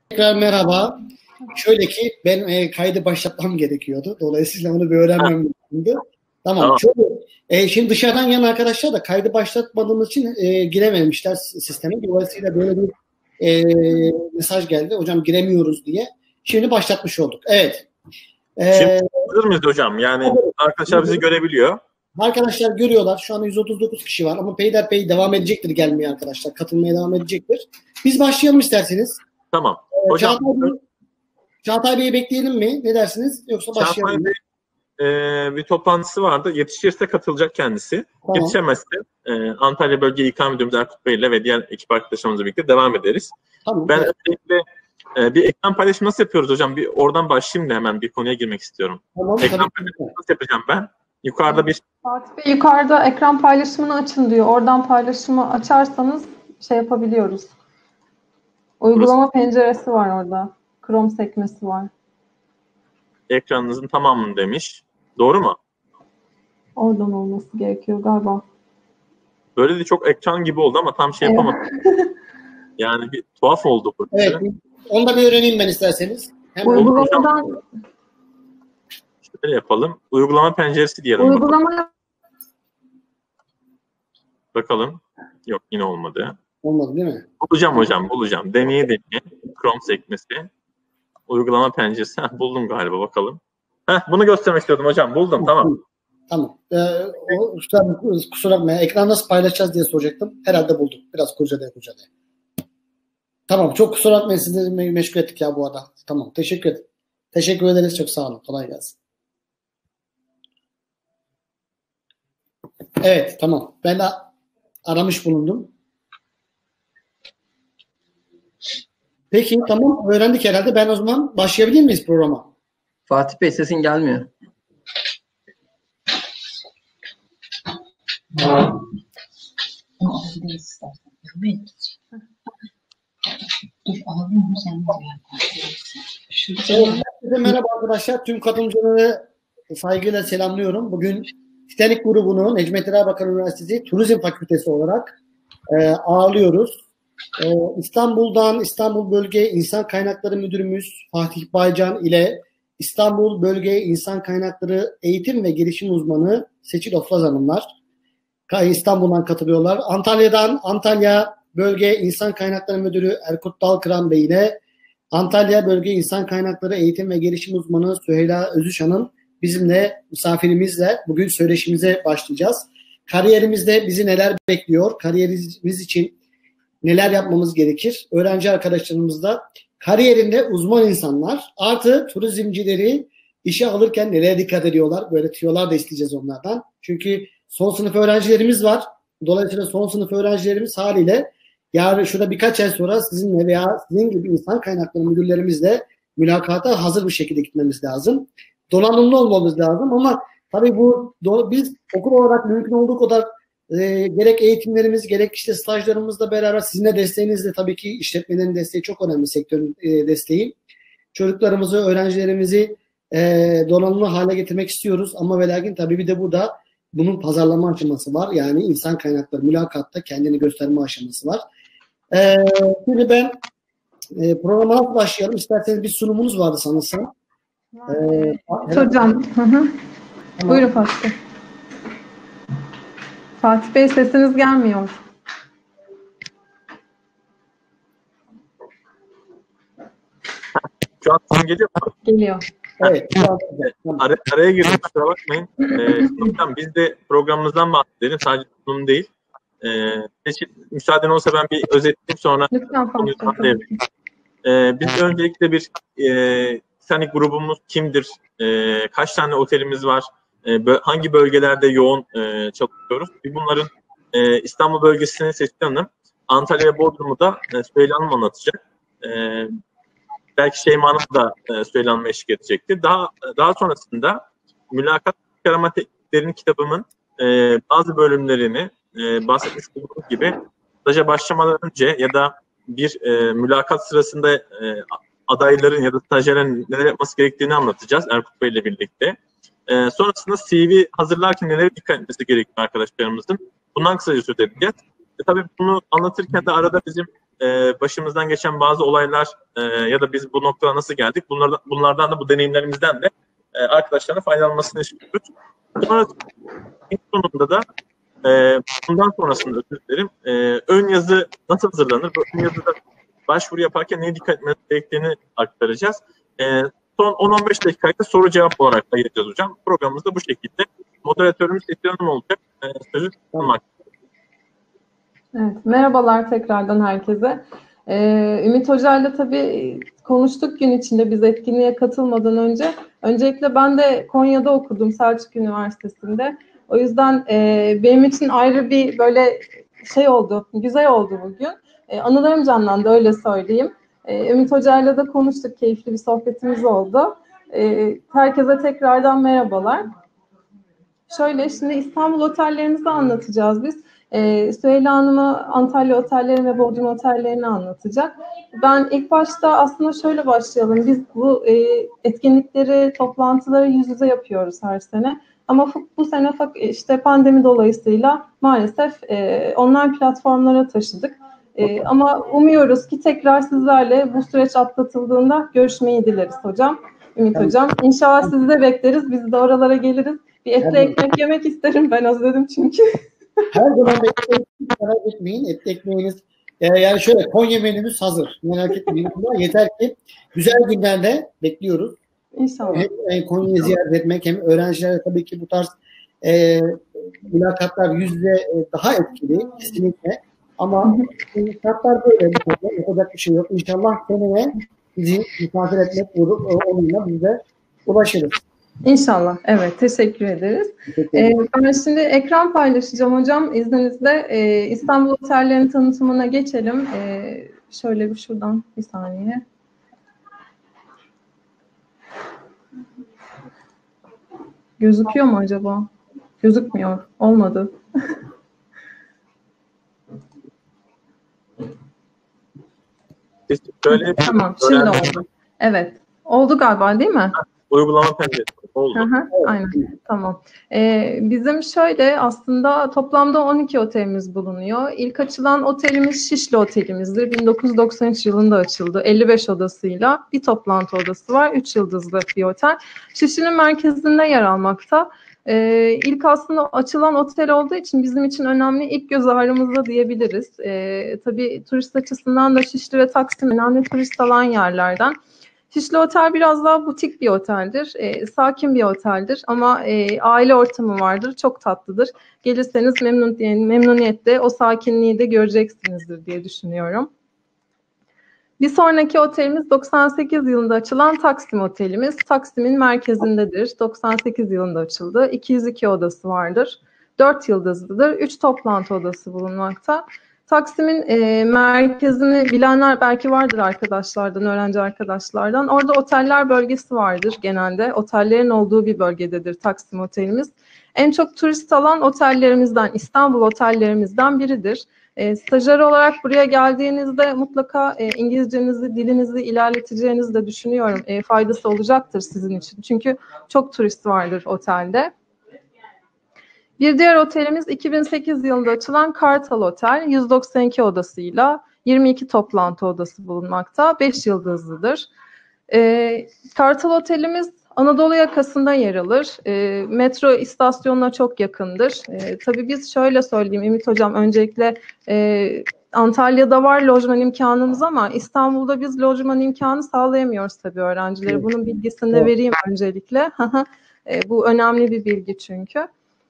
Tekrar merhaba. Şöyle ki ben kaydı başlatmam gerekiyordu. Dolayısıyla onu bir öğrenmem gerekiyordu. Tamam. Şimdi dışarıdan gelen arkadaşlar da kaydı başlatmadığımız için girememişler sisteme. Dolayısıyla böyle bir mesaj geldi. Hocam giremiyoruz diye. Şimdi başlatmış olduk. Evet. Şimdi hazır mıyız hocam? Yani arkadaşlar bizi görebiliyor. Arkadaşlar görüyorlar. Şu an 139 kişi var ama peyderpey devam edecektir gelmeye arkadaşlar. Katılmaya devam edecektir. Biz başlayalım isterseniz. Tamam. Hocam Çağatay Bey'i bekleyelim mi? Ne dersiniz? Yoksa başlayalım mı? Bir toplantısı vardı. Yetişirse katılacak kendisi. Tamam. Yetişemezse Antalya Bölge İK Müdürümüz Erkut Bey ile ve diğer ekip arkadaşlarımızla birlikte devam ederiz. Tamam, ben özellikle bir ekran paylaşımı nasıl yapıyoruz hocam? Bir oradan başlayayım da hemen bir konuya girmek istiyorum. Tamam, ekran paylaşımı nasıl yapacağım ben? Yukarıda bir... Fatih Bey yukarıda ekran paylaşımını açın diyor. Oradan paylaşımı açarsanız şey yapabiliyoruz. Uygulama penceresi var orada. Chrome sekmesi var. Ekranınızın tamamını demiş. Doğru mu? Oradan olması gerekiyor galiba. Böyle de çok ekran gibi oldu ama tam şey yapamadım. Yani bir tuhaf oldu. Evet. Onu da bir öğreneyim ben isterseniz. Uygulamadan... Şöyle yapalım. Uygulama penceresi diyelim. Uygulama... Bakalım. Yok yine olmadı. Olmadı değil mi? Bulacağım hocam, bulacağım. Deneye. Chrome sekmesi. Uygulama penceresi. Buldum galiba, bakalım. Bunu göstermek istiyordum hocam. Buldum, tamam. Tamam. Kusura bakma. Ekran nasıl paylaşacağız diye soracaktım. Herhalde buldum. Biraz kurcalaya. Tamam. Çok kusura bakmayın. Sizi meşgul ettik ya bu arada. Tamam. Teşekkür ederim. Teşekkür ederiz. Çok sağ olun. Kolay gelsin. Evet. Tamam. Ben de aramış bulundum. Peki. Tamam. Öğrendik herhalde. Ben o zaman başlayabilir miyiz programa? Fatih Bey sesin gelmiyor. Merhaba arkadaşlar. Tüm katılımcıları saygıyla selamlıyorum. Bugün Titanic grubunu Necmettin Erbakan Üniversitesi Turizm Fakültesi olarak ağırlıyoruz. İstanbul'dan İstanbul Bölge İnsan Kaynakları Müdürümüz Fatih Baycan ile İstanbul Bölge İnsan Kaynakları Eğitim ve Gelişim Uzmanı Seçil Oflaz Hanımlar İstanbul'dan katılıyorlar. Antalya'dan Antalya Bölge İnsan Kaynakları Müdürü Erkut Dalkıran Bey ile Antalya Bölge İnsan Kaynakları Eğitim ve Gelişim Uzmanı Süheyla Özüş Hanım bizimle, misafirimizle bugün söyleşimize başlayacağız. Kariyerimizde bizi neler bekliyor? Kariyerimiz için neler yapmamız gerekir? Öğrenci arkadaşlarımızda kariyerinde uzman insanlar artı turizmcileri işe alırken nelere dikkat ediyorlar? Böyle tüyolar da isteyeceğiz onlardan. Çünkü son sınıf öğrencilerimiz var. Dolayısıyla son sınıf öğrencilerimiz haliyle yarın şurada birkaç ay sonra sizinle veya sizin gibi insan kaynakları müdürlerimizle mülakata hazır bir şekilde gitmemiz lazım. Donanımlı olmamız lazım ama tabii biz okul olarak mümkün olduğu kadar gerek eğitimlerimiz gerek işte stajlarımızla beraber sizin de desteğinizle tabii ki işletmelerin desteği çok önemli, sektörün desteği. Çocuklarımızı, öğrencilerimizi donanımlı hale getirmek istiyoruz ama ve lakin tabii bir de burada bunun pazarlama aşaması var. Yani insan kaynakları mülakatta kendini gösterme aşaması var. Şimdi ben programa nasıl başlayalım? İsterseniz bir sunumunuz vardı sanırsam. Hocam. Tamam. Buyurun Fatih Bey. Fatih Bey sesiniz gelmiyor. Şu an tam geliyor mu? Geliyor. Evet. Araya girdim, kusura bakmayın. Hocam biz de programımızdan bahsedelim. Sadece sunum değil. Müsaaden olsa ben bir özetleyeyim sonra. Lütfen Fatih Bey. Biz öncelikle bir Titanic grubumuz kimdir? Kaç tane otelimiz var? Hangi bölgelerde yoğun çalışıyoruz? Bunların İstanbul bölgesini Seçil Hanım, Antalya Bodrum'u da Süheyla Hanım anlatacak. Belki Şeyma Hanım da Süheyla Hanım'a eşlik edecektir. Daha sonrasında mülakat çıkarma tekniklerinin kitabımın bazı bölümlerini bahsetmiş olduğum gibi staja başlamadan önce ya da bir mülakat sırasında adayların ya da stajyerin neler yapması gerektiğini anlatacağız Erkut Bey ile birlikte. Sonrasında CV hazırlarken neler dikkat etmesi gerekiyor arkadaşlarımızın. Bundan kısaca söz edeceğiz. Tabii bunu anlatırken de arada bizim başımızdan geçen bazı olaylar ya da biz bu noktada nasıl geldik, bunlardan da bu deneyimlerimizden de arkadaşlarına faydalanmasını istiyoruz. Sonra sonunda da bundan sonrasında özür dilerim. Ön yazı nasıl hazırlanır? Bu ön yazıda başvuru yaparken neye dikkat etmeniz gerektiğini aktaracağız. Son 10-15 dakikada soru cevap olarak ayıracağız hocam. Programımız da bu şekilde. Moderatörümüz Esra Hanım olacak. Sözü sunmak. Evet, merhabalar tekrardan herkese. Ümit Hoca'yla tabii konuştuk gün içinde biz etkinliğe katılmadan önce. Öncelikle ben de Konya'da okudum, Selçuk Üniversitesi'nde. O yüzden benim için ayrı bir böyle şey oldu, güzel oldu bugün. Anılarım canlandı, öyle söyleyeyim. Ümit Hoca'yla da konuştuk, keyifli bir sohbetimiz oldu. Herkese tekrardan merhabalar. Şöyle, şimdi İstanbul otellerimizi anlatacağız biz. Süheyla Hanım'a Antalya otelleri ve Bodrum otellerini anlatacak. Ben ilk başta aslında şöyle başlayalım. Biz bu etkinlikleri, toplantıları yüz yüze yapıyoruz her sene. Ama bu sene işte pandemi dolayısıyla maalesef online platformlara taşıdık. Ama umuyoruz ki tekrar sizlerle bu süreç atlatıldığında görüşmeyi dileriz hocam. Ümit Hocam. İnşallah sizi de bekleriz. Biz de oralara geliriz. Bir etli ekmek yemek isterim. Ben özledim çünkü. Her zaman bekleyin. Merak etmeyin. Etli ekmeğiniz yani şöyle Konya menümüz hazır. Merak etmeyin. Yeter ki güzel günlerde bekliyoruz. İnşallah. Hem Konya'yı ziyaret etmek hem öğrencilere tabii ki bu tarz mülakatlar yüzde daha etkili kesinlikle. Ama şartlar böyle. Yapacak bir şey yok. İnşallah seneye bizi misafir etmek onunla biz de ulaşırız. İnşallah. Evet. Teşekkür ederiz. Ben şimdi ekran paylaşacağım hocam. İzninizle İstanbul otellerinin tanıtımına geçelim. Şöyle bir şuradan bir saniye. Gözüküyor mu acaba? Gözükmüyor. Olmadı. Tamam. Şimdi oldu. Evet. Oldu galiba değil mi? Uygulama penceresi oldu. Aynen. Tamam. Bizim şöyle aslında toplamda 12 otelimiz bulunuyor. İlk açılan otelimiz Şişli Otelimizdir. 1993 yılında açıldı. 55 odasıyla bir toplantı odası var. 3 yıldızlı bir otel. Şişli'nin merkezinde yer almakta. İlk aslında açılan otel olduğu için bizim için önemli, ilk göz ağrımızda diyebiliriz. Tabii turist açısından da Şişli ve Taksim önemli turist alan yerlerden. Şişli Otel biraz daha butik bir oteldir. Sakin bir oteldir ama aile ortamı vardır. Çok tatlıdır. Gelirseniz memnuniyetle o sakinliği de göreceksinizdir diye düşünüyorum. Bir sonraki otelimiz 98 yılında açılan Taksim Otelimiz. Taksim'in merkezindedir. 98 yılında açıldı. 202 odası vardır. 4 yıldızlıdır. 3 toplantı odası bulunmakta. Taksim'in merkezini bilenler belki vardır arkadaşlardan, öğrenci arkadaşlardan. Orada oteller bölgesi vardır genelde. Otellerin olduğu bir bölgededir Taksim Otelimiz. En çok turist alan otellerimizden, İstanbul otellerimizden biridir. Stajyer olarak buraya geldiğinizde mutlaka İngilizcenizi, dilinizi ilerleteceğinizi de düşünüyorum. Faydası olacaktır sizin için. Çünkü çok turist vardır otelde. Bir diğer otelimiz 2008 yılında açılan Kartal Otel. 192 odasıyla 22 toplantı odası bulunmakta. 5 yıldızlıdır. Kartal Otelimiz Anadolu yakasında yer alır. Metro istasyonuna çok yakındır. Tabii biz şöyle söyleyeyim Ümit Hocam, öncelikle Antalya'da var lojman imkanımız ama İstanbul'da biz lojman imkanı sağlayamıyoruz tabii öğrencilere. Bunun bilgisini de vereyim öncelikle. Bu önemli bir bilgi çünkü.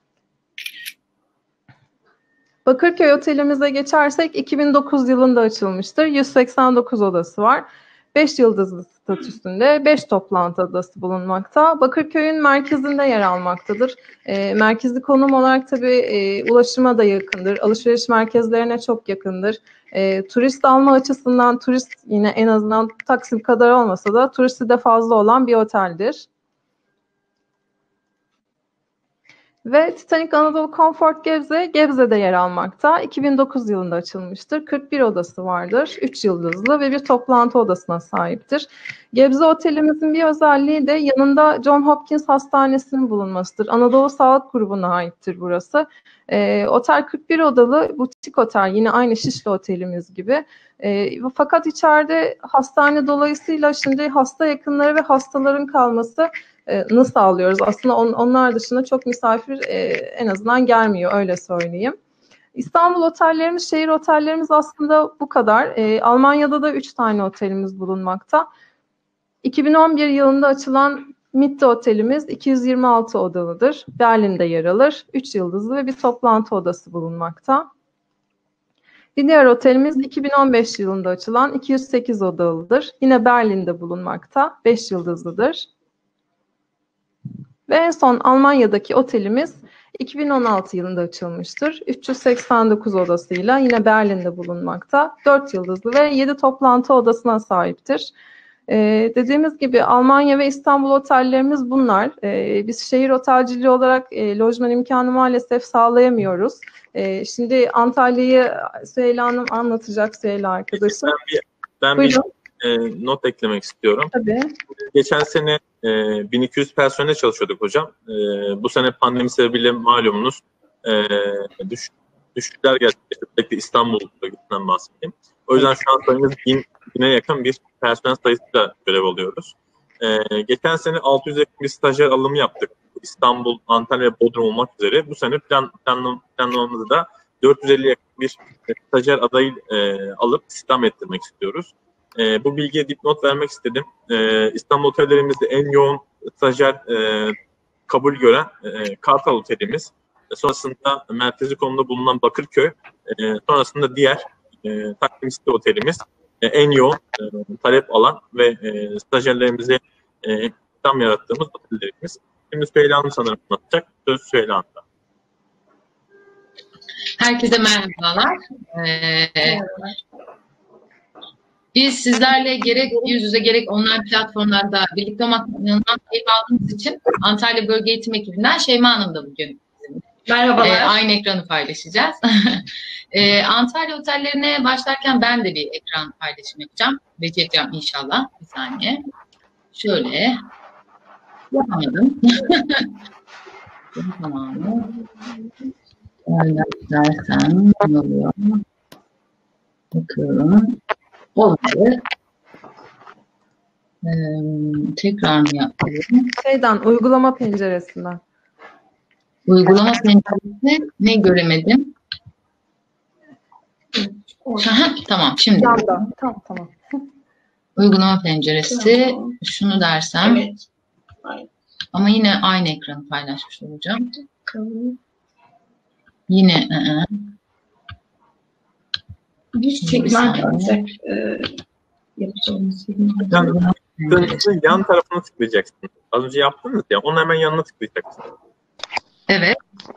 Bakırköy Otelimize geçersek 2009 yılında açılmıştır. 189 odası var. 5 yıldızlı statüsünde 5 toplantı odası bulunmakta. Bakırköy'ün merkezinde yer almaktadır. Merkezi konum olarak tabii ulaşıma da yakındır. Alışveriş merkezlerine çok yakındır. Turist alma açısından turist yine en azından Taksim kadar olmasa da turisti de fazla olan bir oteldir. Ve Titanic Anadolu Comfort Gebze'de yer almakta. 2009 yılında açılmıştır. 41 odası vardır. 3 yıldızlı ve bir toplantı odasına sahiptir. Gebze Otelimizin bir özelliği de yanında John Hopkins Hastanesi'nin bulunmasıdır. Anadolu Sağlık Grubu'na aittir burası. Otel 41 odalı butik otel. Yine aynı Şişli Otelimiz gibi. Fakat içeride hastane dolayısıyla şimdi hasta yakınları ve hastaların kalması sağlıyoruz. Aslında onlar dışında çok misafir en azından gelmiyor, öyle söyleyeyim. İstanbul otellerimiz, şehir otellerimiz aslında bu kadar. Almanya'da da 3 tane otelimiz bulunmakta. 2011 yılında açılan Mitte Otelimiz 226 odalıdır. Berlin'de yer alır. 3 yıldızlı ve bir toplantı odası bulunmakta. Bir diğer otelimiz 2015 yılında açılan 208 odalıdır. Yine Berlin'de bulunmakta. 5 yıldızlıdır. Ve en son Almanya'daki otelimiz 2016 yılında açılmıştır. 389 odasıyla yine Berlin'de bulunmakta. 4 yıldızlı ve 7 toplantı odasına sahiptir. Dediğimiz gibi Almanya ve İstanbul otellerimiz bunlar. Biz şehir otelciliği olarak lojman imkanı maalesef sağlayamıyoruz. Şimdi Antalya'yı Süheyla Hanım anlatacak, Süheyla arkadaşım. Ben bir not eklemek istiyorum. Tabii. Geçen sene 1200 personel çalışıyorduk hocam. Bu sene pandemi sebebiyle malumunuz düşüşler gerçekleşti. Özellikle İstanbul bölgesinden bahsedeyim. O yüzden şu an sayımız 1000'e yakın bir personel sayısıyla görev alıyoruz. Geçen sene 600 yakın bir stajyer alımı yaptık. İstanbul, Antalya ve Bodrum olmak üzere. Bu sene planlamamızda da 450 yakın bir stajyer adayı alıp istihdam ettirmek istiyoruz. Bu bilgiye dipnot vermek istedim. İstanbul otellerimizde en yoğun stajyer kabul gören Kartal Otelimiz. Sonrasında merkezi konumda bulunan Bakırköy. Sonrasında diğer Taksim City Otelimiz. En yoğun talep alan ve stajyerlerimize istihdam yarattığımız otellerimiz. Şimdi Süheyla Hanım sanırım anlatacak. Söz Süheyla Hanım'da. Herkese merhabalar. Biz sizlerle gerek yüz yüze gerek online platformlarda birlikte olmaktan keyif aldığımız için Antalya Bölge Eğitim Ekibinden Şeyma Hanım da bugün merhabalar. Aynı ekranı paylaşacağız. Antalya otellerine başlarken ben de bir ekran paylaşım yapacağım. Becereceğim inşallah. Bir saniye. Şöyle. Yapamadım. Tamam. Öyle dersen ne oluyor? Bakıyorum. Olmadı. Tekrar mı yapalım? Uygulama penceresinden. Uygulama penceresi ne göremedim? Aha, tamam şimdi. Tamam. Uygulama penceresi şunu dersem. Evet. Ama yine aynı ekranı paylaşmış olacağım. Yine bir segment ancak yapacağımız yan tarafına tıklayacaksın. Az önce yaptınız ya, onun hemen yanına tıklayacaksın. Evet.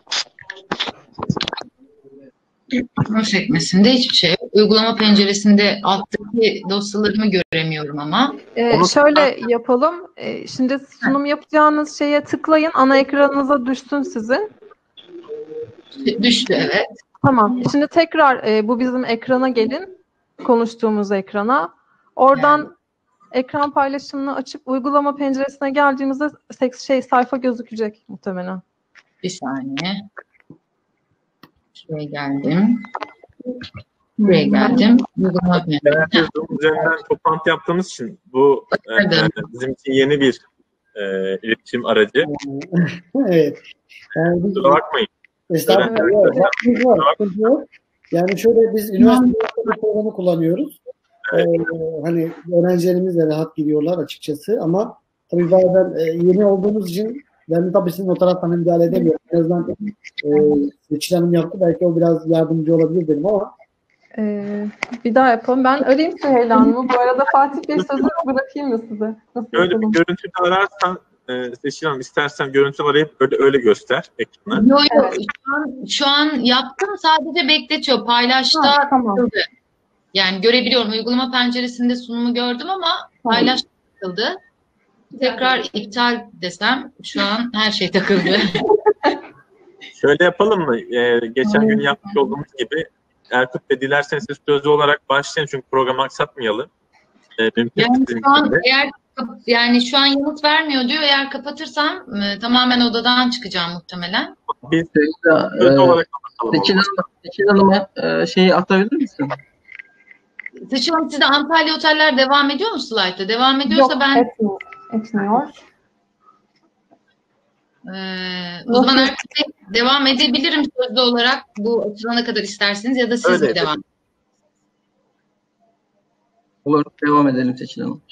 Uygulama sekmesinde hiçbir şey yok. Uygulama penceresinde alttaki dosyalarımı göremiyorum ama. Şöyle yapalım. Şimdi sunum yapacağınız şeye tıklayın. Ana ekranınıza düşsün sizin. Düştü, evet. Tamam. Şimdi tekrar bu bizim ekrana gelin. Konuştuğumuz ekrana. Oradan ekran paylaşımını açıp uygulama penceresine geldiğimizde sayfa gözükecek muhtemelen. Bir saniye. Şuraya geldim. Buraya geldim. Uygulama penceresi. Zoom üzerinden toplantı yaptığımız için bu bizim için yeni bir iletişim aracı. Evet. Yani kusura bakmayın. Estağfurullah. Yani şöyle biz üniversitede bir programı kullanıyoruz. Hani öğrencilerimiz de rahat giriyorlar açıkçası ama tabii bazen yeni olduğumuz için ben tabii sizin o taraftan müdahale edemiyorum. En azından Seçil Hanım yaptı. Belki o biraz yardımcı olabilir dedim ama. Bir daha yapalım. Ben arayayım Süheyla Hanım'ı. Bu arada Fatih Bey sözü bırakayım mı size? Nasıl öyle bir görüntülü ararsan Seçil Hanım istersen görüntülü arayıp öyle göster ekranı. Yok. Evet. Şu an yaptım. Sadece bekletiyor. Paylaşta tamam. Yani görebiliyorum. Uygulama penceresinde sunumu gördüm ama paylaş takıldı. Tekrar iptal desem şu an her şey takıldı. Şöyle yapalım mı? Geçen gün yapmış olduğumuz gibi Erkut Bey dilerseniz siz sözlü olarak başlayın çünkü programı aksatmayalım. Yani şu an şu an yanıt vermiyor diyor. Eğer kapatırsam tamamen odadan çıkacağım muhtemelen. Biz sözlü olarak kapatalım. Seçil Hanım'a şeyi atabilir misin? Seçil Hanım, sizde Antalya Oteller devam ediyor mu slaytta? Devam ediyorsa Yok, ben... etmiyor. O zaman Erkut Bey devam edebilirim sözlü olarak bu açılana kadar isterseniz ya da siz mi devam? Olur, devam edelim Seçil Hanım.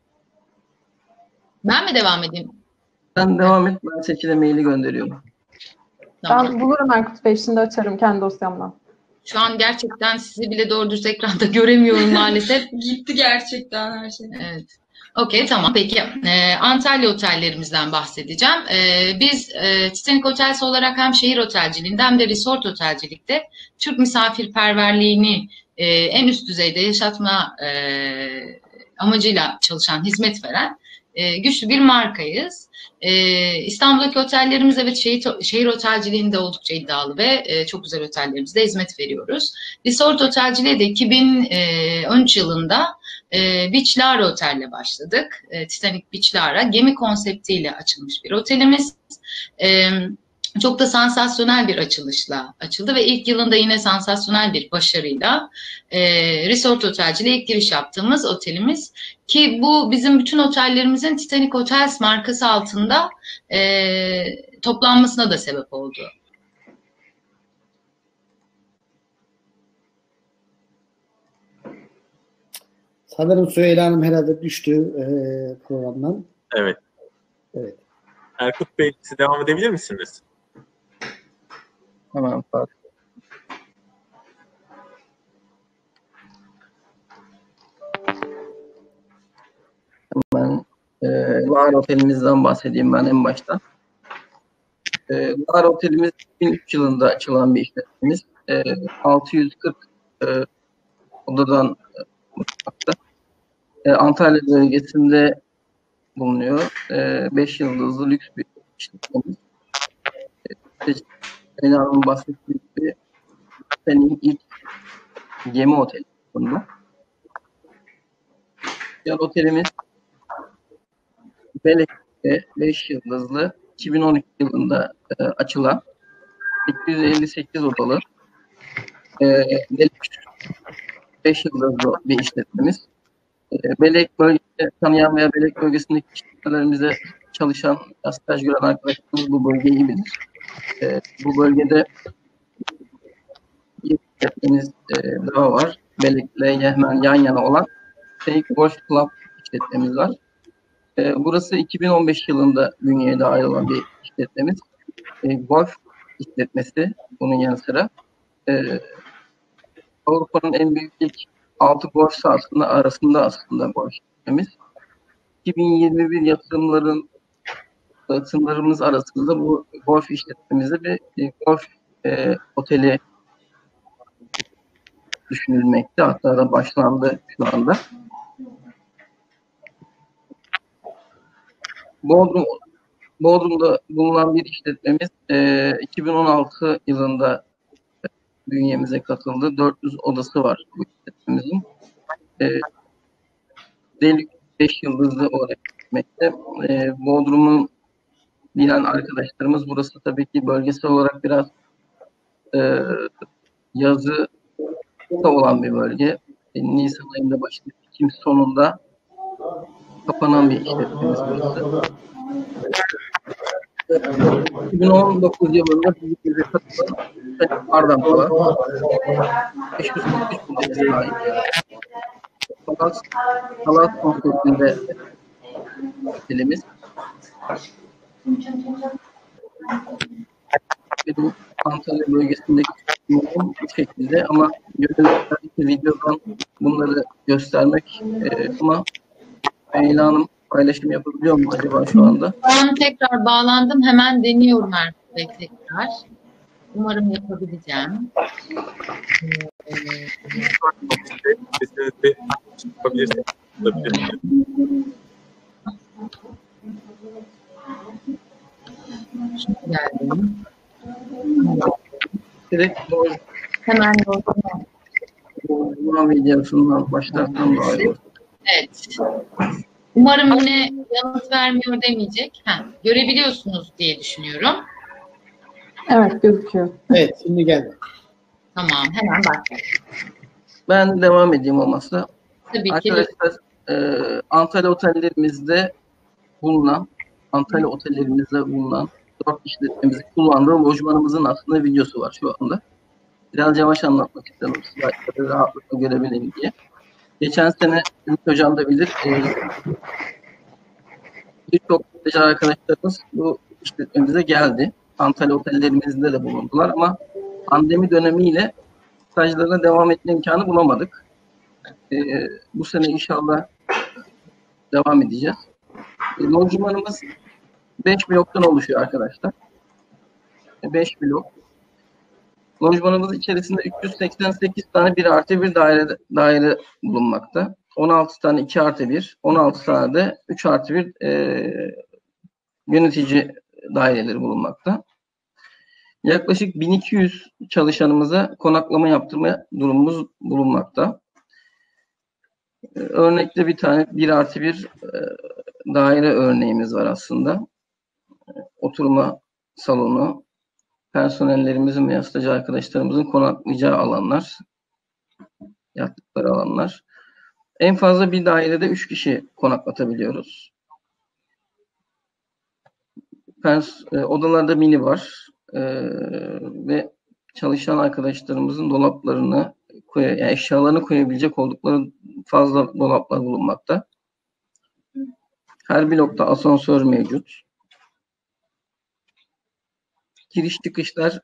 Ben mi devam edeyim? Sen devam et, ben Seçil'e maili gönderiyorum. Tamam. Ben bulurum Erkut Bey, şimdi açarım kendi dosyamdan. Şu an gerçekten sizi bile doğru düz ekranda göremiyorum maalesef. Gitti gerçekten her şey. Evet. Okey, tamam. Peki Antalya otellerimizden bahsedeceğim. Biz Titanic Hotels olarak hem şehir otelciliğinde hem de resort otelcilikte Türk misafirperverliğini en üst düzeyde yaşatma amacıyla çalışan, hizmet veren güçlü bir markayız. İstanbul'daki otellerimiz evet şehir otelciliğinde oldukça iddialı ve çok güzel otellerimizde hizmet veriyoruz. Resort otelciliğe de 2013 yılında Beach Lara Otel'le başladık. Titanic Beach Lara gemi konseptiyle açılmış bir otelimiz. Çok da sansasyonel bir açılışla açıldı ve ilk yılında yine sansasyonel bir başarıyla resort otelciliğe ilk giriş yaptığımız otelimiz. Ki bu bizim bütün otellerimizin Titanic Hotels markası altında toplanmasına da sebep oldu. Sanırım Süheyla Hanım herhalde düştü programdan. Evet. Erkut Bey, siz devam edebilir misiniz? Tamam, Fatih. Ben Lara Otelimizden bahsedeyim ben en başta. Lara Otelimiz 2003 yılında açılan bir işletmemiz. 640 odadan mutfakta. Antalya bölgesinde bulunuyor. 5 yıldızlı lüks bir işletmemiz. Senin bahsettiği gibi senin ilk gemi oteli bunda. Diğer otelimiz Belek'te 5 yıldızlı 2012 yılında açılan 258 odalı Belek 5 yıldızlı bir işletmemiz. Belek bölgesinde tanıyan veya Belek bölgesindeki işletmelerimizde çalışan, staj gören arkadaşlarımız bu bölgeyi bilir. Bu bölgede bir işletmemiz daha var. Belek'le hemen yan yana olan Titanic Golf Club işletmemiz var. Burası 2015 yılında bünyeye dahil olan bir işletmemiz. Golf işletmesi bunun yanı sıra. Avrupa'nın en büyük ilk 6 golf sahasının arasında aslında golf işletmemiz. 2021 yatırımlarımız arasında bu golf işletmemizde bir golf oteli düşünülmekte. Hatta da başlandı şu anda. Bodrum'da bulunan bir işletmemiz 2016 yılında bünyemize katıldı. 400 odası var bu işletmemizin. Delik 5 yıldızlı olarak gitmekte. Bodrum'un bilen arkadaşlarımız, burası tabii ki bölgesel olarak biraz yazı da olan bir bölge. Nisan ayında başlayıp Ekim sonunda kapanan bir işletmemiz burası. 2019 yılında büyükleri katılan Arda'mız var. 543 modeli sahip. Salat konseptinde otelimiz. Benim Antalya bölgesindeki bu şekilde ama yöneliklerindeki videodan bunları göstermek ama Leyla Hanım paylaşım yapabiliyor mu acaba şu anda? Ben tekrar bağlandım. Hemen deniyorum tekrar. Umarım yapabileceğim. Şimdi geldim. hemen lojman. Lojman videosundan başlarsam daha iyi olur. Evet. Umarım yine yanıt vermiyor demeyecek. Görebiliyorsunuz diye düşünüyorum. Evet, gözüküyor. Evet, şimdi geldi. Tamam, hemen başlayalım. Ben devam edeyim olmazsa. Tabii ki. Arkadaşlar, Antalya otellerimizde bulunan 4 işletmemizin kullandığı lojmanımızın aslında videosu var şu anda. Biraz yavaş anlatmak istedim. Slaytları rahatlıkla görebileyim diye. Geçen sene Ümit Hocam da bilir. Birçok stajyer arkadaşlarımız bu işletmemize geldi. Antalya otellerimizde de bulundular ama pandemi dönemiyle stajlarına devam etme imkanı bulamadık. Bu sene inşallah devam edeceğiz. Lojmanımız 5 bloktan oluşuyor arkadaşlar. 5 blok. Lojmanımız içerisinde 388 tane 1+1 daire bulunmakta. 16 tane 2+1, 16 tane de 3+1 yönetici daireleri bulunmakta. Yaklaşık 1200 çalışanımıza konaklama yaptırma durumumuz bulunmakta. Örnekte bir tane 1+1 daire örneğimiz var aslında. Oturma salonu, personellerimizin ve stajyer arkadaşlarımızın konaklayacağı alanlar, yattıkları alanlar. En fazla bir dairede 3 kişi konaklatabiliyoruz. Odalarda mini var ve çalışan arkadaşlarımızın dolaplarını yani eşyalarını koyabilecek oldukları fazla dolaplar bulunmakta. Her blokta asansör mevcut. Giriş çıkışlar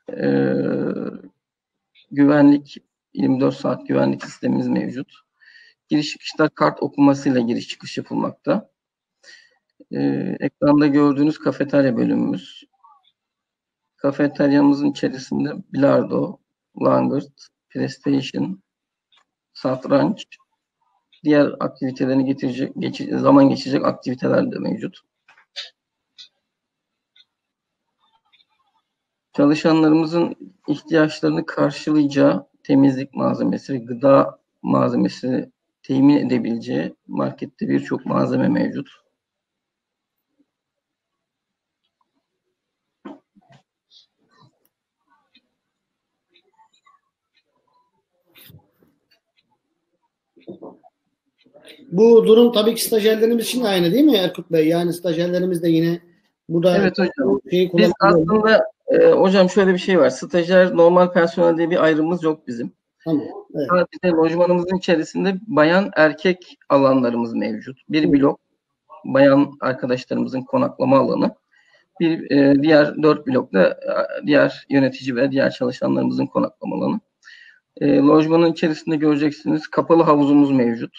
güvenlik, 24 saat güvenlik sistemimiz mevcut. Giriş çıkışlar kart okumasıyla giriş çıkış yapılmakta. Ekranda gördüğünüz kafeterya bölümümüz. Kafeteryamızın içerisinde bilardo, langırt, PlayStation, satranç, diğer aktivitelerini zaman geçirecek aktiviteler de mevcut. Çalışanlarımızın ihtiyaçlarını karşılayacağı temizlik malzemesi ve gıda malzemesi temin edebileceği markette birçok malzeme mevcut. Bu durum tabii ki stajyerlerimiz için aynı değil mi Erkut Bey? Yani stajyerlerimiz de yine burada evet hocam. Biz aslında hocam şöyle bir şey var. Stajyer, normal personel diye bir ayrımımız yok bizim. Tamam. Evet. Sadece lojmanımızın içerisinde bayan erkek alanlarımız mevcut. Bir blok bayan arkadaşlarımızın konaklama alanı. Diğer 4 blokta diğer yönetici ve diğer çalışanlarımızın konaklama alanı. Lojmanın içerisinde göreceksiniz kapalı havuzumuz mevcut.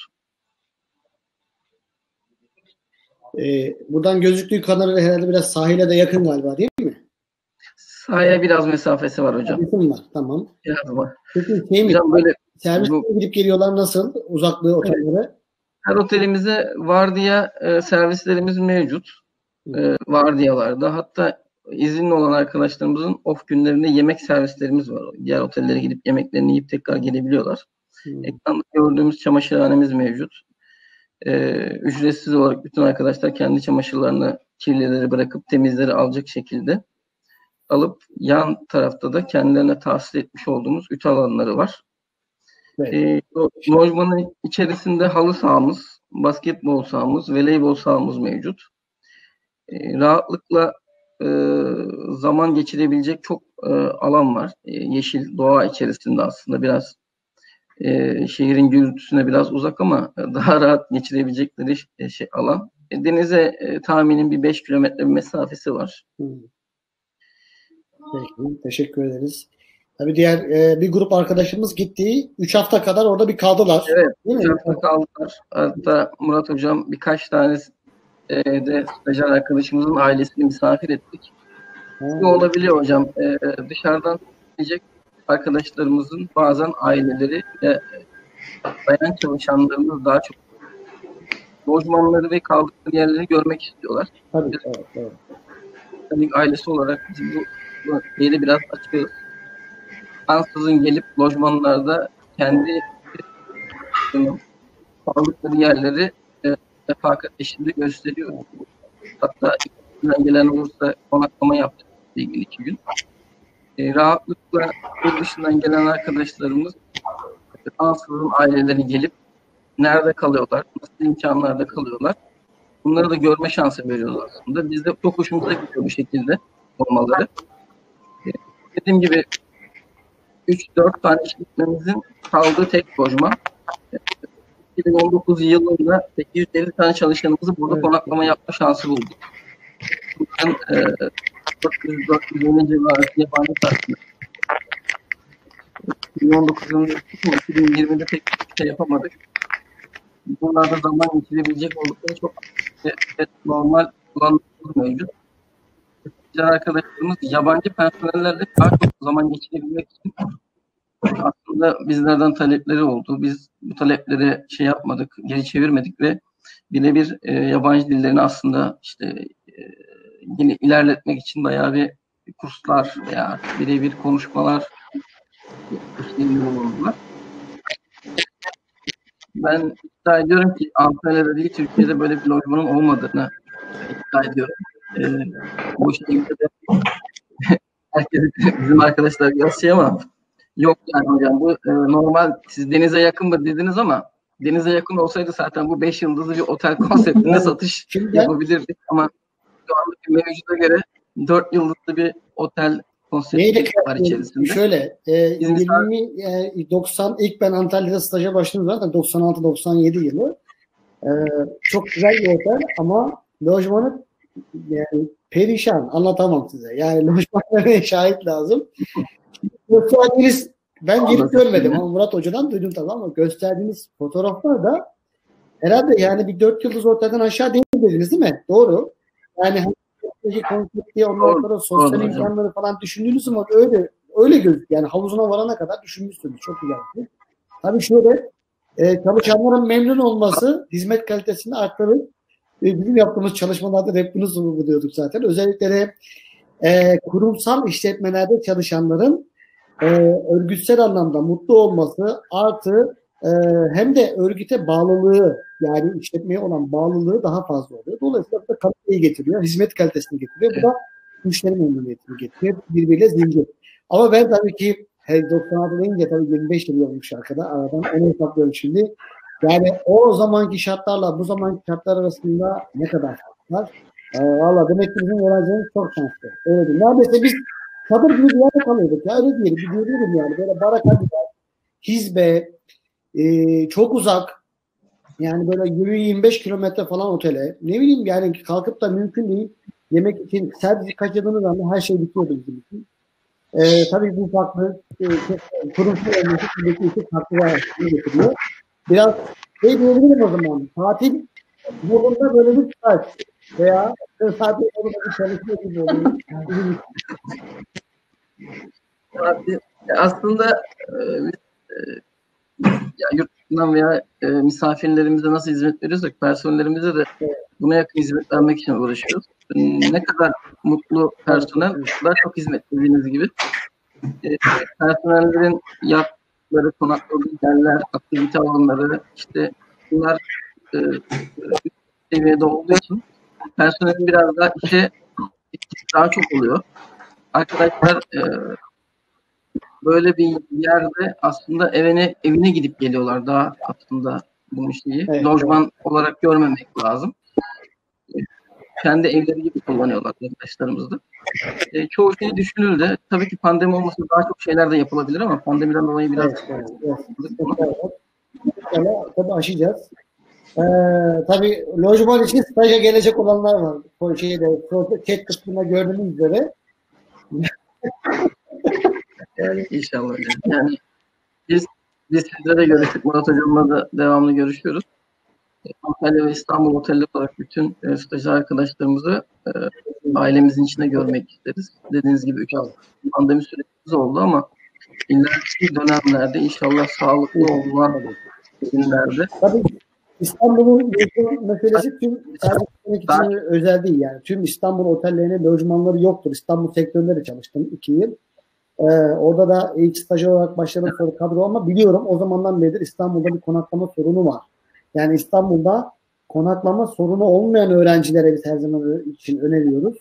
Buradan gözüktüğü kadarıyla herhalde biraz sahile de yakın galiba değil mi? Sahaya biraz mesafesi var hocam. Mesafesi var, tamam. Biraz var. Peki hocam, böyle serviste gidip geliyorlar nasıl? Uzaklığı otellere? Her otelimize vardiya servislerimiz mevcut. Vardiyalarda. Hatta izinli olan arkadaşlarımızın off günlerinde yemek servislerimiz var. Diğer otellere gidip yemeklerini yiyip tekrar gelebiliyorlar. Ekranda gördüğümüz çamaşırhanemiz mevcut. Ücretsiz olarak bütün arkadaşlar kendi çamaşırlarını kirlileri bırakıp temizleri alacak şekilde alıp yan tarafta da kendilerine tahsis etmiş olduğumuz ütü alanları var. Evet. Lojmanın içerisinde halı sahamız, basketbol sahamız, voleybol sahamız mevcut. Rahatlıkla zaman geçirebilecek çok alan var. Yeşil doğa içerisinde aslında biraz şehrin gürültüsüne biraz uzak ama daha rahat geçirebilecekleri alan. Denize tahminin bir 5 kilometre bir mesafesi var. Peki, teşekkür ederiz. Tabii diğer bir grup arkadaşımız gitti. 3 hafta kadar orada bir kaldılar. Evet, 3 hafta kaldılar. Hatta Murat Hocam birkaç tane de stajyer arkadaşımızın ailesini misafir ettik. Bu olabiliyor hocam. Dışarıdan gelecek arkadaşlarımızın bazen aileleri ve bayan çalışanlarımız daha çok lojmanları ve kaldıkları yerleri görmek istiyorlar. Tabii, evet. Tabii ailesi olarak biz bu yeri biraz açıyoruz. ansızın gelip lojmanlarda kendi sağlıkları yerleri refakat eşliğinde gösteriyor. Hatta içinden gelen olursa konaklama yaptık ilgili 2 gün. Rahatlıkla yurt dışından gelen arkadaşlarımız ansızın aileleri gelip nerede kalıyorlar, nasıl imkanlarda kalıyorlar, bunları da görme şansı veriyoruz aslında. Biz de çok hoşumuza gidiyor bu şekilde olmaları. Dediğim gibi 3-4 tane işletmemizin kaldığı tek lojman. 2019 yılında 850 tane çalışanımızı burada konaklama yapma şansı bulduk. Buradan 400-450 civarı yabancı tarzında. 2019 yılında 2020'de pek bir şey yapamadık. Bunlarda zaman geçirebilecek oldukları çok normal kullanımımız mevcut. Arkadaşlarımız yabancı personellerle daha çok zaman geçirebilmek için aslında bizlerden talepleri oldu. Biz bu talepleri şey yapmadık, geri çevirmedik ve birebir yabancı dillerini aslında işte yine ilerletmek için bayağı bir kurslar veya birebir konuşmalar bulundular. Ben iddia ediyorum ki Antalya'da değil Türkiye'de böyle bir lojmanın olmadığını iddia ediyorum. Bu şekilde de herkes bizim arkadaşlar yazıyor ama yok yani hocam bu normal siz denize yakın mı dediniz ama denize yakın olsaydı zaten bu 5 yıldızlı bir otel konseptinde satış yapabilirdik ama şu andaki mevcuda göre 4 yıldızlı bir otel konsepti var içerisinde. Şöyle 90 ilk ben Antalya'da staja başladım zaten 96-97 yılı. Çok güzel bir otel ama lojmanı yani perişan, anlatamam size. Yani lojmanlara şahit lazım. Gösterdiğiniz, ben gelip görmedim ama Murat Hoca'dan duydum tabii ama gösterdiğiniz fotoğraflar da herhalde yani bir 4 yıldız otelden aşağı değil dediniz değil mi? Doğru. Yani konsepti ondan sonra sosyal imkanları falan düşündüğünüz zaman öyle gözüküyor. Yani havuzuna varana kadar düşünmüşsünüz. Çok güzel. Tabii şöyle çalışanların memnun olması hizmet kalitesini arttırır. Bizim yaptığımız çalışmalarda da hep bunu vurguluyorduk zaten. Özellikle de kurumsal işletmelerde çalışanların örgütsel anlamda mutlu olması artı hem de örgüte bağlılığı yani işletmeye olan bağlılığı daha fazla oluyor. Dolayısıyla bu da kaliteyi getiriyor. Hizmet kalitesini getiriyor. Bu da müşteri memnuniyetini getiriyor. Birbiriyle zincir. Ama ben tabii ki 96 deyince tabii 25 yıl olmuş aradan. Onu hesaplıyorum şimdi. Yani o zamanki şartlarla bu zamanki şartlar arasında ne kadar var? Valla demek ki bizim öğrencilerimiz çok şanslı. Öyle değil. Neredeyse biz çadır gibi bir yerde kalıyorduk. Ya öyle diyelim. Bir diyebilirim yani. Böyle baraka gibi. Hizbe. Çok uzak. Yani böyle 25 kilometre falan otele. Ne bileyim yani kalkıp da mümkün değil. Yemek için servis kaçırdığınız zaman her şey bitiyordu bizim için. Tabii bu farklı kurumsal örneği iki farklı var getiriyor. Biraz diyebilirim o zaman. Tatil yolunda böyle bir saat veya tatil yolunda bir çalışma gibi oluyor. Aslında yurt dışından veya misafirlerimize nasıl hizmet veriyorsak personellerimize de buna yakın hizmet vermek için uğraşıyoruz. Ne kadar mutlu personel, daha çok hizmet dediğiniz gibi. Personellerin yaptıkları, konakladığı yerler, aktivite alanları, işte bunlar seviyede olduğu için personelin biraz daha işe daha çok oluyor. Arkadaşlar böyle bir yerde aslında evine gidip geliyorlar daha aslında bunun şeyi. Evet, lojman evet. olarak görmemek lazım. Kendi evleri gibi kullanıyorlar arkadaşlarımız da. Çoğu şey düşünüldü. Tabii ki pandemi olmasa daha çok şeyler de yapılabilir ama pandemiden dolayı biraz tabii aşacağız. Tabii lojman için staja gelecek olanlar var. Chat kısmında gördüğünüz üzere. Yani inşallah. Yani biz sizle görüştük. Murat Hocam'la da devamlı görüşüyoruz. Antalya ve İstanbul Otel'de olarak bütün stajyer arkadaşlarımızı ailemizin içinde görmek isteriz. Dediğiniz gibi 3 hafta pandemi sürecimiz oldu ama ileriki dönemlerde inşallah sağlıklı olan günlerde. Tabii İstanbul'un meselesi tüm için özel değil yani. Tüm İstanbul otellerine lojmanları yoktur. İstanbul sektöründe de çalıştım 2 yıl. Orada da ilk stajyer olarak başladım, sonra kadro, ama biliyorum o zamandan beridir İstanbul'da bir konaklama sorunu var. Yani İstanbul'da konaklama sorunu olmayan öğrencilere biz her zaman için öneriyoruz.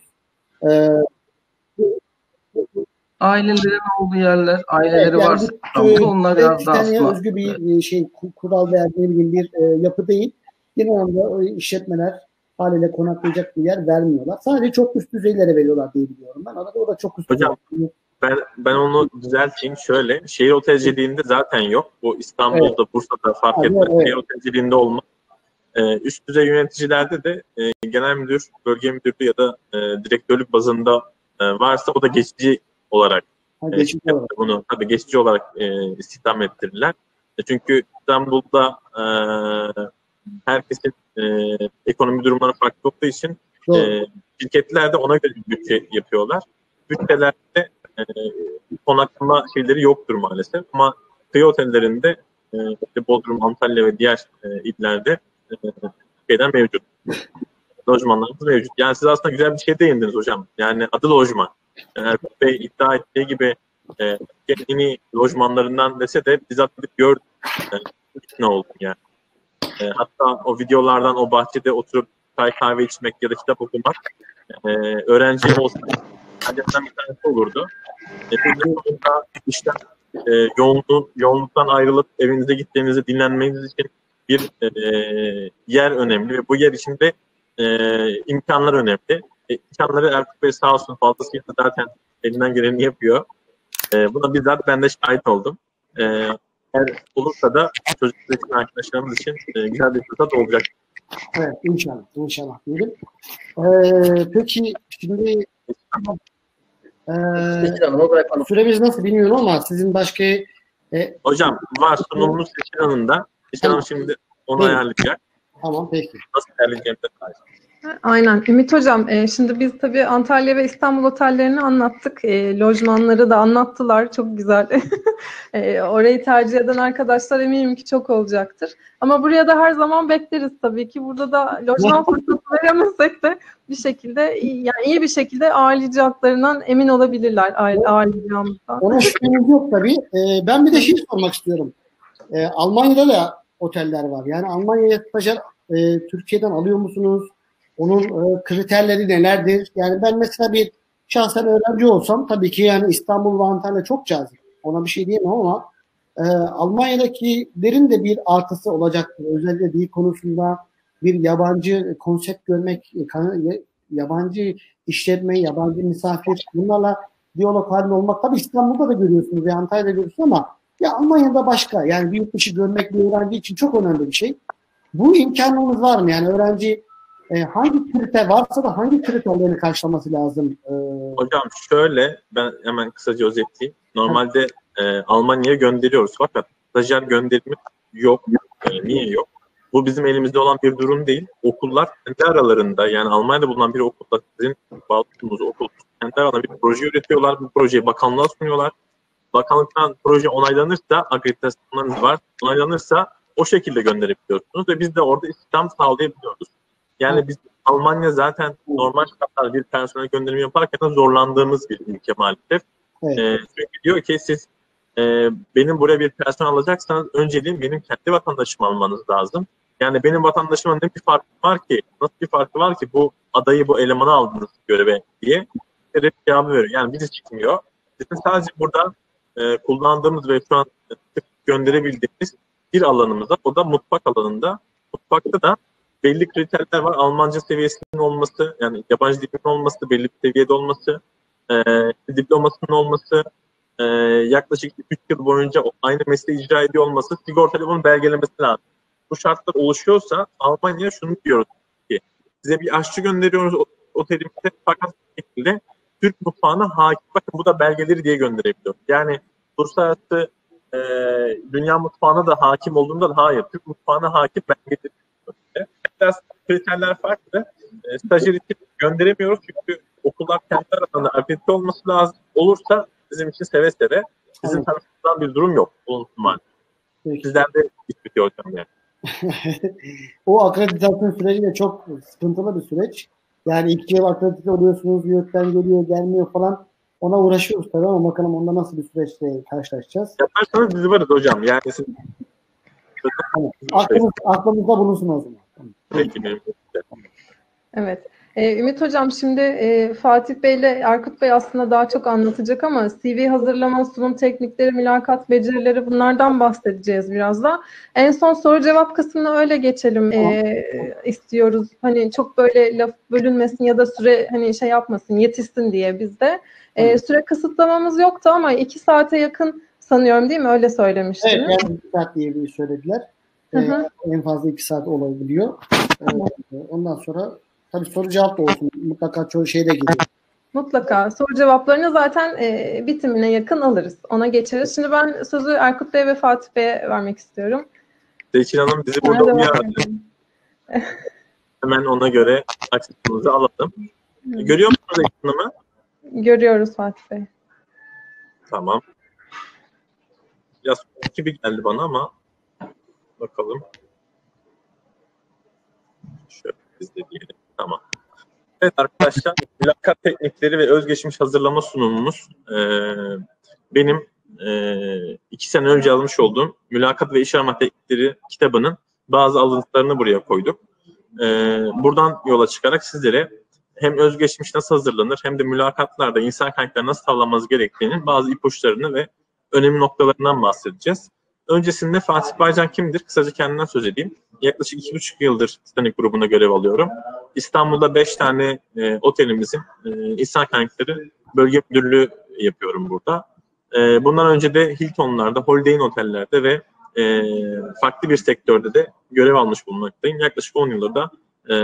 Ailelerin olduğu yerler, aileleri Evet, yani varsa İstanbul'da onlar biraz daha İstanbul'a asma. özgü bir şey, kural veya ne bileyim bir yapı değil. Genel anlamda işletmeler haliyle konaklayacak bir yer vermiyorlar. Sadece çok üst düzeylere veriyorlar diye biliyorum ben. Arada o da çok üst Hocam düzey. ben onu düzelteyim. Şöyle, şehir otelciliğinde zaten yok. Bu İstanbul'da, Bursa'da fark etmez. Evet. Şehir otelciliğinde olmaz. Üst düzey yöneticilerde de genel müdür, bölge müdürlüğü ya da direktörlük bazında varsa o da geçici olarak bunu tabii geçici olarak istihdam ettirirler. Çünkü İstanbul'da herkesin ekonomi durumları farklı olduğu için şirketler de ona göre bir bütçe yapıyorlar. Bütçelerde konaklama şeyleri yoktur maalesef. Ama kıyı otellerinde işte Bodrum, Antalya ve diğer illerde şeyler mevcut. Lojmanlarımız mevcut. Yani siz aslında güzel bir şey değindiniz hocam. Yani adı lojman. Yani Erkut Bey iddia ettiği gibi yeni lojmanlarından dese de bizzat gidip gördüm. Ne oldu yani. Hatta o videolardan o bahçede oturup çay kahve içmek ya da kitap okumak öğrenci olsa ancaktan bir tanesi olurdu. İşten yoğunluktan ayrılıp evinize gittiğinizde dinlenmeniz için bir yer önemli ve bu yer içinde imkanlar önemli. İmkanları Erkut Bey sağ olsun fazlasıyla zaten elinden geleni yapıyor. Buna bizzat ben de şahit oldum. Eğer olursa da çocuklar arkadaşlarımız için güzel bir fırsat olacak. Evet, inşallah diyelim. Peki şimdi süremiz nasıl bilmiyorum ama sizin başka hocam var sunumumuz Seçil Hanım'da. Seçil Hanım şimdi onu ayarlayacak. Tamam, peki. Nasıl ayarlayacağım da tarif. Aynen. Ümit Hocam, şimdi biz tabii Antalya ve İstanbul otellerini anlattık. Lojmanları da anlattılar. Çok güzel. Orayı tercih eden arkadaşlar eminim ki çok olacaktır. Ama buraya da her zaman bekleriz tabii ki. Burada da lojman fırsatı veremezsek de bir şekilde, yani iyi bir şekilde ağırlayacaklarından emin olabilirler. Ağırlayacağımızdan. Ona şüphemiz yok tabii. Ben bir de şey sormak istiyorum. Almanya'da da oteller var. Yani Almanya'ya stajyer Türkiye'den alıyor musunuz? Onun kriterleri nelerdir? Yani ben mesela bir şahsen öğrenci olsam tabii ki yani İstanbul ve Antalya çok cazip. Ona bir şey diyemem ama Almanya'dakilerin de bir artısı olacaktır. Özellikle dil konusunda bir yabancı konsept görmek, yabancı işletme, yabancı misafir, bunlarla diyalog halinde olmak. Tabii İstanbul'da da görüyorsunuz ve Antalya'da görüyorsunuz ama ya Almanya'da başka. Yani bir yurt dışı görmek bir öğrenci için çok önemli bir şey. Bu imkanımız var mı? Yani öğrenci hangi kriter varsa da hangi kriterlerini karşılaması lazım? Hocam şöyle, ben hemen kısaca özetleyeyim. Normalde Almanya'ya gönderiyoruz fakat stajyer gönderimi yok. Niye yok? Bu bizim elimizde olan bir durum değil. Okullar kendi aralarında, yani Almanya'da bulunan bir okulda, sizin bağlı olduğunuz okul kendi aralarında bir proje üretiyorlar. Bu projeyi bakanlığa sunuyorlar. Bakanlıktan proje onaylanırsa, akreditasyonlarınız var, onaylanırsa o şekilde gönderebiliyorsunuz ve biz de orada istihdam sağlayabiliyoruz. Yani biz Almanya zaten normal şartlarda bir personel gönderimi yaparken zorlandığımız bir ülke maalesef. Evet. Çünkü diyor ki siz benim buraya bir personel alacaksanız önceliğin benim kendi vatandaşımı almanız lazım. Yani benim vatandaşıma ne bir farkı var ki, nasıl bir farkı var ki bu adayı, bu elemanı aldınız göreve diye cevabı veriyor. Yani bizi çıkmıyor. Bizim sadece burada kullandığımız ve şu an gönderebildiğimiz bir alanımız var. O da mutfak alanında. Mutfakta da belli kriterler var. Almanca seviyesinin olması, yani yabancı dilinin olması, belli bir seviyede olması, diplomasının olması, yaklaşık 3 yıl boyunca aynı mesleği icra ediyor olması, sigortalı bunun belgelemesi lazım. Bu şartlar oluşuyorsa Almanya şunu diyoruz ki size bir aşçı gönderiyoruz otelimizde fakat bir şekilde Türk mutfağına hakim. Bakın bu da belgeleri diye gönderebiliyoruz. Yani uluslararası dünya mutfağına da hakim olduğunda da hayır. Türk mutfağına hakim belgeleri. Biraz kriterler farklı. Stajyer için gönderemiyoruz çünkü okullar kendi arasında akredite olması lazım. Olursa bizim için seve seve. Bizim tarafımızdan bir durum yok. Olumsuz. Sizden de iş bitiyor hocam yani. O akreditasyon süreci de çok sıkıntılı bir süreç. Yani 2 yıl akredite oluyorsunuz, YÖK'ten geliyor, gelmiyor falan. Ona uğraşıyoruz tabii ama bakalım onda nasıl bir süreçle karşılaşacağız. Yaparsanız bizi varız hocam. Yani siz... Tamam. Aklımızda bulunsun o zaman. Tamam. Peki benim. Evet. Ümit Hocam şimdi Fatih Bey ile Erkut Bey aslında daha çok anlatacak ama CV hazırlama, sunum teknikleri, mülakat becerileri bunlardan bahsedeceğiz biraz da. En son soru cevap kısmına öyle geçelim istiyoruz. Hani çok böyle laf bölünmesin ya da süre hani şey yapmasın, yetişsin diye biz de. Süre kısıtlamamız yoktu ama 2 saate yakın sanıyorum değil mi? Öyle söylemiştiniz. Evet, yani 2 saat diye bir söylediler. En fazla 2 saat olabiliyor. Ondan sonra tabii soru cevap da olsun. Mutlaka çoğu şey de geliyor. Mutlaka. Soru cevaplarını zaten bitimine yakın alırız. Ona geçeriz. Şimdi ben sözü Erkut Bey ve Fatih Bey'e vermek istiyorum. Seçil Hanım bizi burada uyardı. Hemen ona göre açıklamamızı alalım. Görüyor musunuz ekranımı? Görüyoruz Fatih Bey. Tamam. Biraz gibi geldi bana ama bakalım. Şöyle biz de diyelim. Tamam. Evet arkadaşlar, mülakat teknikleri ve özgeçmiş hazırlama sunumumuz benim 2 sene önce almış olduğum Mülakat ve İş Arama Teknikleri kitabının bazı alıntılarını buraya koyduk. Buradan yola çıkarak sizlere hem özgeçmiş nasıl hazırlanır hem de mülakatlarda insan kaynakları nasıl tavlanması gerektiğinin bazı ipuçlarını ve önemli noktalarından bahsedeceğiz. Öncesinde Fatih Baycan kimdir? Kısaca kendinden söz edeyim. Yaklaşık 2,5 yıldır Titanic grubuna görev alıyorum. İstanbul'da 5 tane otelimizin insan kaynakları bölge müdürlüğü yapıyorum burada. Bundan önce de Hilton'larda, Holiday Inn otellerde ve farklı bir sektörde de görev almış bulunmaktayım. Yaklaşık 10 yıldır da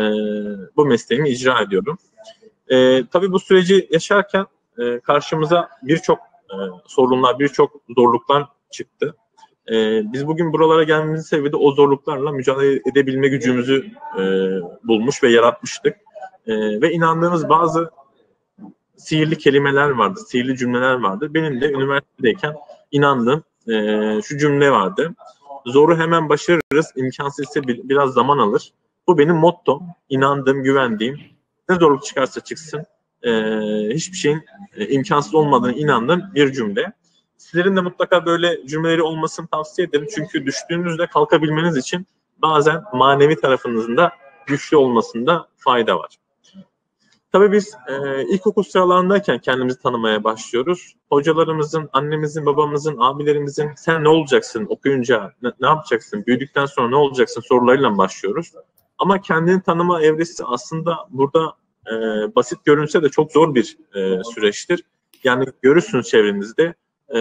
bu mesleğimi icra ediyorum. Tabii bu süreci yaşarken karşımıza birçok sorunlar, birçok zorluklar çıktı. Biz bugün buralara gelmemizin sebebi de o zorluklarla mücadele edebilme gücümüzü bulmuş ve yaratmıştık. Ve inandığımız bazı sihirli kelimeler vardı, sihirli cümleler vardı. Benim de üniversitedeyken inandığım şu cümle vardı. Zoru hemen başarırız, imkansız ise biraz zaman alır. Bu benim mottom, inandığım, güvendiğim. Ne zorluk çıkarsa çıksın, hiçbir şeyin imkansız olmadığını inandığım bir cümle. Sizlerin de mutlaka böyle cümleleri olmasını tavsiye ederim. Çünkü düştüğünüzde kalkabilmeniz için bazen manevi tarafınızın da güçlü olmasında fayda var. Tabii biz ilkokul sıralarındayken kendimizi tanımaya başlıyoruz. Hocalarımızın, annemizin, babamızın, abilerimizin sen ne olacaksın okuyunca, ne yapacaksın, büyüdükten sonra ne olacaksın sorularıyla başlıyoruz. Ama kendini tanıma evresi aslında burada basit görünse de çok zor bir süreçtir. Yani görürsünüz çevrenizde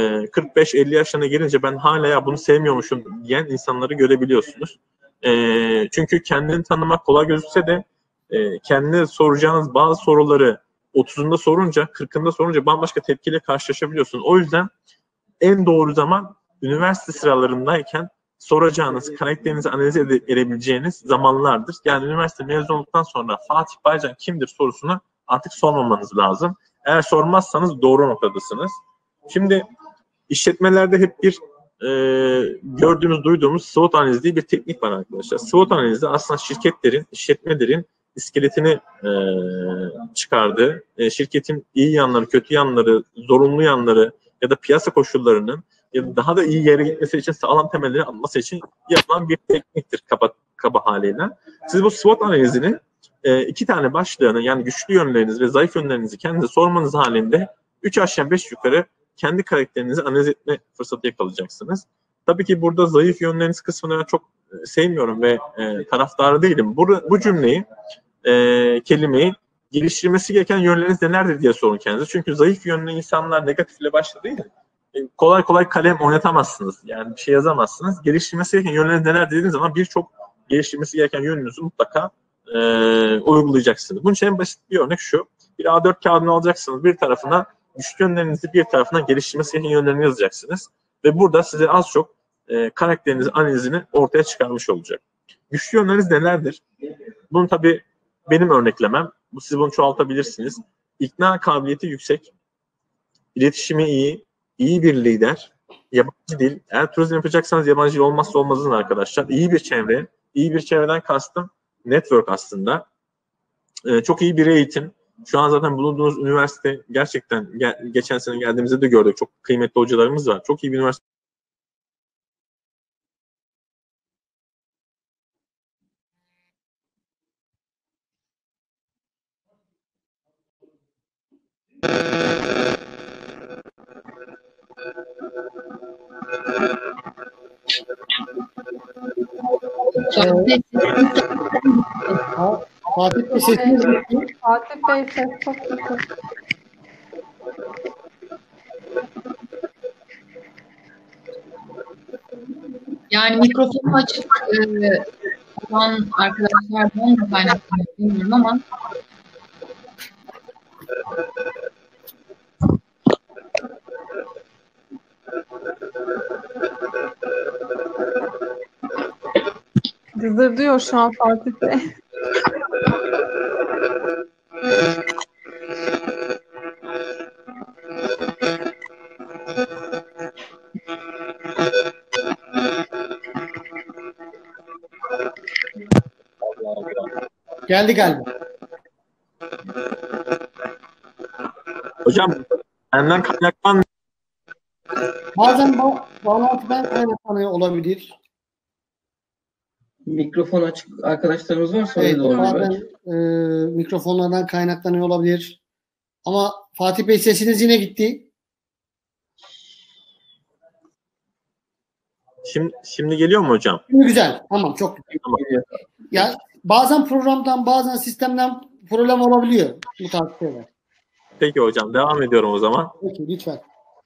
45-50 yaşlarına gelince ben hala ya bunu sevmiyormuşum diyen insanları görebiliyorsunuz. Çünkü kendini tanımak kolay gözükse de kendine soracağınız bazı soruları 30'unda sorunca, 40'ında sorunca bambaşka tepkiyle karşılaşabiliyorsunuz. O yüzden en doğru zaman üniversite sıralarındayken soracağınız, karakterinizi analiz edebileceğiniz zamanlardır. Yani üniversite mezun olduktan sonra Fatih Baycan kimdir sorusunu artık sormamanız lazım. Eğer sormazsanız doğru noktadasınız. Şimdi işletmelerde hep bir gördüğümüz, duyduğumuz SWOT analizi diye bir teknik var arkadaşlar. SWOT analizi aslında şirketlerin, işletmelerin iskeletini çıkardığı, şirketin iyi yanları, kötü yanları, zorunlu yanları ya da piyasa koşullarının ya da daha da iyi yere gitmesi için sağlam temelleri atması için yapılan bir tekniktir kaba haliyle. Siz bu SWOT analizini 2 tane başlığını yani güçlü yönlerinizi ve zayıf yönlerinizi kendinize sormanız halinde 3 aşağı 5 yukarı kendi karakterinizi analiz etme fırsatı yakalayacaksınız. Tabii ki burada zayıf yönleriniz kısmını ben çok sevmiyorum ve taraftarı değilim. Bu cümleyi, kelimeyi geliştirmesi gereken yönleriniz nelerdir diye sorun kendinize. Çünkü zayıf yönlü insanlar negatifle başladığı için kolay kolay kalem oynatamazsınız. Yani bir şey yazamazsınız. Geliştirmesi gereken yönleriniz neler dediğiniz zaman birçok geliştirmesi gereken yönünüzü mutlaka uygulayacaksınız. Bunun için en basit bir örnek şu. Bir A4 kağıdını alacaksınız. Bir tarafına güçlü yönlerinizi, bir tarafına geliştirmesi gereken yönlerini yazacaksınız. Ve burada size az çok karakterinizin analizini ortaya çıkarmış olacak. Güçlü yönleriniz nelerdir? Bunu tabii benim örneklemem. Siz bunu çoğaltabilirsiniz. İkna kabiliyeti yüksek, iletişimi iyi bir lider, yabancı dil. Eğer turizm yapacaksanız yabancı dil olmazsa olmazın arkadaşlar. İyi bir çevre, iyi bir çevreden kastım network aslında. Çok iyi bir eğitim, Şu an zaten bulunduğunuz üniversite gerçekten geçen sene geldiğimizde de gördük. Çok kıymetli hocalarımız var. Çok iyi bir üniversite. Fatih Bey sesiniz gitti. Fatih Bey ses çok kötü. Yani mikrofonu açık olan arkadaşlardan da kaynaklanıyor bilmiyorum ama Dızırdıyor şu an Fatih Bey. Geldi galiba. Hocam benden kaynaklan Bazen bağlantıdan kaynaklanıyor olabilir. Mikrofon açık arkadaşlarımız varsa Evet, öyle de olabilir bazen belki. mikrofonlardan kaynaklanıyor olabilir. Ama Fatih Bey sesiniz yine gitti. Şimdi geliyor mu hocam? Şimdi güzel. Tamam, çok güzel. Tamam. Ya bazen programdan, bazen sistemden problem olabiliyor bu tarz şeyler. Peki hocam, devam ediyorum o zaman. Peki, lütfen.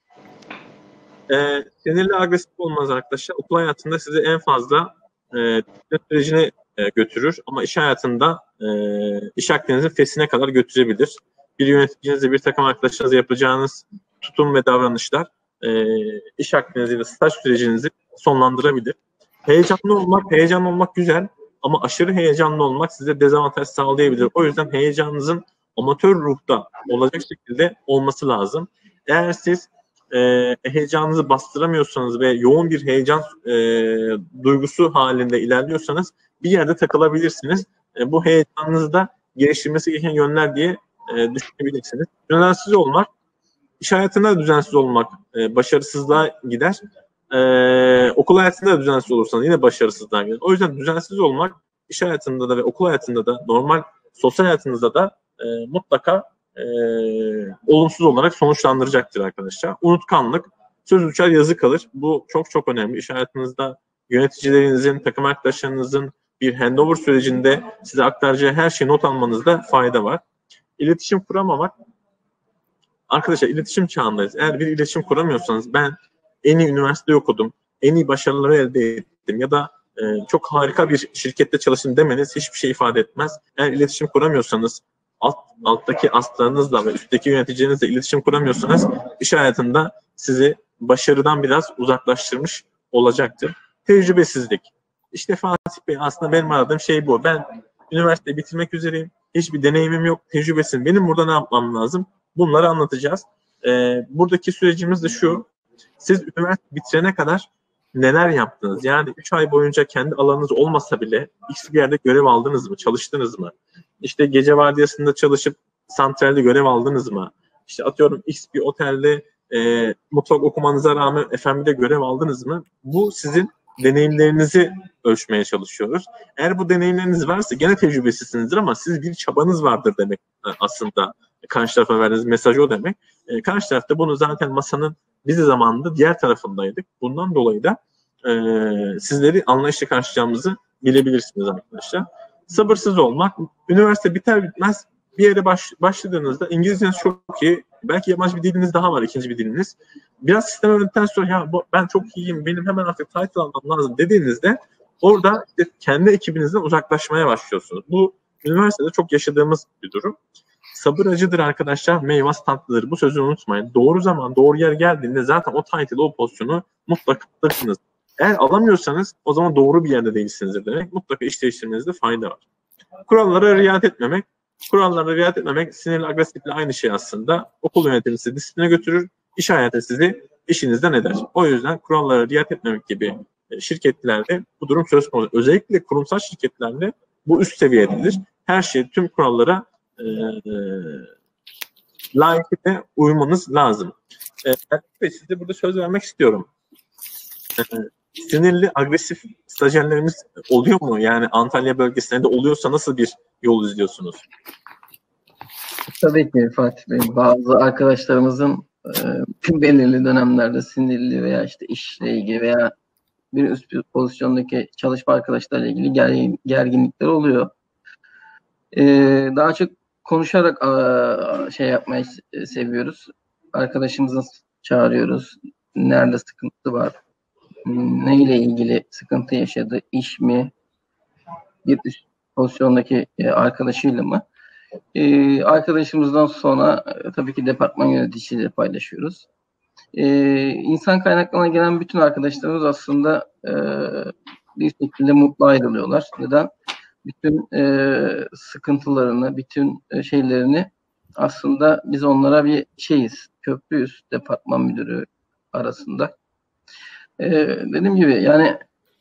Sinirli agresif olmanız arkadaşlar okul hayatında sizi en fazla sürecine götürür ama iş hayatında iş akdenizin fesine kadar götürebilir. Bir yöneticinizle, bir takım arkadaşlarınızla yapacağınız tutum ve davranışlar iş akdeniziyle staj sürecinizi sonlandırabilir. Heyecanlı olmak güzel ama aşırı heyecanlı olmak size dezavantaj sağlayabilir. O yüzden heyecanınızın amatör ruhta olacak şekilde olması lazım. Eğer siz heyecanınızı bastıramıyorsanız ve yoğun bir heyecan duygusu halinde ilerliyorsanız bir yerde takılabilirsiniz. Bu heyecanınızı da geliştirmesi gereken yönler diye düşünebilirsiniz. Düzensiz olmak, iş hayatında düzensiz olmak başarısızlığa gider. Okul hayatında da düzensiz olursanız yine başarısızlığa gider. O yüzden düzensiz olmak iş hayatında da ve okul hayatında da normal sosyal hayatınızda da mutlaka olumsuz olarak sonuçlandıracaktır arkadaşlar. Unutkanlık, söz uçar yazı kalır. Bu çok çok önemli. İş hayatınızda yöneticilerinizin, takım arkadaşlarınızın bir handover sürecinde size aktaracağı her şeyi not almanızda fayda var. İletişim kuramamak. Arkadaşlar iletişim çağındayız. Eğer bir iletişim kuramıyorsanız ben en iyi üniversiteyi okudum, en iyi başarıları elde ettim ya da çok harika bir şirkette çalıştım demeniz hiçbir şey ifade etmez. Eğer iletişim kuramıyorsanız alttaki aslarınızla ve üstteki yöneticinizle iletişim kuramıyorsanız iş hayatında sizi başarıdan biraz uzaklaştırmış olacaktır. Tecrübesizlik. İşte Fatih Bey aslında benim aradığım şey bu. Ben üniversiteyi bitirmek üzereyim. Hiçbir deneyimim yok. Tecrübesizim. Benim burada ne yapmam lazım? Bunları anlatacağız. Buradaki sürecimiz de şu. Siz üniversite bitirene kadar neler yaptınız? Yani 3 ay boyunca kendi alanınız olmasa bile X bir yerde görev aldınız mı? Çalıştınız mı? İşte gece vardiyasında çalışıp santralde görev aldınız mı? İşte atıyorum X bir otelde mutfak okumanıza rağmen FM'de görev aldınız mı? Bu sizin deneyimlerinizi ölçmeye çalışıyoruz. Eğer bu deneyimleriniz varsa gene tecrübesizsinizdir ama siz bir çabanız vardır demek aslında. Karşı tarafa verdiğiniz mesaj o demek. Karşı tarafta bunu zaten masanın biz zamanında diğer tarafındaydık. Bundan dolayı da sizleri anlayışla karşılayacağımızı bilebilirsiniz arkadaşlar. Sabırsız olmak. Üniversite biter bitmez bir yere başladığınızda İngilizceniz çok iyi. Belki yabancı bir diliniz daha var, ikinci bir diliniz. Biraz sistem öğrendikten sonra ya ben çok iyiyim, benim hemen artık title almam lazım dediğinizde orada işte kendi ekibinizden uzaklaşmaya başlıyorsunuz. Bu üniversitede çok yaşadığımız bir durum. Sabır acıdır arkadaşlar, meyvası tatlıdır. Bu sözü unutmayın. Doğru zaman, doğru yer geldiğinde zaten o title, o pozisyonu mutlaka alırsınız. Eğer alamıyorsanız o zaman doğru bir yerde değilsinizdir demek. Mutlaka iş değiştirmenizde fayda var. Kurallara riayet etmemek. Kurallara riayet etmemek sinirli agresifle aynı şey aslında. Okul yönetimi sizi disipline götürür. İş hayatı sizi işinizden eder. O yüzden kurallara riayet etmemek gibi şirketlerde bu durum söz konusu. Özellikle kurumsal şirketlerde bu üst seviyededir. Her şey tüm kurallara layıklığa uymanız lazım. Ve size burada söz vermek istiyorum. Sinirli, agresif stajyerlerimiz oluyor mu? Yani Antalya bölgesinde de oluyorsa nasıl bir yol izliyorsunuz? Tabii ki Fatih Bey. Bazı arkadaşlarımızın belirli dönemlerde sinirli veya işte işle ilgili veya bir üst bir pozisyondaki çalışma arkadaşlarıyla ilgili gerginlikler oluyor. Daha çok konuşarak şey yapmayı seviyoruz. Arkadaşımızı çağırıyoruz. Nerede sıkıntı var? Neyle ilgili sıkıntı yaşadı? İş mi? Bir üst pozisyondaki arkadaşıyla mı? Arkadaşımızdan sonra tabii ki departman yöneticisiyle paylaşıyoruz. İnsan kaynaklarına gelen bütün arkadaşlarımız aslında bir şekilde mutlu ayrılıyorlar. Neden? Bütün sıkıntılarını, bütün şeylerini aslında biz onlara bir şeyiz, köprüyüz departman müdürü arasında. Dediğim gibi yani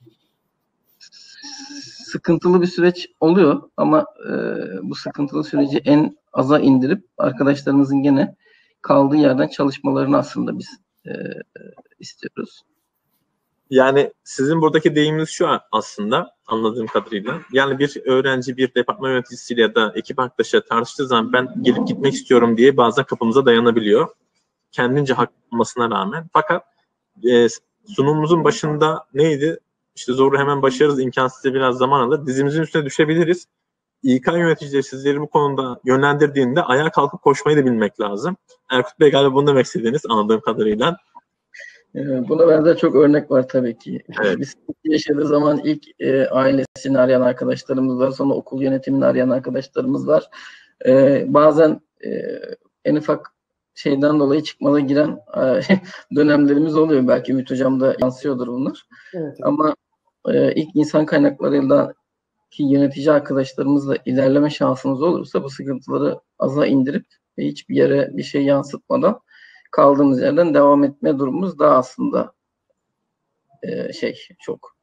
sıkıntılı bir süreç oluyor ama bu sıkıntılı süreci en aza indirip arkadaşlarımızın gene kaldığı yerden çalışmalarını aslında biz istiyoruz. Yani sizin buradaki deyiminiz şu aslında anladığım kadarıyla. Yani bir öğrenci bir departman yöneticisiyle ya da ekip arkadaşıyla tartıştığı zaman ben gelip gitmek istiyorum diye bazen kapımıza dayanabiliyor. Kendince haklı olmasına rağmen. Fakat sunumumuzun başında neydi? İşte zoru hemen başarırız, imkansızca biraz zaman alır. Dizimizin üstüne düşebiliriz. İK yöneticileri sizleri bu konuda yönlendirdiğinde ayağa kalkıp koşmayı da bilmek lazım. Erkut Bey galiba bunu demek istediğiniz anladığım kadarıyla. Buna benzer çok örnek var tabii ki. Evet. Biz yaşadığı zaman ilk ailesini arayan arkadaşlarımız var. Sonra okul yönetimini arayan arkadaşlarımız var. Bazen en ufak şeyden dolayı çıkmaza giren dönemlerimiz oluyor. Belki Ümit Hocam da yansıyordur bunlar. Evet. Ama ilk insan kaynaklarıyla ki yönetici arkadaşlarımızla ilerleme şansımız olursa bu sıkıntıları aza indirip hiçbir yere bir şey yansıtmadan kaldığımız yerden devam etme durumumuz daha aslında çok.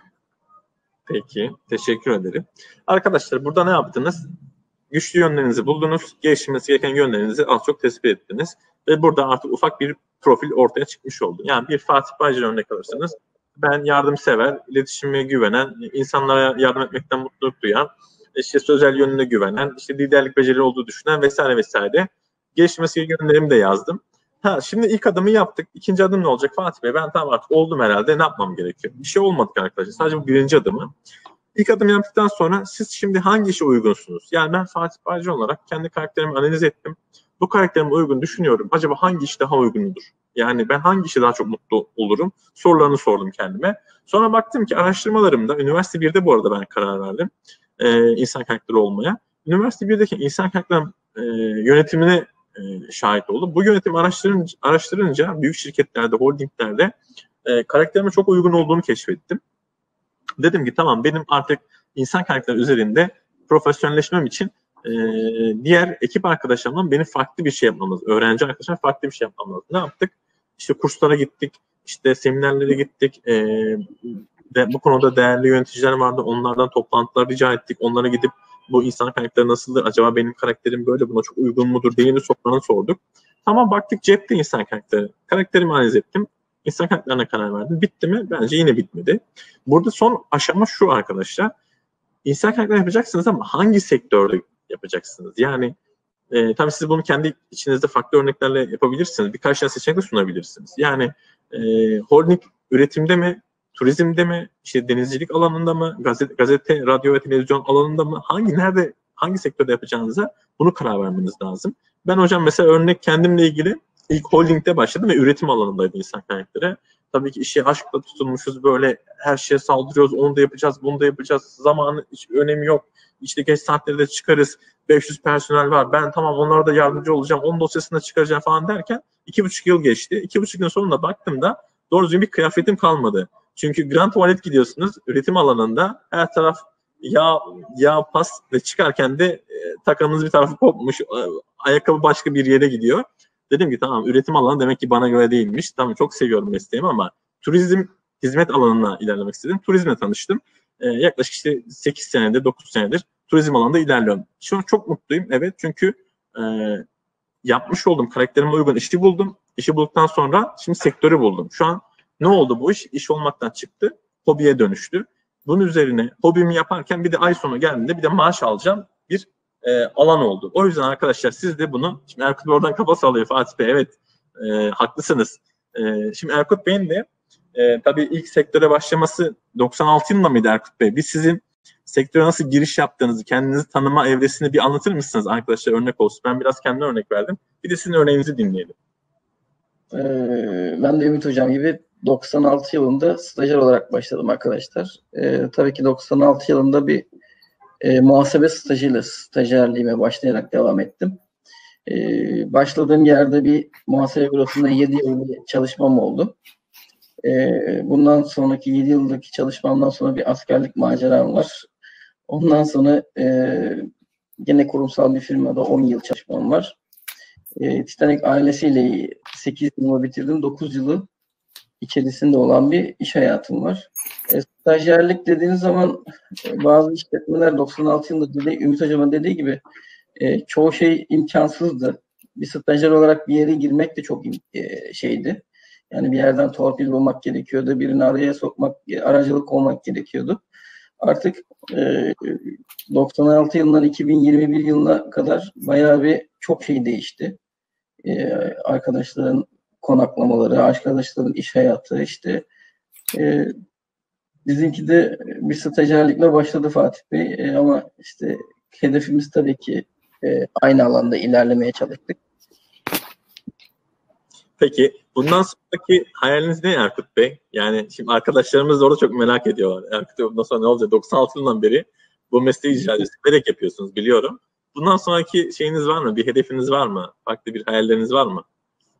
Peki, teşekkür ederim. Arkadaşlar burada ne yaptınız? Güçlü yönlerinizi buldunuz, geliştirmesi gereken yönlerinizi az çok tespit ettiniz ve burada artık ufak bir profil ortaya çıkmış oldu. Yani bir Fatih Baycar örnek alırsanız, ben yardımsever, iletişime güvenen, insanlara yardım etmekten mutluluk duyan, işte sözel yönüne güvenen, işte liderlik becerileri olduğu düşünen vesaire vesaire. Geliştirmesi gereken yönlerimi de yazdım. Şimdi ilk adımı yaptık. İkinci adım ne olacak Fatih Bey? Ben tamam artık oldum herhalde. Ne yapmam gerekiyor? Bir şey olmadık arkadaşlar. Sadece bu birinci adımı. İlk adım yaptıktan sonra siz şimdi hangi işe uygunsunuz? Yani ben Fatih Baycar olarak kendi karakterimi analiz ettim. Bu karakterime uygun düşünüyorum. Acaba hangi iş daha uygundur? Yani ben hangi işe daha çok mutlu olurum? Sorularını sordum kendime. Sonra baktım ki araştırmalarımda, üniversite 1'de bu arada ben karar verdim. İnsan kaynakları olmaya. Üniversite 1'deki insan kaynakları yönetimine şahit oldum. Bu yönetimi araştırınca büyük şirketlerde, holdinglerde karakterime çok uygun olduğunu keşfettim. Dedim ki tamam benim artık insan kaynakları üzerinde profesyonelleşmem için diğer ekip arkadaşlarımla benim farklı bir şey yapmamız, öğrenci arkadaşlarım farklı bir şey yapmamız. Ne yaptık? İşte kurslara gittik, işte seminerlere gittik. Bu konuda değerli yöneticiler vardı. Onlardan toplantılar rica ettik. Onlara gidip bu insan kaynakları nasıldır? Acaba benim karakterim böyle, buna çok uygun mudur? Diye bir sorularını sorduk. Tamam baktık cepte insan kaynakları. Karakterimi analiz ettim. İnsan kaynaklarına karar verdim. Bitti mi? Bence yine bitmedi. Burada son aşama şu arkadaşlar. İnsan kaynakları yapacaksınız ama hangi sektörde yapacaksınız? Yani tabii siz bunu kendi içinizde farklı örneklerle yapabilirsiniz. Birkaç tane seçenek de sunabilirsiniz. Yani holding üretimde mi? Turizmde mi? İşte denizcilik alanında mı? Gazete, radyo ve televizyon alanında mı? Hangi sektörde yapacağınıza bunu karar vermeniz lazım. Ben hocam mesela örnek kendimle ilgili ilk holdingde başladım ve üretim alanındaydı insan kaynakları. Tabii ki işe aşkla tutulmuşuz, böyle her şeye saldırıyoruz, onu da yapacağız, bunu da yapacağız. Zamanın hiç önemi yok. İşte geç saatlerde çıkarız, 500 personel var, ben tamam onlara da yardımcı olacağım, onun dosyasını da çıkaracağım falan derken 2,5 yıl geçti. 2,5 yılın sonunda baktığımda doğru düzgün bir kıyafetim kalmadı. Çünkü Grand Tuvalet gidiyorsunuz, üretim alanında her taraf yağ pas ve çıkarken de takımınız bir tarafı kopmuş, ayakkabı başka bir yere gidiyor. Dedim ki tamam üretim alanı demek ki bana göre değilmiş. Tamam çok seviyorum mesleğimi ama turizm hizmet alanına ilerlemek istedim. Turizmle tanıştım. Yaklaşık işte 8 senedir, 9 senedir turizm alanında ilerliyorum. Şu an çok mutluyum. Evet, çünkü yapmış olduğum karakterime uygun işi buldum. İşi bulduktan sonra şimdi sektörü buldum. Şu an ne oldu bu iş? İş olmaktan çıktı. Hobiye dönüştü. Bunun üzerine hobimi yaparken bir de ay sonu geldiğinde bir de maaş alacağım bir alan oldu. O yüzden arkadaşlar siz de bunu, şimdi Erkut Bey oradan kafa sallıyor, Fatih Bey, evet haklısınız. Şimdi Erkut Bey'in de tabii ilk sektöre başlaması 96 yılında mıydı Erkut Bey? Biz sizin sektöre nasıl giriş yaptığınızı, kendinizi tanıma evresini bir anlatır mısınız arkadaşlar, örnek olsun. Ben biraz kendime örnek verdim. Bir de sizin örneğinizi dinleyelim. Ben de Ümit Hocam gibi 96 yılında stajyer olarak başladım arkadaşlar. Tabii ki 96 yılında bir muhasebe stajıyla stajyerliğime başlayarak devam ettim. Başladığım yerde bir muhasebe bürosunda 7 yıl bir çalışmam oldu. Bundan sonraki 7 yıldaki çalışmamdan sonra bir askerlik maceram var. Ondan sonra yine kurumsal bir firmada 10 yıl çalışmam var. Titanic ailesiyle 8 yılımı bitirdim. 9 yılı içerisinde olan bir iş hayatım var. Stajyerlik dediğiniz zaman bazı işletmeler 96 yılında Ümit Hocam'ın dediği gibi çoğu şey imkansızdı. Bir stajyer olarak bir yere girmek de çok şeydi. Yani bir yerden torpil bulmak gerekiyordu. Birini araya sokmak, aracılık olmak gerekiyordu. Artık 96 yılından 2021 yılına kadar bayağı bir çok şey değişti. Arkadaşların konaklamaları, arkadaşların iş hayatı işte. Bizimki de bir stajyerlikle başladı Fatih Bey. Ama işte hedefimiz tabii ki aynı alanda ilerlemeye çalıştık. Peki bundan sonraki hayaliniz ne Erkut Bey? Yani şimdi arkadaşlarımız da orada çok merak ediyorlar. Erkut Bey bundan sonra ne olacak? 96 yılından beri bu mesleği icra ederek yapıyorsunuz biliyorum. Bundan sonraki şeyiniz var mı? Bir hedefiniz var mı? Farklı bir hayalleriniz var mı?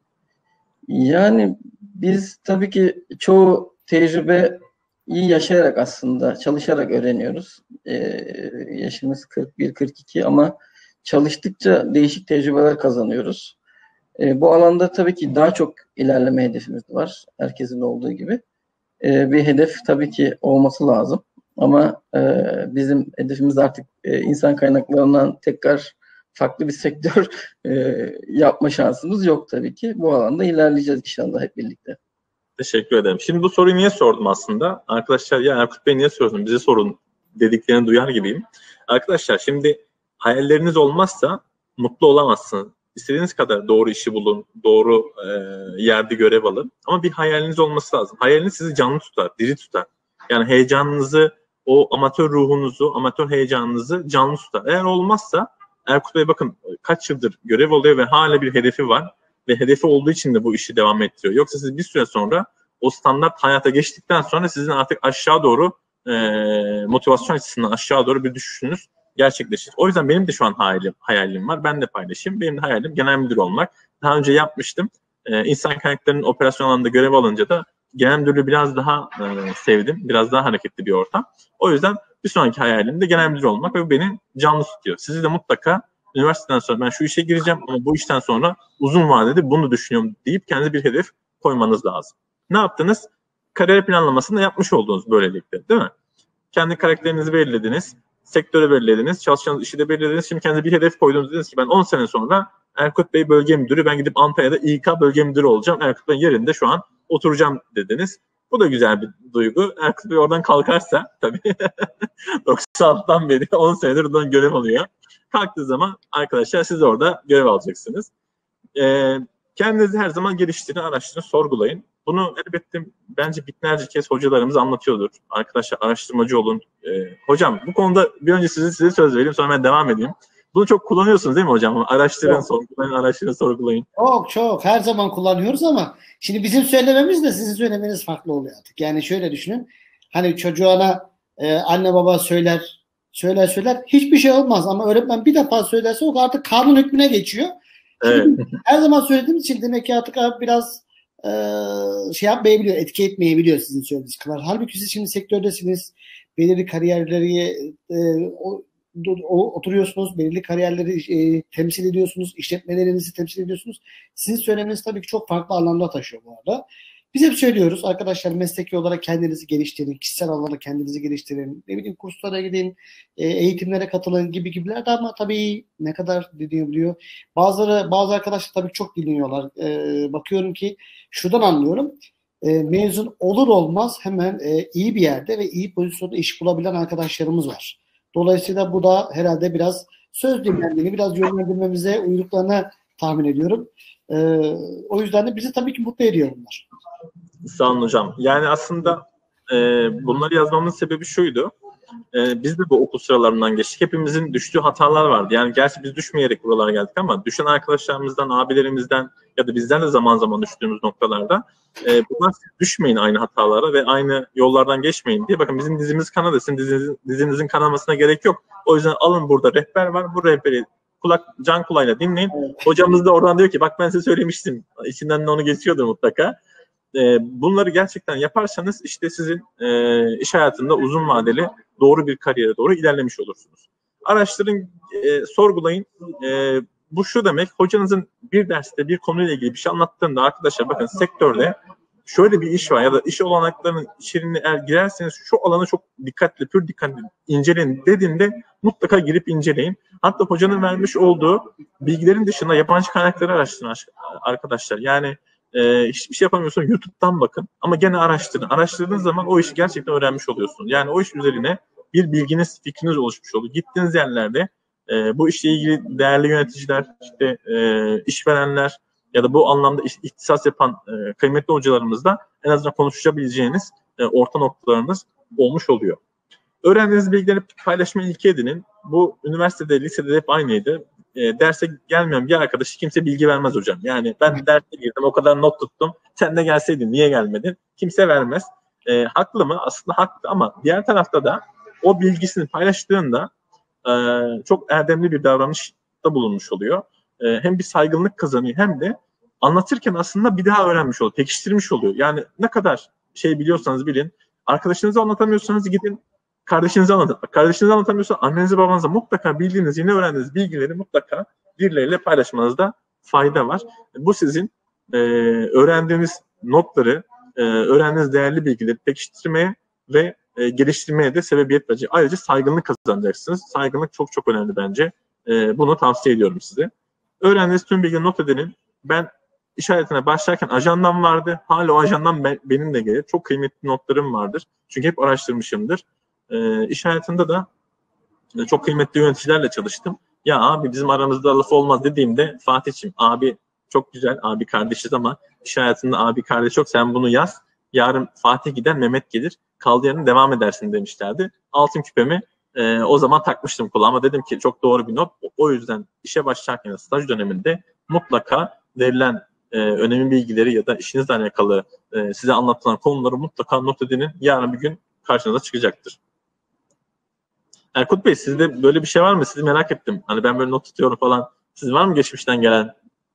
Yani biz tabii ki çoğu tecrübe iyi yaşayarak aslında çalışarak öğreniyoruz. Yaşımız 41-42 ama çalıştıkça değişik tecrübeler kazanıyoruz. Bu alanda tabii ki daha çok ilerleme hedefimiz var. Herkesin olduğu gibi. Bir hedef tabii ki olması lazım. Ama bizim hedefimiz artık insan kaynaklarından tekrar farklı bir sektör yapma şansımız yok tabii ki. Bu alanda ilerleyeceğiz inşallah hep birlikte. Teşekkür ederim. Şimdi bu soruyu niye sordum aslında? Arkadaşlar ya Erkut Bey niye sordun? Bize sorun dediklerini duyar gibiyim. Arkadaşlar şimdi hayalleriniz olmazsa mutlu olamazsınız. İstediğiniz kadar doğru işi bulun, doğru yerde görev alın. Ama bir hayaliniz olması lazım. Hayaliniz sizi canlı tutar, diri tutar. Yani heyecanınızı, o amatör ruhunuzu, amatör heyecanınızı canlı tutar. Eğer olmazsa Erkut Bey bakın kaç yıldır görev alıyor ve hala bir hedefi var. Ve hedefi olduğu için de bu işi devam ettiriyor. Yoksa siz bir süre sonra o standart hayata geçtikten sonra sizin artık aşağı doğru motivasyon açısından aşağı doğru bir düşüşünüz gerçekleşir. O yüzden benim de şu an hayalim var. Ben de paylaşayım. Benim de hayalim genel müdür olmak. Daha önce yapmıştım. İnsan kaynaklarının operasyon alanında görev alınca da genel müdürlüğü biraz daha sevdim. Biraz daha hareketli bir ortam. O yüzden bir sonraki hayalim de genel müdür olmak ve bu beni canlı tutuyor. Sizi de mutlaka üniversiteden sonra ben şu işe gireceğim ama bu işten sonra uzun vadede bunu düşünüyorum deyip kendinize bir hedef koymanız lazım. Ne yaptınız? Kariyer planlamasını da yapmış oldunuz böylelikle, değil mi? Kendi karakterinizi belirlediniz, sektörü belirlediniz, çalışacağınız işi de belirlediniz. Şimdi kendinize bir hedef koydunuz. Dediniz ki ben 10 sene sonra Erkut Bey bölge müdürü, ben gidip Antalya'da İK bölge müdürü olacağım. Erkut Bey'in yerinde şu an oturacağım dediniz. Bu da güzel bir duygu. Erkut Bey oradan kalkarsa tabii 96'dan beri 10 senedir oradan görev alıyor. Kalktığı zaman arkadaşlar siz orada görev alacaksınız. Kendinizi her zaman geliştirin, araştırın, sorgulayın. Bunu elbette bence binlerce kez hocalarımız anlatıyordur. Arkadaşlar araştırmacı olun. Hocam bu konuda bir önce size söz vereyim, sonra ben devam edeyim. Bunu çok kullanıyorsunuz değil mi hocam? Araştırın, sorgulayın, araştırın, sorgulayın. Çok her zaman kullanıyoruz ama şimdi bizim söylememiz de sizin söylemeniz farklı oluyor artık. Yani şöyle düşünün. Hani çocuğuna anne baba söyler hiçbir şey olmaz ama öğretmen bir defa söylerse o artık kanun hükmüne geçiyor. Evet. Her zaman söylediğimiz için demek ki artık biraz şey yapmayabiliyor, etki etmeyebiliyor sizin söylediğiniz kadar. Halbuki siz şimdi sektördesiniz, belirli kariyerleri oturuyorsunuz, belirli kariyerleri temsil ediyorsunuz, işletmelerinizi temsil ediyorsunuz. Sizin söylemeniz tabii ki çok farklı anlamda taşıyor bu arada. Biz hep söylüyoruz arkadaşlar, mesleki olarak kendinizi geliştirin, kişisel alanda kendinizi geliştirin, ne bileyim kurslara gidin, eğitimlere katılın gibilerde, ama tabii ne kadar dinleyebiliyor. Bazı arkadaşlar tabii çok dinliyorlar. Bakıyorum ki şuradan anlıyorum. Mezun olur olmaz hemen iyi bir yerde ve iyi pozisyonda iş bulabilen arkadaşlarımız var. Dolayısıyla bu da herhalde biraz söz dinlendiğini, biraz yönlendirmemize uyduklarını tahmin ediyorum. O yüzden de bizi tabii ki mutlu ediyor bunlar. Sağ olun hocam. Yani aslında bunları yazmamın sebebi şuydu. Biz de bu okul sıralarından geçtik. Hepimizin düştüğü hatalar vardı. Yani gerçi biz düşmeyerek buralara geldik ama düşen arkadaşlarımızdan, abilerimizden ya da bizden de zaman zaman düştüğümüz noktalarda bunlar düşmeyin aynı hatalara ve aynı yollardan geçmeyin diye. Bakın bizim dizimiz kanadı. Sizin dizinizin kanamasına gerek yok. O yüzden alın, burada rehber var. Bu rehberi can kulağıyla dinleyin. Hocamız da oradan diyor ki bak ben size söylemiştim. İçinden de onu geçiyordur mutlaka. Bunları gerçekten yaparsanız işte sizin iş hayatında uzun vadeli doğru bir kariyere doğru ilerlemiş olursunuz. Araştırın, sorgulayın. Bu şu demek, hocanızın bir derste bir konuyla ilgili bir şey anlattığında arkadaşlar bakın sektörde şöyle bir iş var ya da iş olanaklarının içeriğine eğer girerseniz şu alanı çok pür dikkatli inceleyin dediğinde mutlaka girip inceleyin. Hatta hocanın vermiş olduğu bilgilerin dışında yabancı kaynakları araştırın arkadaşlar. Yani hiçbir şey yapamıyorsun, YouTube'dan bakın ama gene araştırın. Araştırdığınız zaman o işi gerçekten öğrenmiş oluyorsunuz. Yani o iş üzerine bir bilginiz, fikriniz oluşmuş oluyor. Gittiğiniz yerlerde bu işle ilgili değerli yöneticiler, işte işverenler ya da bu anlamda ihtisas yapan kıymetli hocalarımızla en azından konuşabileceğiniz orta noktalarınız olmuş oluyor. Öğrendiğiniz bilgileri paylaşma ilke edinin. Bu üniversitede, lisede hep aynıydı. Derse gelmeyen bir arkadaşı kimse bilgi vermez hocam. Yani ben derse girdim, o kadar not tuttum. Sen de gelseydin niye gelmedin? Kimse vermez. Haklı mı? Aslında haklı ama diğer tarafta da o bilgisini paylaştığında çok erdemli bir davranışta bulunmuş oluyor. Hem bir saygınlık kazanıyor hem de anlatırken aslında bir daha öğrenmiş oluyor, pekiştirmiş oluyor. Yani ne kadar şey biliyorsanız bilin, arkadaşınıza anlatamıyorsanız gidin kardeşinize anlatın. Kardeşinize anlatamıyorsa annenize babanıza mutlaka bildiğiniz, yeni öğrendiğiniz bilgileri mutlaka birileriyle paylaşmanızda fayda var. Bu sizin öğrendiğiniz notları, öğrendiğiniz değerli bilgileri pekiştirmeye ve geliştirmeye de sebebiyet verecek. Ayrıca saygınlık kazanacaksınız. Saygınlık çok çok önemli bence. Bunu tavsiye ediyorum size. Öğrendiğiniz tüm bilgileri not edin. Ben iş hayatına başlarken ajandam vardı. Hala o ajandam benim de gelir. Çok kıymetli notlarım vardır. Çünkü hep araştırmışımdır. İş hayatında da çok kıymetli yöneticilerle çalıştım. Ya abi bizim aramızda laf olmaz dediğimde Fatih'ciğim abi çok güzel, abi kardeşiz ama iş hayatında abi kardeş yok, sen bunu yaz. Yarın Fatih gider, Mehmet gelir. Kaldığı yerine devam edersin demişlerdi. Altın küpemi o zaman takmıştım kulağıma. Dedim ki çok doğru bir not. O yüzden işe başlarken staj döneminde mutlaka verilen önemli bilgileri ya da işinizle alakalı size anlatılan konuları mutlaka not edinin. Yarın bir gün karşınıza çıkacaktır. Erkut Bey, sizde böyle bir şey var mı? Sizi merak ettim. Hani ben böyle not tutuyorum falan. Siz var mı geçmişten gelen?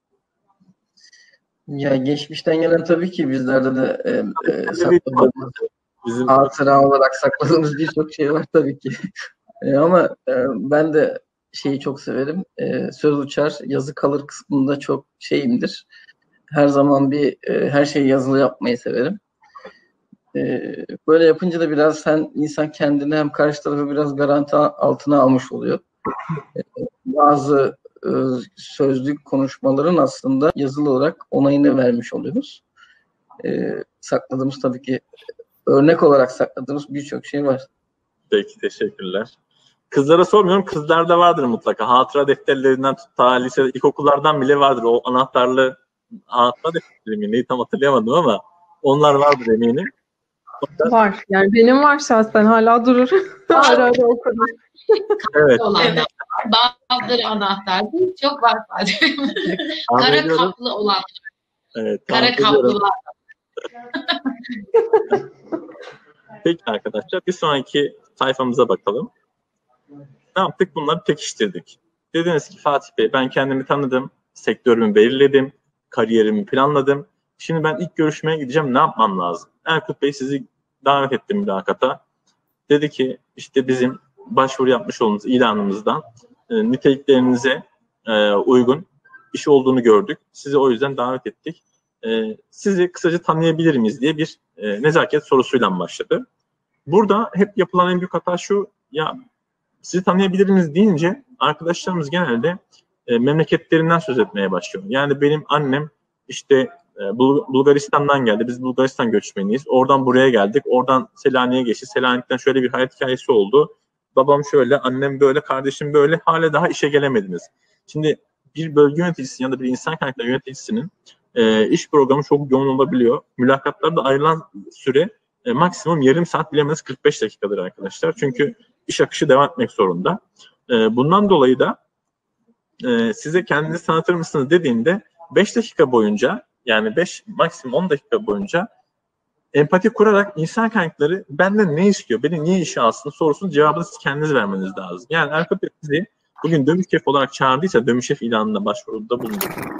Ya geçmişten gelen tabii ki bizlerde de sakladığımız, hatıra olarak sakladığımız birçok şey var tabii ki. Ama ben de şeyi çok severim. Söz uçar, yazı kalır kısmında çok şeyimdir. Her zaman her şeyi yazılı yapmayı severim. Böyle yapınca da biraz insan kendini hem karşı tarafı biraz garanti altına almış oluyor. Bazı sözlük konuşmaların aslında yazılı olarak onayını vermiş oluyoruz. Sakladığımız tabii ki örnek olarak sakladığımız birçok şey var. Peki, teşekkürler. Kızlara sormuyorum. Kızlarda vardır mutlaka. Hatıra defterlerinden tut, lise, ilkokullardan bile vardır. O anahtarlı hatıra defterleri mi? Neyi tam hatırlayamadım ama onlar vardır eminim. Var. Yani benim var şahsen, hala durur. Ara ara okudum. Evet. Olanlar var. Bazıları anahtar değil. Çok var sadece. Kara kaplı olanlar. Evet. Kara kaplılar. Peki arkadaşlar, bir sonraki sayfamıza bakalım. Ne yaptık? Bunları pekiştirdik. Dediniz ki Fatih Bey, ben kendimi tanıdım, sektörümü belirledim, kariyerimi planladım. Şimdi ben ilk görüşmeye gideceğim, ne yapmam lazım? Erkut Bey sizi davet ettim mülakata. Dedi ki işte bizim başvuru yapmış olduğunuz ilanımızdan niteliklerinize uygun iş olduğunu gördük. Sizi o yüzden davet ettik. sizi kısaca tanıyabilir miyiz diye bir nezaket sorusuyla başladı. Burada hep yapılan en büyük hata şu, ya sizi tanıyabilir miyiz deyince arkadaşlarımız genelde memleketlerinden söz etmeye başlıyor. Yani benim annem işte Bulgaristan'dan geldi. Biz Bulgaristan göçmeniyiz. Oradan buraya geldik. Oradan Selanik'e geçti. Selanik'ten şöyle bir hayat hikayesi oldu. Babam şöyle, annem böyle, kardeşim böyle. Hala daha işe gelemediniz. Şimdi bir bölge yöneticisinin ya da bir insan kaynakları yöneticisinin iş programı çok yoğun olabiliyor. Mülakatlarda ayrılan süre maksimum yarım saat, bilemez 45 dakikadır arkadaşlar. Çünkü iş akışı devam etmek zorunda. Bundan dolayı da size kendinizi tanıtır mısınız dediğinde 5 dakika boyunca, yani 5 maksimum 10 dakika boyunca empati kurarak insan kaynakları benden ne istiyor, beni niye işe alsın sorusunun cevabını siz kendiniz vermeniz lazım. Yani Erkut Bey sizi bugün dömüş şef olarak çağırdıysa dömüş şef ilanında başvuruda bulundu.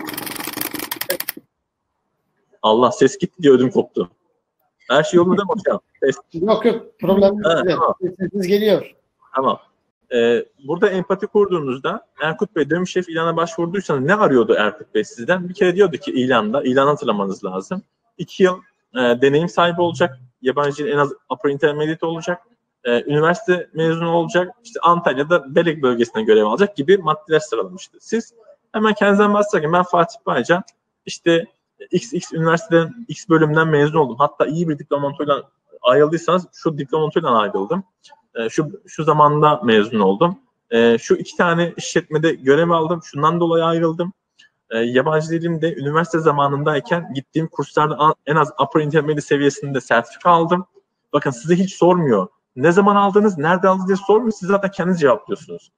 Allah, ses gitti diye ödüm koptu. Her şey yolunda mı hocam? Yok problem yok. Sesiniz geliyor. Tamam. Burada empati kurduğunuzda Erkut Bey dömüş şef ilana başvurduysanız ne arıyordu Erkut Bey sizden? Bir kere diyordu ki ilan hatırlamanız lazım. 2 yıl deneyim sahibi olacak. Yabancı dil en az upper intermediate olacak. Üniversite mezunu olacak. İşte Antalya'da Belek bölgesine görev alacak gibi maddeler sıralamıştı. Siz hemen kendinizden bahsederken ben Fatih Baycan işte X üniversiteden X bölümden mezun oldum. Hatta iyi bir diplomatıyla ayrıldıysanız şu diplomatıyla ayrıldım. Şu zamanda mezun oldum. Şu 2 tane işletmede görev aldım. Şundan dolayı ayrıldım. Yabancı dilimde üniversite zamanındayken gittiğim kurslarda en az upper intermediate seviyesinde sertifika aldım. Bakın size hiç sormuyor. Ne zaman aldınız, nerede aldınız diye sormuyor. Siz zaten kendiniz cevaplıyorsunuz.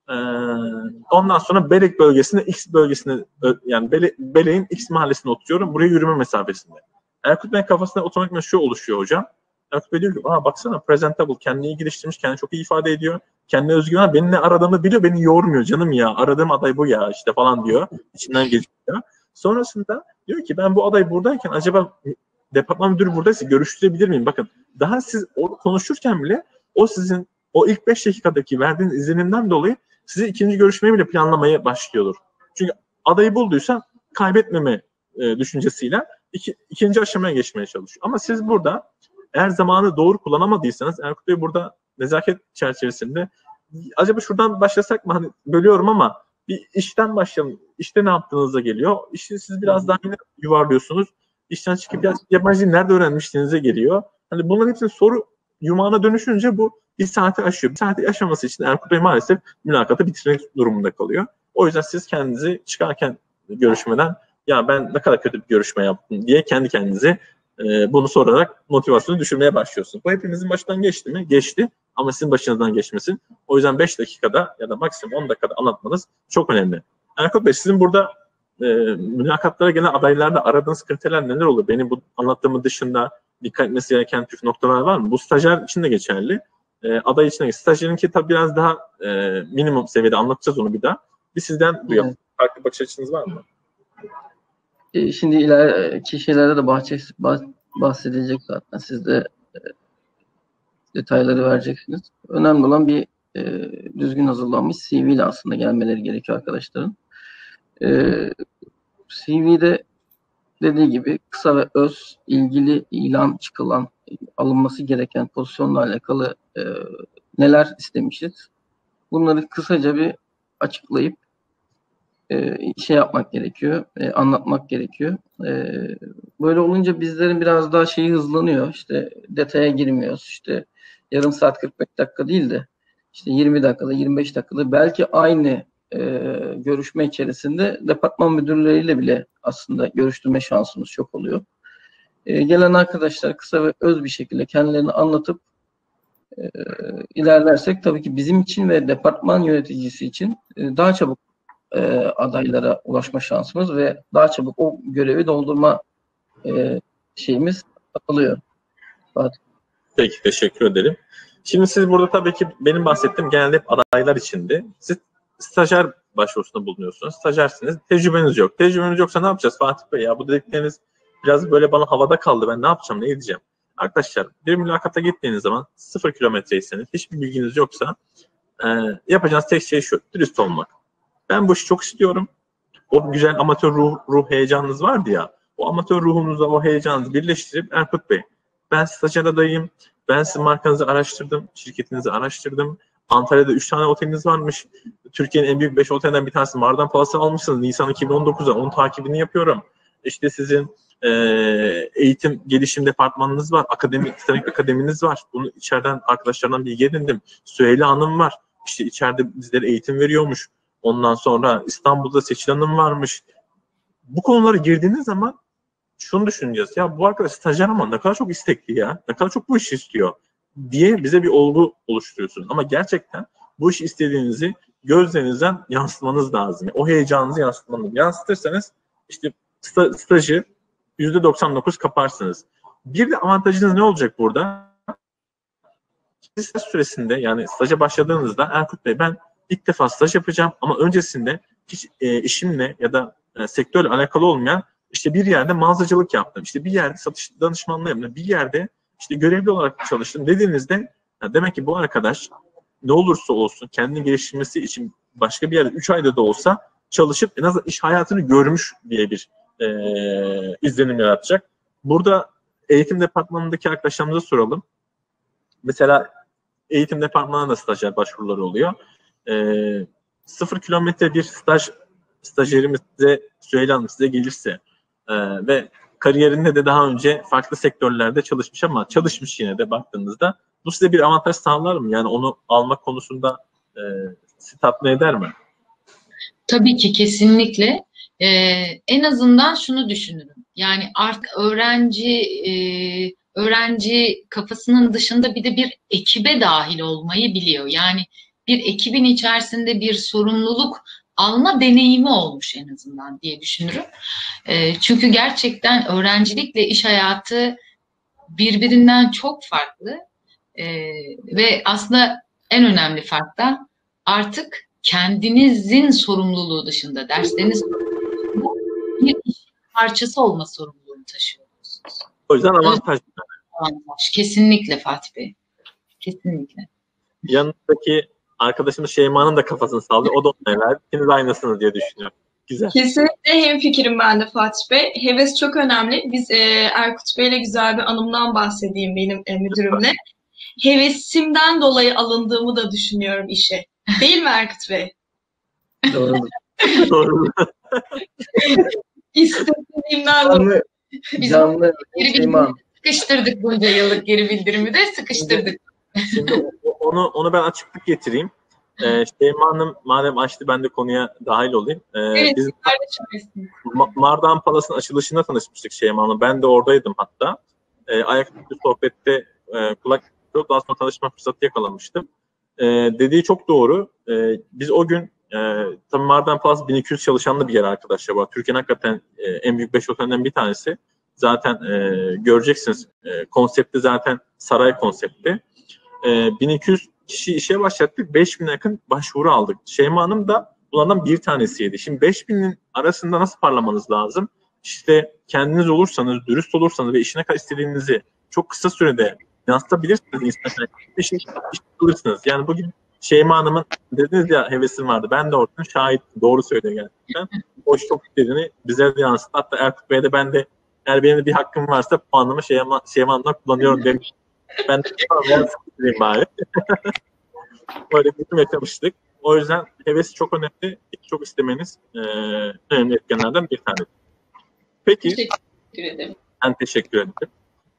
Ondan sonra Belek bölgesinde X bölgesinde, yani Belek'in X mahallesinde oturuyorum. Buraya yürüme mesafesinde. Erkut Bey'in kafasında otomatikman şu oluşuyor hocam. Erkut Bey diyor ki baksana presentable, kendini iyi geliştirmiş, kendini çok iyi ifade ediyor. Kendine özgüven, benim ne aradığımı biliyor, beni yormuyor canım ya. Aradığım aday bu ya işte falan diyor. İçinden geçiyor. Sonrasında diyor ki ben bu aday buradayken acaba departman müdürü buradaysa görüştürebilir miyim? Bakın daha siz konuşurken bile o sizin o ilk 5 dakikadaki verdiğiniz izlenimden dolayı sizi ikinci görüşmeyi bile planlamaya başlıyordur. Çünkü adayı bulduysa kaybetmeme düşüncesiyle ikinci aşamaya geçmeye çalışıyor. Ama siz burada eğer zamanı doğru kullanamadıysanız Erkut Bey burada nezaket çerçevesinde acaba şuradan başlasak mı? Hani bölüyorum ama bir işten başlayalım. İşte ne yaptığınızda geliyor. İşte siz biraz daha yuvarlıyorsunuz. İşten çıkıp yabancı nerede öğrenmiştiğinize geliyor. Hani bunların hepsi soru yumağına dönüşünce bu 1 saati aşıyor. 1 saati aşaması için Erkut Bey maalesef mülakatı bitirmek durumunda kalıyor. O yüzden siz kendinizi çıkarken görüşmeden ya ben ne kadar kötü bir görüşme yaptım diye kendi kendinize bunu sorarak motivasyonu düşürmeye başlıyorsunuz. Bu hepimizin başından geçti mi? Geçti. Ama sizin başınızdan geçmesin. O yüzden 5 dakikada ya da maksimum 10 dakikada anlatmanız çok önemli. Erkut Bey sizin burada mülakatlara gelen adaylarda aradığınız kriterler neler olur? Benim bu anlattığımın dışında dikkat etmesi gereken püf noktalar var mı? Bu stajyer için de geçerli. Aday için de geçerli. Stajyerinki tabii biraz daha minimum seviyede, anlatacağız onu bir daha. Bir sizden duyalım. Evet. Farklı bakış açınız var mı? Şimdi ileriki şeylerde de bahsedilecek zaten. Siz de detayları vereceksiniz. Önemli olan bir düzgün hazırlanmış CV ile aslında gelmeleri gerekiyor arkadaşların. CV'de dediği gibi kısa ve öz, ilgili ilan çıkılan, alınması gereken pozisyonla alakalı neler istemişiz? Bunları kısaca bir açıklayıp yapmak gerekiyor, anlatmak gerekiyor. Böyle olunca bizlerin biraz daha şeyi hızlanıyor. İşte detaya girmiyoruz. İşte yarım saat 45 dakika değil de işte 20 dakikada, 25 dakikada belki aynı görüşme içerisinde departman müdürleriyle bile aslında görüştürme şansımız çok oluyor. Gelen arkadaşlar kısa ve öz bir şekilde kendilerini anlatıp ilerlersek tabii ki bizim için ve departman yöneticisi için daha çabuk adaylara ulaşma şansımız ve daha çabuk o görevi doldurma şeyimiz oluyor. Peki, teşekkür ederim. Şimdi siz burada tabii ki benim bahsettiğim genelde hep adaylar içindi. Siz stajyer başvurusunda bulunuyorsunuz. Stajyersiniz. Tecrübeniz yok. Tecrübeniz yoksa ne yapacağız Fatih Bey? Ya bu dedikleriniz biraz böyle bana havada kaldı. Ben ne yapacağım, ne edeceğim? Arkadaşlar bir mülakata gittiğiniz zaman 0 kilometreyseniz, hiçbir bilginiz yoksa yapacağınız tek şey şu: dürüst olmak. Ben bu işi çok istiyorum. O güzel amatör ruh heyecanınız vardı ya. o amatör ruhunuza, o heyecanınızı birleştirip Erkut Bey, ben stajyer adayım, ben sizin markanızı araştırdım, şirketinizi araştırdım. Antalya'da 3 tane oteliniz varmış. Türkiye'nin en büyük 5 otelinden bir tanesi Mardan Palas'ı almışsınız. Nisan 2019'da onun takibini yapıyorum. İşte sizin eğitim gelişim departmanınız var. Akademik akademiniz var. Bunu içeriden arkadaşlarından bilgi edindim. Süheyla Hanım var. İşte içeride bizlere eğitim veriyormuş. Ondan sonra İstanbul'da Seçil Hanım varmış. Bu konulara girdiğiniz zaman şunu düşüneceğiz. Ya bu arkadaş stajyer ama ne kadar çok istekli ya. Ne kadar çok bu işi istiyor diye bize bir olgu oluşturuyorsunuz. Ama gerçekten bu işi istediğinizi gözlerinizden yansıtmanız lazım. O heyecanınızı yansıtmanız lazım. Yansıtırsanız işte stajı %99 kaparsınız. Bir de avantajınız ne olacak burada? Staj süresinde, yani staja başladığınızda Erkut Bey ben ilk defa staj yapacağım ama öncesinde hiç işimle ya da sektörle alakalı olmayan işte bir yerde mağazacılık yaptım, işte bir yerde satış danışmanlığı yaptım, bir yerde işte görevli olarak çalıştım dediğinizde demek ki bu arkadaş ne olursa olsun kendini geliştirmesi için başka bir yerde 3 ayda da olsa çalışıp en azından iş hayatını görmüş diye bir izlenim yaratacak. Burada eğitim departmanındaki arkadaşlarımıza soralım. Mesela eğitim departmanına da stajyer başvuruları oluyor. 0 kilometre bir stajyerimiz size, Süheyla Hanım size gelirse ve kariyerinde de daha önce farklı sektörlerde çalışmış ama çalışmış yine de baktığınızda bu size bir avantaj sağlar mı? Yani onu almak konusunda sizi tatmin eder mi? Tabii ki kesinlikle. En azından şunu düşünürüm. Yani artık öğrenci kafasının dışında bir de bir ekibe dahil olmayı biliyor. Yani bir ekibin içerisinde bir sorumluluk alma deneyimi olmuş en azından diye düşünürüm. Çünkü gerçekten öğrencilikle iş hayatı birbirinden çok farklı. Ve aslında en önemli fark da artık kendinizin sorumluluğu dışında, dersleriniz bir iş parçası olma sorumluluğunu taşıyorsunuz. O yüzden avantaj. Avantaj. Kesinlikle Fatih Bey. Kesinlikle. Yanındaki arkadaşımız Şeyma'nın da kafasını sallıyor. O da ona verdi. İkiniz aynısınız diye düşünüyorum. Güzel. Kesinlikle hemfikirim ben de Fatih Bey. Heves çok önemli. Biz Erkut Bey'le güzel bir anımdan bahsedeyim benim müdürümle. Hevesimden dolayı alındığımı da düşünüyorum işe. Değil mi Erkut Bey? Doğru. Doğru. İstediğimden dolayı. Canlı Şeyma. Sıkıştırdık bunca yıllık geri bildirimi de sıkıştırdık. Şimdi onu ben açıklık getireyim. Şeyma Hanım madem açtı ben de konuya dahil olayım. Evet, Biz Mardan Palas'ın açılışında tanışmıştık Şeyma Hanım. Ben de oradaydım hatta. Ayaküstü sohbette kulak daha sonra tanışma fırsatı yakalamıştım. Dediği çok doğru. Biz o gün tabii Mardan Palas 1200 çalışanlı bir yer arkadaşlar var. Türkiye'nin hakikaten en büyük 5 otelinden bir tanesi. Zaten göreceksiniz konsepti zaten saray konsepti. 1200 kişi işe başlattık. 5000'e yakın başvuru aldık. Şeyma Hanım da bunlardan bir tanesiydi. Şimdi 5000'in arasında nasıl parlamanız lazım? İşte kendiniz olursanız, dürüst olursanız ve işine kadar istediğinizi çok kısa sürede yansıtabilirsiniz insanlara. İş alırsınız. Yani bugün Şeyma Hanım'ın dediniz ya hevesim vardı. Ben de orada şahit. Doğru söylüyor gerçekten. O iş çok istediğini bize de yansıttı. Hatta Erkut Bey'de ben de eğer benim de bir hakkım varsa puanımı Şeyma Hanım'dan kullanıyorum demiş. Ben de sıkıntıyım bari. Böyle bir durum yaşamıştık. O yüzden heves çok önemli. Çok istemeniz önemli etkenlerden bir tanesi. Peki. Teşekkür ederim. Ben teşekkür ederim.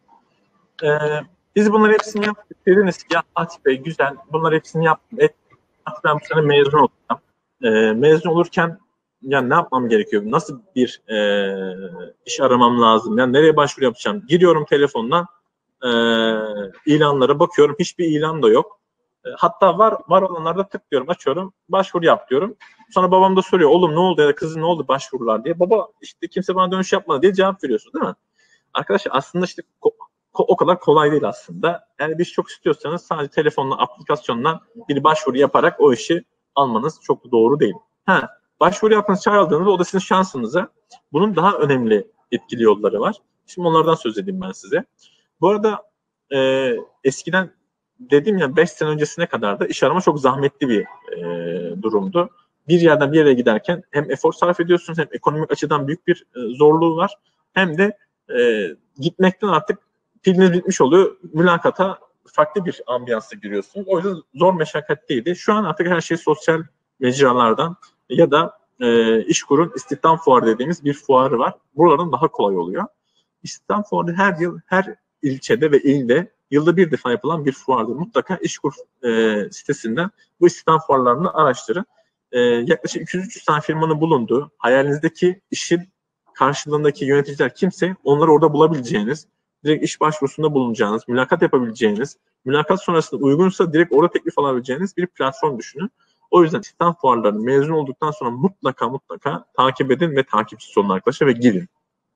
Biz bunların hepsini yaptık. Dediniz ki ya Fatih Bey güzel. Bunların hepsini yaptım. Artık ben bu sene mezun olacağım. Mezun olurken yani ne yapmam gerekiyor? Nasıl bir iş aramam lazım? Yani nereye başvuru yapacağım? Giriyorum telefondan ilanlara bakıyorum. Hiçbir ilan da yok. Hatta var olanlarda tıklıyorum, açıyorum, başvuru yap diyorum. Sonra babam da soruyor, oğlum ne oldu ya da kızım ne oldu başvurular diye. Baba işte kimse bana dönüş yapmadı diye cevap veriyorsun değil mi? Arkadaşlar aslında işte o kadar kolay değil aslında. Yani bir iş çok istiyorsanız sadece telefonla, aplikasyondan bir başvuru yaparak o işi almanız çok doğru değil. Başvuru yapmanız çağrıldığınızda o da sizin şansınıza. Bunun daha önemli etkili yolları var. Şimdi onlardan söz edeyim ben size. Bu arada eskiden dedim ya 5 sene öncesine kadar da iş arama çok zahmetli bir durumdu. Bir yerden bir yere giderken hem efor sarf ediyorsunuz hem ekonomik açıdan büyük bir zorluğu var. hem de gitmekten artık piliniz bitmiş oluyor. Mülakata farklı bir ambiyansa giriyorsunuz. O yüzden zor, meşakkatliydi. Şu an artık her şey sosyal mecralardan ya da İşkur'un istihdam fuarı dediğimiz bir fuarı var. Buraların daha kolay oluyor. İstihdam fuarı her yıl, her ilçede ve ilde yılda bir defa yapılan bir fuardır. Mutlaka İşkur sitesinden bu istihdam fuarlarını araştırın. Yaklaşık 200-300 tane firmanın bulunduğu, hayalinizdeki işin karşılığındaki yöneticiler kimse, onları orada bulabileceğiniz, direkt iş başvurusunda bulunacağınız, mülakat yapabileceğiniz, mülakat sonrasında uygunsa direkt orada teklif alabileceğiniz bir platform düşünün. O yüzden istihdam fuarlarını mezun olduktan sonra mutlaka takip edin ve takipçisi olun arkadaşlar ve girin.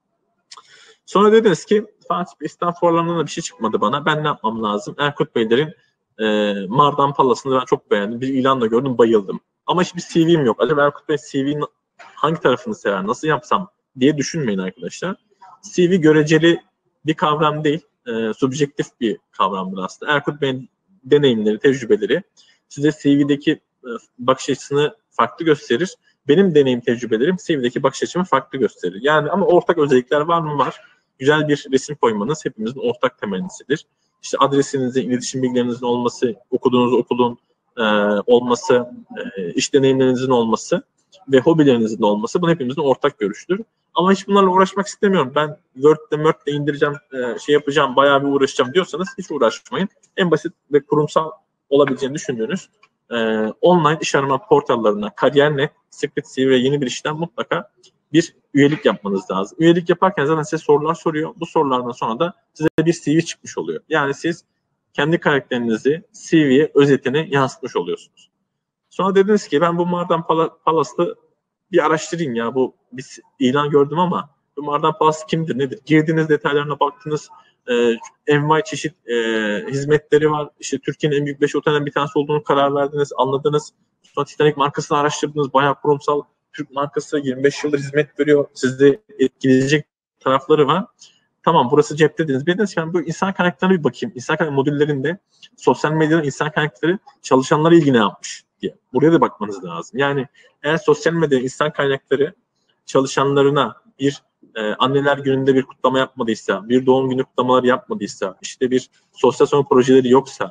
Sonra dediniz ki Fatih Bey, istihdam fuarlarından da bir şey çıkmadı bana. Ben ne yapmam lazım? Erkut Beylerin Mardan Palas'ını ben çok beğendim. Bir ilanla gördüm, bayıldım. Ama hiçbir CV'm yok. Acaba Erkut Bey CV'nin hangi tarafını sever, nasıl yapsam diye düşünmeyin arkadaşlar. CV göreceli bir kavram değil, subjektif bir kavramdır aslında. Erkut Bey'in deneyimleri, tecrübeleri size CV'deki bakış açısını farklı gösterir. Benim deneyim, tecrübelerim CV'deki bakış açımı farklı gösterir. Yani ama ortak özellikler var mı? Var. Güzel bir resim koymanız hepimizin ortak temennisidir. İşte adresinizin, iletişim bilgilerinizin olması, okuduğunuz okulun olması, iş deneyimlerinizin olması ve hobilerinizin olması, bu hepimizin ortak görüştür. Ama hiç bunlarla uğraşmak istemiyorum. Ben Word'de indireceğim, şey yapacağım, bayağı bir uğraşacağım diyorsanız hiç uğraşmayın. En basit ve kurumsal olabileceğini düşündüğünüz online iş arama portallarına Kariyer.net, Secret CV ve yeni bir işten mutlaka bir üyelik yapmanız lazım. Üyelik yaparken zaten size sorular soruyor. Bu sorulardan sonra da size bir CV çıkmış oluyor. Yani siz kendi karakterinizi CV'ye, özetini yansıtmış oluyorsunuz. Sonra dediniz ki ben bu Mardan Palas'ı bir araştırayım ya, bu bir ilan gördüm ama bu Mardan Palas kimdir, nedir? Girdiğiniz detaylarına baktınız, envai çeşit hizmetleri var. İşte Türkiye'nin en büyük 5 otelinden bir tanesi olduğunu karar verdiniz, anladınız. Sonra Titanic markasını araştırdınız. Bayağı kurumsal, Türk markası, 25 yıldır hizmet veriyor. Sizi etkileyecek tarafları var. Tamam, burası cepte dediniz. Dediniz ki ben bu insan kaynaklarına bir bakayım. İnsan kaynakları modüllerinde sosyal medyada insan kaynakları çalışanlara ilgi ne yapmış diye. Buraya da bakmanız lazım. Yani eğer sosyal medyada insan kaynakları çalışanlarına bir anneler gününde bir kutlama yapmadıysa, bir doğum günü kutlamaları yapmadıysa, işte bir sosyal sorumluluk projeleri yoksa,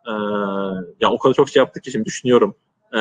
ya o kadar çok şey yaptık ki şimdi düşünüyorum.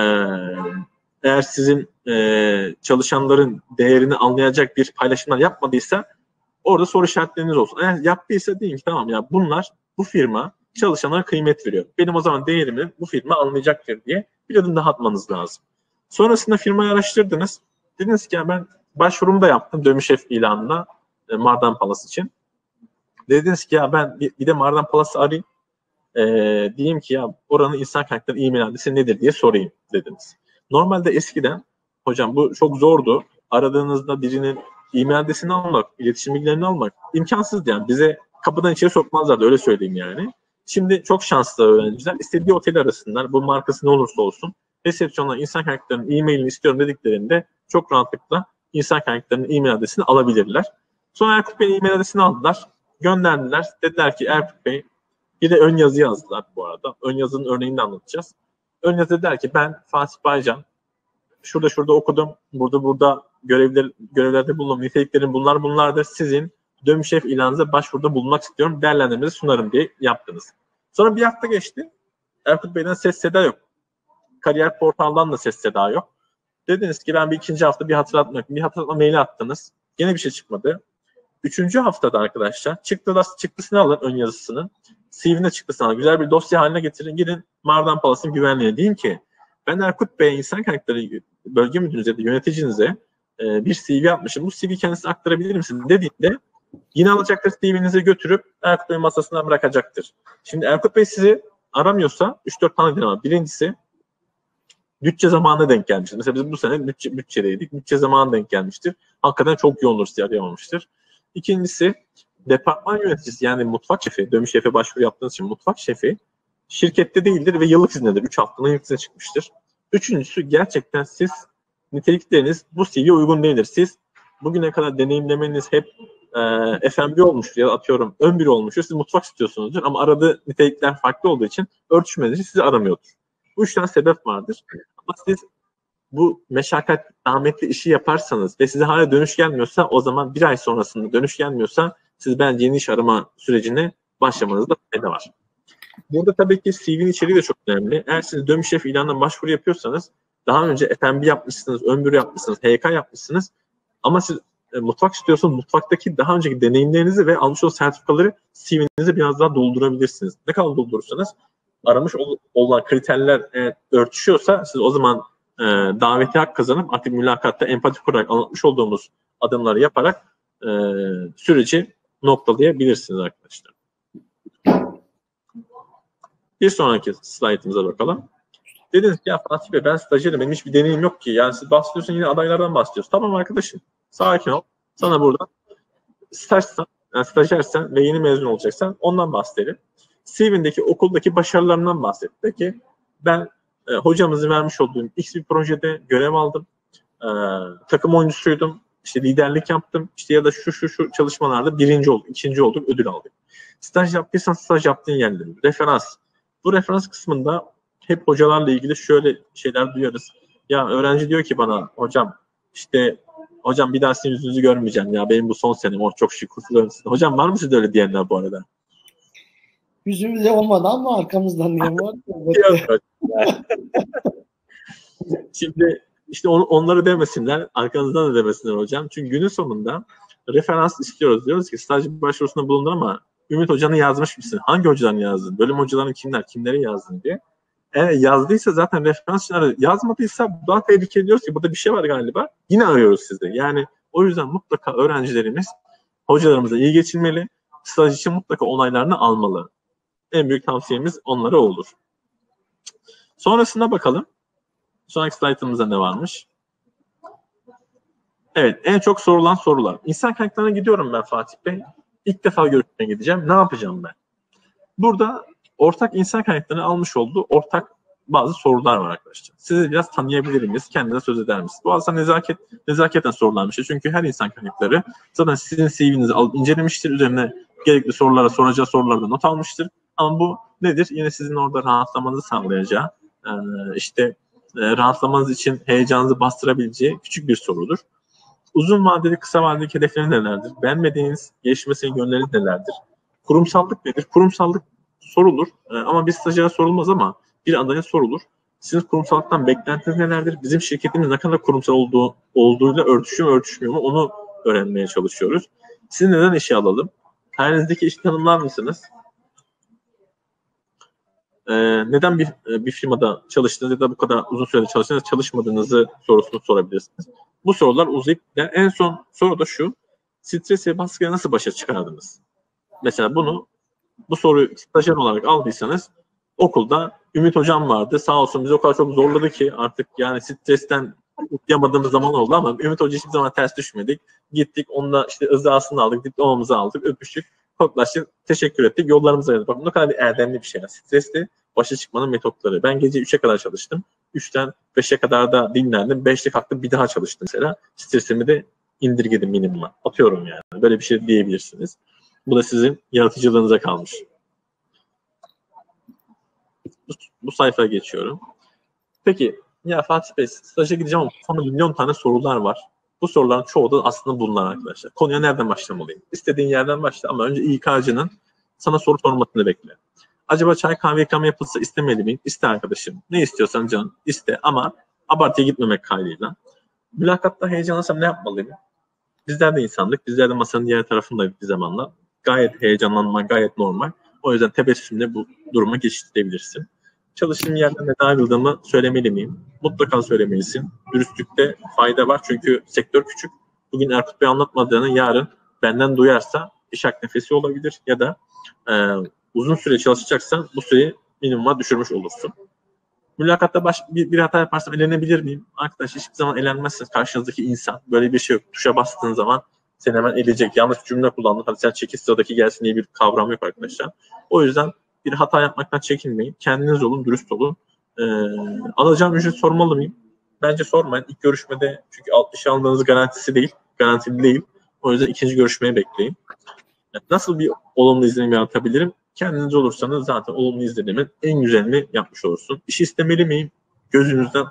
Eğer sizin çalışanların değerini anlayacak bir paylaşımlar yapmadıysa orada soru işaretleriniz olsun. Eğer yaptıysa deyin ki tamam ya, bu firma çalışanlara kıymet veriyor. Benim o zaman değerimi bu firma anlayacaktır diye bir adım daha atmanız lazım. Sonrasında firmayı araştırdınız. Dediniz ki ya ben başvurumu da yaptım Dömüşef ilanına Mardan Palas için. Dediniz ki ya ben bir de Mardan Palas'ı arayayım. Diyeyim ki ya oranın insan kaynakları e-mail adresi nedir diye sorayım dediniz. Normalde eskiden hocam bu çok zordu. Aradığınızda birinin e-mail adresini almak, iletişim bilgilerini almak imkansızdı yani. Bize kapıdan içeri sokmazlardı, öyle söyleyeyim yani. Şimdi çok şanslı öğrenciler istediği otel arasınlar. Bu markası ne olursa olsun. Resepsiyondan insan kaynaklarının e-mailini istiyorum dediklerinde çok rahatlıkla insan kaynaklarının e-mail adresini alabilirler. Sonra Erkut Bey'in e-mail adresini aldılar. Gönderdiler. Dediler ki Erkut Bey, bir de ön yazı yazdılar bu arada. Ön yazının örneğini de anlatacağız. Ön yazı der ki ben Fatih Baycan, şurada okudum, burada görevlerde bulundum, niteliklerim bunlardır. Sizin Dömüşef ilanınıza başvuruda bulunmak istiyorum, değerlendirmenizi sunarım diye yaptınız. Sonra bir hafta geçti. Erkut Bey'den ses seda yok. Kariyer portaldan da ses seda yok. Dediniz ki ben bir ikinci hafta bir hatırlatma maili attınız. Yine bir şey çıkmadı. Üçüncü haftada arkadaşlar çıktısını alın, ön yazısını. CV'ne çıktısını alın. Güzel bir dosya haline getirin. Gidin Mardan Palas'ın güvenliğine. Deyin ki ben Erkut Bey insan kaynakları bölge müdürünüze de yöneticinize bir CV atmışım. Bu CV kendisine aktarabilir misin dediğinde yine alacaktır, CV'nizi götürüp Erkut Bey masasına bırakacaktır. Şimdi Erkut Bey sizi aramıyorsa 3-4 tane değil ama birincisi bütçe zamanına denk gelmiştir. Mesela biz bu sene bütçedeydik. Bütçe zamanına denk gelmiştir. Hakikaten çok yoğundur, sizi arayamamıştır. İkincisi departman yöneticisi yani mutfak şefi, Dömüşef'e başvuru yaptığınız için mutfak şefi şirkette değildir ve yıllık izindedir. 3 haftanın yıllık izine çıkmıştır. Üçüncüsü gerçekten siz nitelikleriniz bu CV'ye uygun değildir. Siz bugüne kadar deneyimlemeniz hep F&B olmuştur ya da atıyorum ön biri olmuştur. Siz mutfak istiyorsunuzdur ama aradığı nitelikler farklı olduğu için örtüşmediği için sizi aramıyordur. Bu 3 tane sebep vardır. Ama siz bu meşakkat, zahmetli işi yaparsanız ve size hala dönüş gelmiyorsa, o zaman bir ay sonrasında dönüş gelmiyorsa siz bence yeni iş arama sürecine başlamanızda fayda var. Burada tabii ki CV'nin içeriği de çok önemli. Eğer siz dömüş şef ilanına başvuru yapıyorsanız, daha önce F&B yapmışsınız, ön büro yapmışsınız, HK yapmışsınız ama siz mutfak istiyorsanız mutfaktaki daha önceki deneyimlerinizi ve almış olduğunuz sertifikaları CV'nize biraz daha doldurabilirsiniz. Ne kadar doldurursanız aramış olan kriterler örtüşüyorsa siz o zaman daveti hak kazanıp artık mülakatta empati kurarak anlatmış olduğumuz adımları yaparak süreci noktalayabilirsiniz arkadaşlar. Bir sonraki slaytımıza bakalım. Dediniz ki ya Fatih Bey ben stajyerim, benim hiçbir deneyim yok ki. Yani siz bahsediyorsun, yine adaylardan bahsediyorsun. Tamam arkadaşım, sakin ol. Sana burada stajyersen ve yeni mezun olacaksan ondan bahsedelim. CV'ndeki okuldaki başarılarından bahset. Peki ben hocamızın vermiş olduğum X bir projede görev aldım. Takım oyuncusuydum. İşte liderlik yaptım. İşte ya da şu çalışmalarda birinci olduk, ikinci olduk, ödül aldık. Staj yaptıysan staj yaptığın yerleri. Referans. Bu referans kısmında hep hocalarla ilgili şöyle şeyler duyarız. Ya öğrenci diyor ki bana, hocam bir daha sizin yüzünüzü görmeyeceğim ya, benim bu son senem, çok şükür kurtuluyorum size. Hocam var mı sizde öyle diyenler bu arada? Yüzümüzde olmadı ama arkamızdan diye var. Şimdi işte onları demesinler, arkanızdan da demesinler hocam. Çünkü günün sonunda referans istiyoruz. Diyoruz ki staj başvurusunda bulundur ama Ümit Hoca'nı yazmış mısın? Hangi hocadan yazdın? Bölüm hocalarını kimlere yazdın diye. Eğer yazdıysa zaten referans için arıyor. Yazmadıysa daha tehlike ediyoruz ki burada bir şey var galiba. Yine arıyoruz sizi. Yani o yüzden mutlaka öğrencilerimiz hocalarımıza iyi geçinmeli. Staj için mutlaka onaylarını almalı. En büyük tavsiyemiz onlara olur. Sonrasında bakalım. Sonraki slaytımızda ne varmış? Evet, en çok sorulan sorular. İnsan kaynaklarına gidiyorum ben Fatih Bey. İlk defa görüşmeye gideceğim. Ne yapacağım ben? Burada ortak insan kaynaklarını almış olduğu ortak bazı sorular var arkadaşlar. Sizi biraz tanıyabilir miyiz? Kendine söz eder misiniz? Bu aslında nezaketen sorulan bir şey. Çünkü her insan kaynakları zaten sizin CV'nizi alıp incelemiştir. Üzerine gerekli soracağı sorularda not almıştır. Ama bu nedir? Yine sizin orada rahatlamanızı sağlayacağı, rahatlamanız için heyecanınızı bastırabileceği küçük bir sorudur. Uzun vadeli, kısa vadeli hedefleri nelerdir? Beğenmediğiniz, gelişmesinin yönleri nelerdir? Kurumsallık nedir? Kurumsallık sorulur ama bir stajyere sorulmaz ama bir adaya sorulur. Sizin kurumsallıktan beklentiniz nelerdir? Bizim şirketimiz ne kadar kurumsal olduğuyla örtüşüyor mu, örtüşmüyor mu? Onu öğrenmeye çalışıyoruz. Sizi neden işe alalım? Hayalinizdeki işi tanımlar mısınız? Neden bir firmada çalıştığınız ya da bu kadar uzun sürede çalıştığınız, çalışmadığınızı sorusunu sorabilirsiniz. Bu sorular uzayıp en son soru da şu: stres ve baskıya nasıl başa çıkardınız? Mesela bu soruyu stajyer olarak aldıysanız okulda Ümit Hocam vardı. Sağ olsun bizi o kadar çok zorladı ki artık yani stresten yamadığımız zaman oldu ama Ümit Hoca hiçbir zaman ters düşmedik. Gittik onunla ızasını aldık, diplomamızı aldık, öpüştük, koklaştık, teşekkür ettik, yollarımıza ayrıldık. Bak ne kadar bir erdemli bir şey. Stresli başa çıkmanın metotları. Ben gece 3'e kadar çalıştım. 3'ten 5'e kadar da dinlendim. 5'te kalktım bir daha çalıştım mesela. Stresimi de indirgedim minimuma. Atıyorum yani. Böyle bir şey diyebilirsiniz. Bu da sizin yaratıcılığınıza kalmış. Bu sayfaya geçiyorum. Peki ya Fatih Bey, staja gideceğim ama sonra milyon tane sorular var. Bu soruların çoğu da aslında bunlar arkadaşlar. Konuya nereden başlamalıyım? İstediğin yerden başla ama önce İK'cının sana soru sormasını bekle. Acaba çay kahve ikram yapılsa istemeli miyim? İste arkadaşım. Ne istiyorsan canım iste ama abartıya gitmemek kaydıyla. Mülakatta heyecanlansam ne yapmalıyım? Bizler de insanlık. Bizler de masanın diğer tarafındaydık bir zamanlar. Gayet heyecanlanman gayet normal. O yüzden tebessümle bu duruma geçiştirebilirsin. Çalıştığım yerden neden ayrıldığımı söylemeli miyim? Mutlaka söylemelisin. Dürüstlükte fayda var çünkü sektör küçük. Bugün Erkut Bey anlatmadığını yarın benden duyarsa iş hak nefesi olabilir ya da uzun süre çalışacaksan bu süreyi minimuma düşürmüş olursun. Mülakatta bir hata yaparsam elenebilir miyim? Arkadaş hiçbir zaman elenmezsiniz. Karşınızdaki insan. Böyle bir şey yok. Tuşa bastığın zaman seni hemen eleyecek. Yanlış cümle kullandın. Hadi sen çekil sıradaki gelsin diye bir kavram yok arkadaşlar. O yüzden bir hata yapmaktan çekinmeyin. Kendiniz olun, dürüst olun. Alacağım ücret sormalı mıyım? Bence sormayın. İlk görüşmede çünkü işe alındığınız garantili değil. O yüzden ikinci görüşmeye bekleyin. Nasıl bir olumlu izlenim yaratabilirim? Kendiniz olursanız zaten olumlu izlenimin en güzelini yapmış olursun. İşi istemeli miyim? Gözünüzden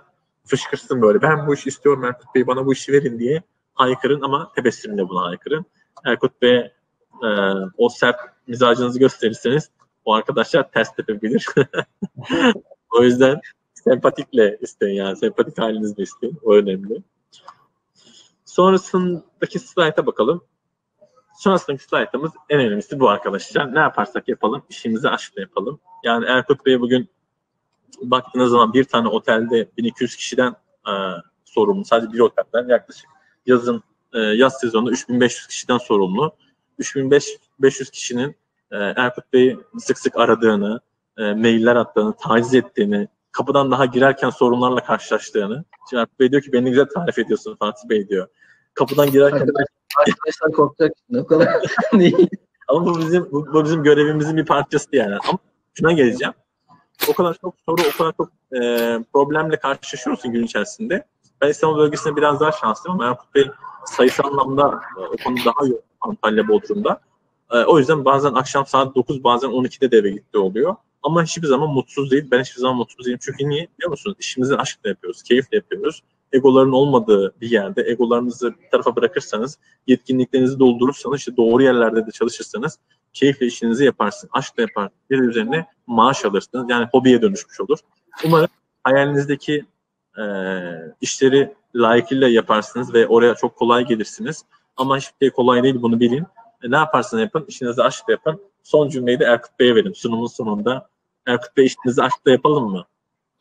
fışkırsın böyle. Ben bu işi istiyorum Erkut Bey, bana bu işi verin diye haykırın ama tebessümle buna haykırın. Erkut Bey o sert mizacınızı gösterirseniz o arkadaşlar ters tepebilir. O yüzden sempatikle isteyin yani. Sempatik halinizle isteyin. O önemli. Sonrasındaki slayta bakalım. Sonrasındaki slaytımız en önemlisi bu arkadaşlar. Ne yaparsak yapalım, işimizi aşkla yapalım. Yani Erkut Bey bugün baktığınız zaman bir tane otelde 1200 kişiden sorumlu. Sadece bir otelden yaklaşık yaz sezonu 3500 kişiden sorumlu. 3500 kişinin Erkut Bey'i sık sık aradığını, mailler attığını, taciz ettiğini, kapıdan daha girerken sorunlarla karşılaştığını. Şimdi Erkut Bey diyor ki beni güzel tarif ediyorsun Fatih Bey diyor. Kapıdan girerken... Arkadaşlar korkacak şimdi o kadar değil. Ama bu bizim görevimizin bir parçası yani. Ama şuna geleceğim. O kadar çok soru, o kadar çok problemle karşılaşıyorsun gün içerisinde. Ben İstanbul bölgesinde biraz daha şanslıyım ama Erkut Bey sayısal anlamda o konuda daha yok Antalya, Bodrum'da. O yüzden bazen akşam saat 9, bazen 12'de de eve gitti oluyor. Ama hiçbir zaman mutsuz değil. Ben hiçbir zaman mutsuz değilim. Çünkü niye biliyor musunuz? İşimizi aşkla yapıyoruz, keyifle yapıyoruz. Egoların olmadığı bir yerde, egolarınızı bir tarafa bırakırsanız, yetkinliklerinizi doldurursanız, işte doğru yerlerde de çalışırsanız, keyifle işinizi yaparsınız, aşkla yaparsınız. Bir de üzerine maaş alırsınız. Yani hobiye dönüşmüş olur. Umarım hayalinizdeki işleri layıkıyla yaparsınız ve oraya çok kolay gelirsiniz. Ama hiçbir şey kolay değil, bunu bilin. Ne yaparsanız yapın, işinizi aşkla yapın. Son cümleyi de Erkut Bey'e verin sunumun sonunda. Erkut Bey, işinizi aşkla yapalım mı?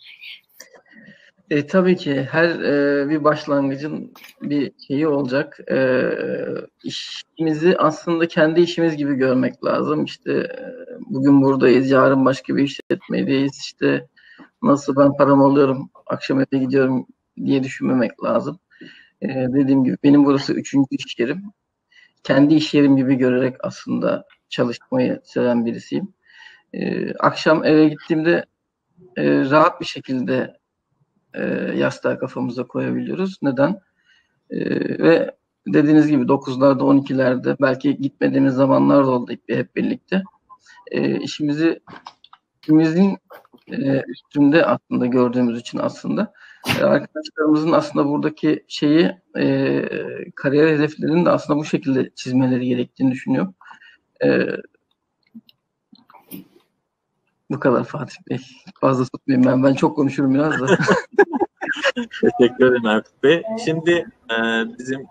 Tabii ki her bir başlangıcın bir şeyi olacak. İşimizi aslında kendi işimiz gibi görmek lazım. İşte bugün buradayız, yarın başka bir işletmedeyiz. İşte nasıl ben paramı alıyorum, akşam eve gidiyorum diye düşünmemek lazım. Dediğim gibi benim burası 3. iş yerim. Kendi iş yerim gibi görerek aslında çalışmayı seven birisiyim. Akşam eve gittiğimde rahat bir şekilde yastığa kafamıza koyabiliyoruz. Neden? Ve dediğiniz gibi 9'larda 12'lerde belki gitmediğimiz zamanlar da oldu hep birlikte. İşimizin üstünde aslında gördüğümüz için aslında arkadaşlarımızın aslında buradaki şeyi kariyer hedeflerinin de aslında bu şekilde çizmeleri gerektiğini düşünüyorum. Bu kadar Fatih Bey. Fazla tutmayayım ben çok konuşurum biraz da. Teşekkür ederim Erkut Bey. Şimdi bizim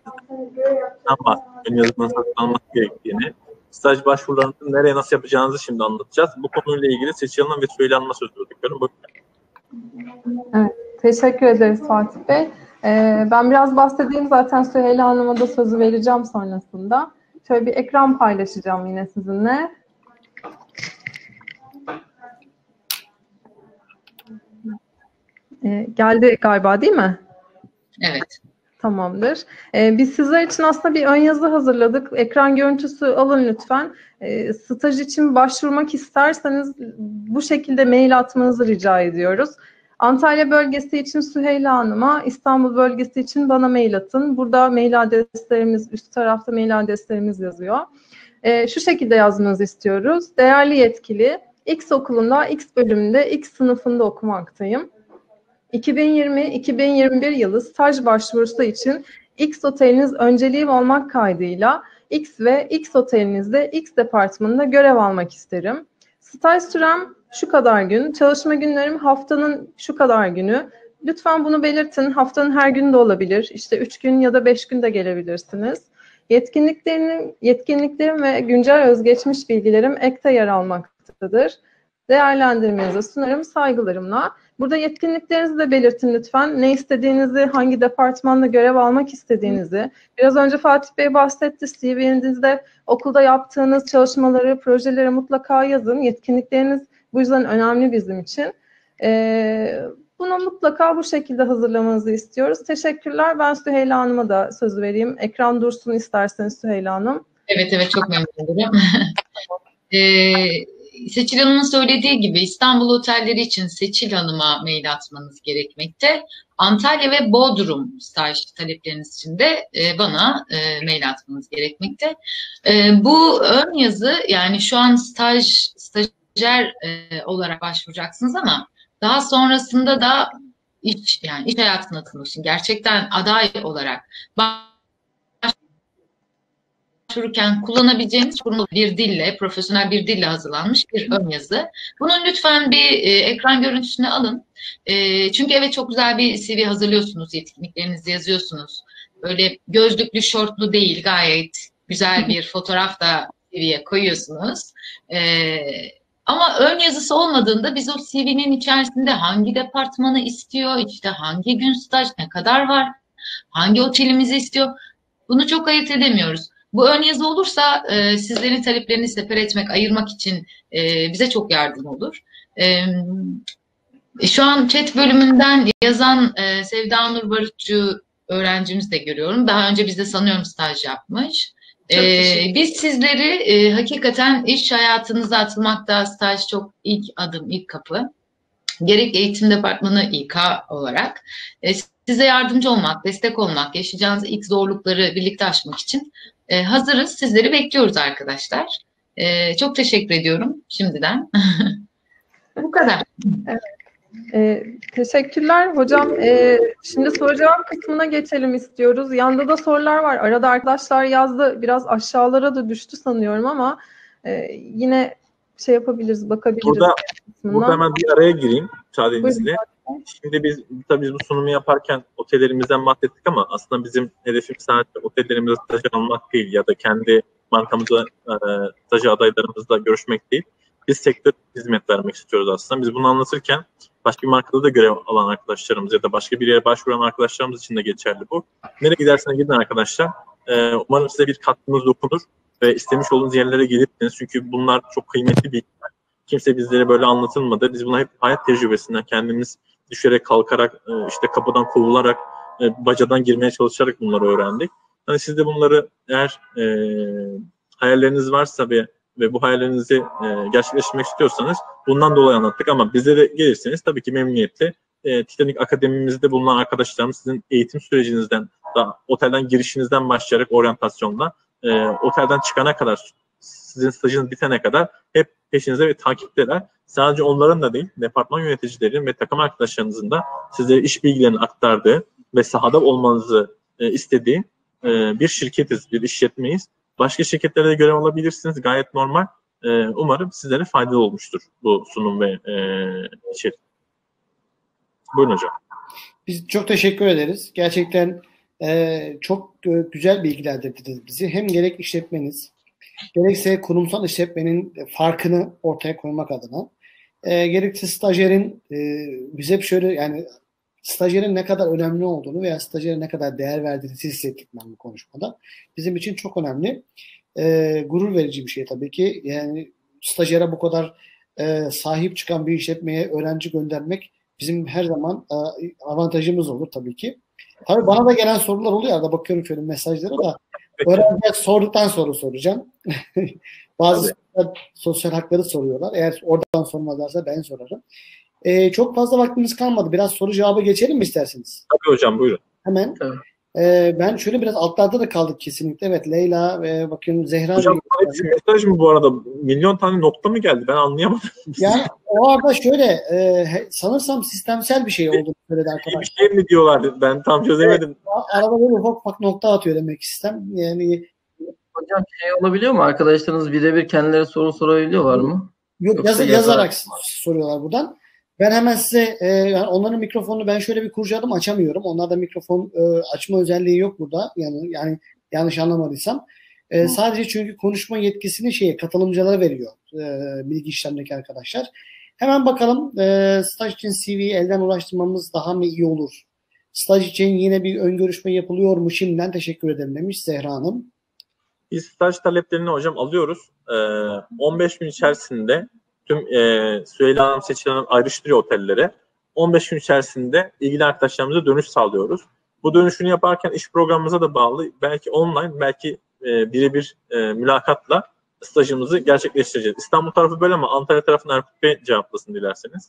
ön yazının saklanması gerektiğini, staj başvurularını nereye nasıl yapacağınızı şimdi anlatacağız. Bu konuyla ilgili Seçil Hanım ve Süheyla Hanım'a söz veriyorum. Evet, teşekkür ederiz Fatih Bey. Ben biraz bahsedeyim, zaten Süheyla Hanım'a da sözü vereceğim sonrasında. Şöyle bir ekran paylaşacağım yine sizinle. Geldi galiba değil mi? Evet. Tamamdır. Biz sizler için aslında bir ön yazı hazırladık. Ekran görüntüsü alın lütfen. Staj için başvurmak isterseniz bu şekilde mail atmanızı rica ediyoruz. Antalya bölgesi için Süheyla Hanım'a, İstanbul bölgesi için bana mail atın. Burada mail adreslerimiz, üst tarafta mail adreslerimiz yazıyor. Şu şekilde yazmanızı istiyoruz. Değerli yetkili, X okulunda, X bölümünde, X sınıfında okumaktayım. 2020-2021 yılı staj başvurusu için X oteliniz önceliğim olmak kaydıyla X ve X otelinizde X departmanında görev almak isterim. Staj sürem şu kadar gün, çalışma günlerim haftanın şu kadar günü. Lütfen bunu belirtin. Haftanın her günü de olabilir. İşte 3 gün ya da 5 gün de gelebilirsiniz. Yetkinliklerim ve güncel özgeçmiş bilgilerim ekte yer almaktadır. Değerlendirmenizi sunarım saygılarımla. Burada yetkinliklerinizi de belirtin lütfen. Ne istediğinizi, hangi departmanda görev almak istediğinizi. Biraz önce Fatih Bey bahsetti. CV'nizde okulda yaptığınız çalışmaları, projeleri mutlaka yazın. Yetkinlikleriniz bu yüzden önemli bizim için. Bunu mutlaka bu şekilde hazırlamanızı istiyoruz. Teşekkürler. Ben Süheyla Hanım'a da söz vereyim. Ekran dursun isterseniz Süheyla Hanım. Evet, çok memnun olurum. Seçil Hanım'ın söylediği gibi İstanbul otelleri için Seçil Hanım'a mail atmanız gerekmekte. Antalya ve Bodrum staj talepleriniz için de bana mail atmanız gerekmekte. Bu ön yazı, yani şu an stajyer olarak başvuracaksınız ama daha sonrasında da iş hayatına atılmak için gerçekten aday olarak başvururken kullanabileceğiniz bir dille, profesyonel bir dille hazırlanmış bir ön yazı. Bunun lütfen bir ekran görüntüsünü alın. Çünkü evet, çok güzel bir CV hazırlıyorsunuz, yetkinliklerinizi yazıyorsunuz. Böyle gözlüklü, şortlu değil, gayet güzel bir fotoğraf da CV'ye koyuyorsunuz. Ama ön yazısı olmadığında biz o CV'nin içerisinde hangi departmanı istiyor, işte hangi gün staj, ne kadar var, hangi otelimizi istiyor, bunu çok ayırt edemiyoruz. Bu ön yazı olursa sizlerin taleplerini sefer etmek, ayırmak için bize çok yardım olur. Şu an chat bölümünden yazan Sevda Nur Barutçu öğrencimiz de görüyorum. Daha önce bizde sanıyorum staj yapmış. Biz sizleri hakikaten iş hayatınıza atılmakta staj çok ilk adım, ilk kapı. Gerek eğitim departmanı İK olarak size yardımcı olmak, destek olmak, yaşayacağınız ilk zorlukları birlikte aşmak için hazırız. Sizleri bekliyoruz arkadaşlar. Çok teşekkür ediyorum şimdiden. Bu kadar. Teşekkürler hocam. Şimdi soru cevap kısmına geçelim istiyoruz. Yanda da sorular var. Arada arkadaşlar yazdı. Biraz aşağılara da düştü sanıyorum ama yine şey yapabiliriz, bakabiliriz. Burada hemen bir araya gireyim müsaadenizle. Şimdi biz tabii bu sunumu yaparken otellerimizden bahsettik ama aslında bizim hedefimiz sadece otellerimizde staj almak değil ya da kendi markamızda staj adaylarımızla görüşmek değil. Biz sektör hizmet vermek istiyoruz aslında. Biz bunu anlatırken başka bir markada da görev alan arkadaşlarımız ya da başka bir yere başvuran arkadaşlarımız için de geçerli bu. Nereye giderseniz gidin arkadaşlar. Umarım size bir katkımız dokunur ve istemiş olduğunuz yerlere gelirsiniz. Çünkü bunlar çok kıymetli bilgiler. Kimse bizlere böyle anlatılmadı. Biz buna hep hayat tecrübesinden kendimiz düşerek, kalkarak, işte kapıdan kovularak, bacadan girmeye çalışarak bunları öğrendik. Hani siz de bunları eğer hayalleriniz varsa ve bu hayallerinizi gerçekleştirmek istiyorsanız bundan dolayı anlattık ama bize de gelirseniz tabii ki memnuniyetle Titanic Akademimizde bulunan arkadaşlarımız sizin eğitim sürecinizden, otelden girişinizden başlayarak oryantasyonla otelden çıkana kadar, sizin stajınız bitene kadar hep peşinize ve takipteler. Sadece onların da değil, departman yöneticilerinin ve takım arkadaşlarınızın da size iş bilgilerini aktardığı ve sahada olmanızı istediği bir şirketiz, bir işletmeyiz. Başka şirketlerde de görev alabilirsiniz. Gayet normal. Umarım sizlere faydalı olmuştur bu sunum ve içerik. Buyurun hocam. Biz çok teşekkür ederiz. Gerçekten çok güzel bilgilendirdiniz bizi. Hem gerek işletmeniz, gerekse kurumsal işletmenin farkını ortaya koymak adına, gerekse stajyerin bize şöyle, yani stajyerin ne kadar önemli olduğunu veya stajyere ne kadar değer verdiğinizi hissettik ben bu konuşmada. Bizim için çok önemli. Gurur verici bir şey tabii ki. Yani stajyere bu kadar sahip çıkan bir işletmeye öğrenci göndermek bizim her zaman avantajımız olur tabii ki. Tabii bana da gelen sorular oluyor. Arada bakıyorum şöyle mesajlara da. Öğrenciler sorduktan sonra soracağım. Bazı sosyal hakları soruyorlar. Eğer oradan sormazlarsa ben sorarım. Çok fazla vaktimiz kalmadı. Biraz soru cevabı geçelim mi isterseniz? Tabii hocam, buyurun. Hemen. Tabii. Ben şöyle biraz altlarda da kaldık kesinlikle. Evet, Leyla ve bakıyorum Zehra. Hocam mesaj mı bu arada? Milyon tane nokta mı geldi? Ben anlayamadım. Yani o arada şöyle sanırsam sistemsel bir şey olduğunu söyledi arkadaşlar. Bir şey mi diyorlardı? Ben tam çözemedim. Evet, arada böyle ufak nokta atıyor demek sistem. Yani Hocam şey olabiliyor mu? Arkadaşlarınız birebir kendileri soru sorabiliyorlar mı? Yok, yazarak soruyorlar buradan. Ben hemen size yani onların mikrofonunu ben şöyle bir kurcaladım, açamıyorum. Onlarda mikrofon açma özelliği yok burada. Yani yanlış anlamadıysam. Sadece çünkü konuşma yetkisini katılımcılara veriyor bilgi işlemdeki arkadaşlar. Hemen bakalım staj için CV'yi elden ulaştırmamız daha mı iyi olur? Staj için yine bir ön görüşme yapılıyor mu? Şimdiden teşekkür ederim demiş Zehra Hanım. Biz staj taleplerini hocam alıyoruz. 15 gün içerisinde tüm Süheyla Hanım, Seçil Hanım ayrıştırıyor otellere. 15 gün içerisinde ilgili arkadaşlarımıza dönüş sağlıyoruz. Bu dönüşünü yaparken iş programımıza da bağlı. Belki online, belki birebir mülakatla stajımızı gerçekleştireceğiz. İstanbul tarafı böyle ama Antalya tarafını Erkut Bey cevaplasın dilerseniz.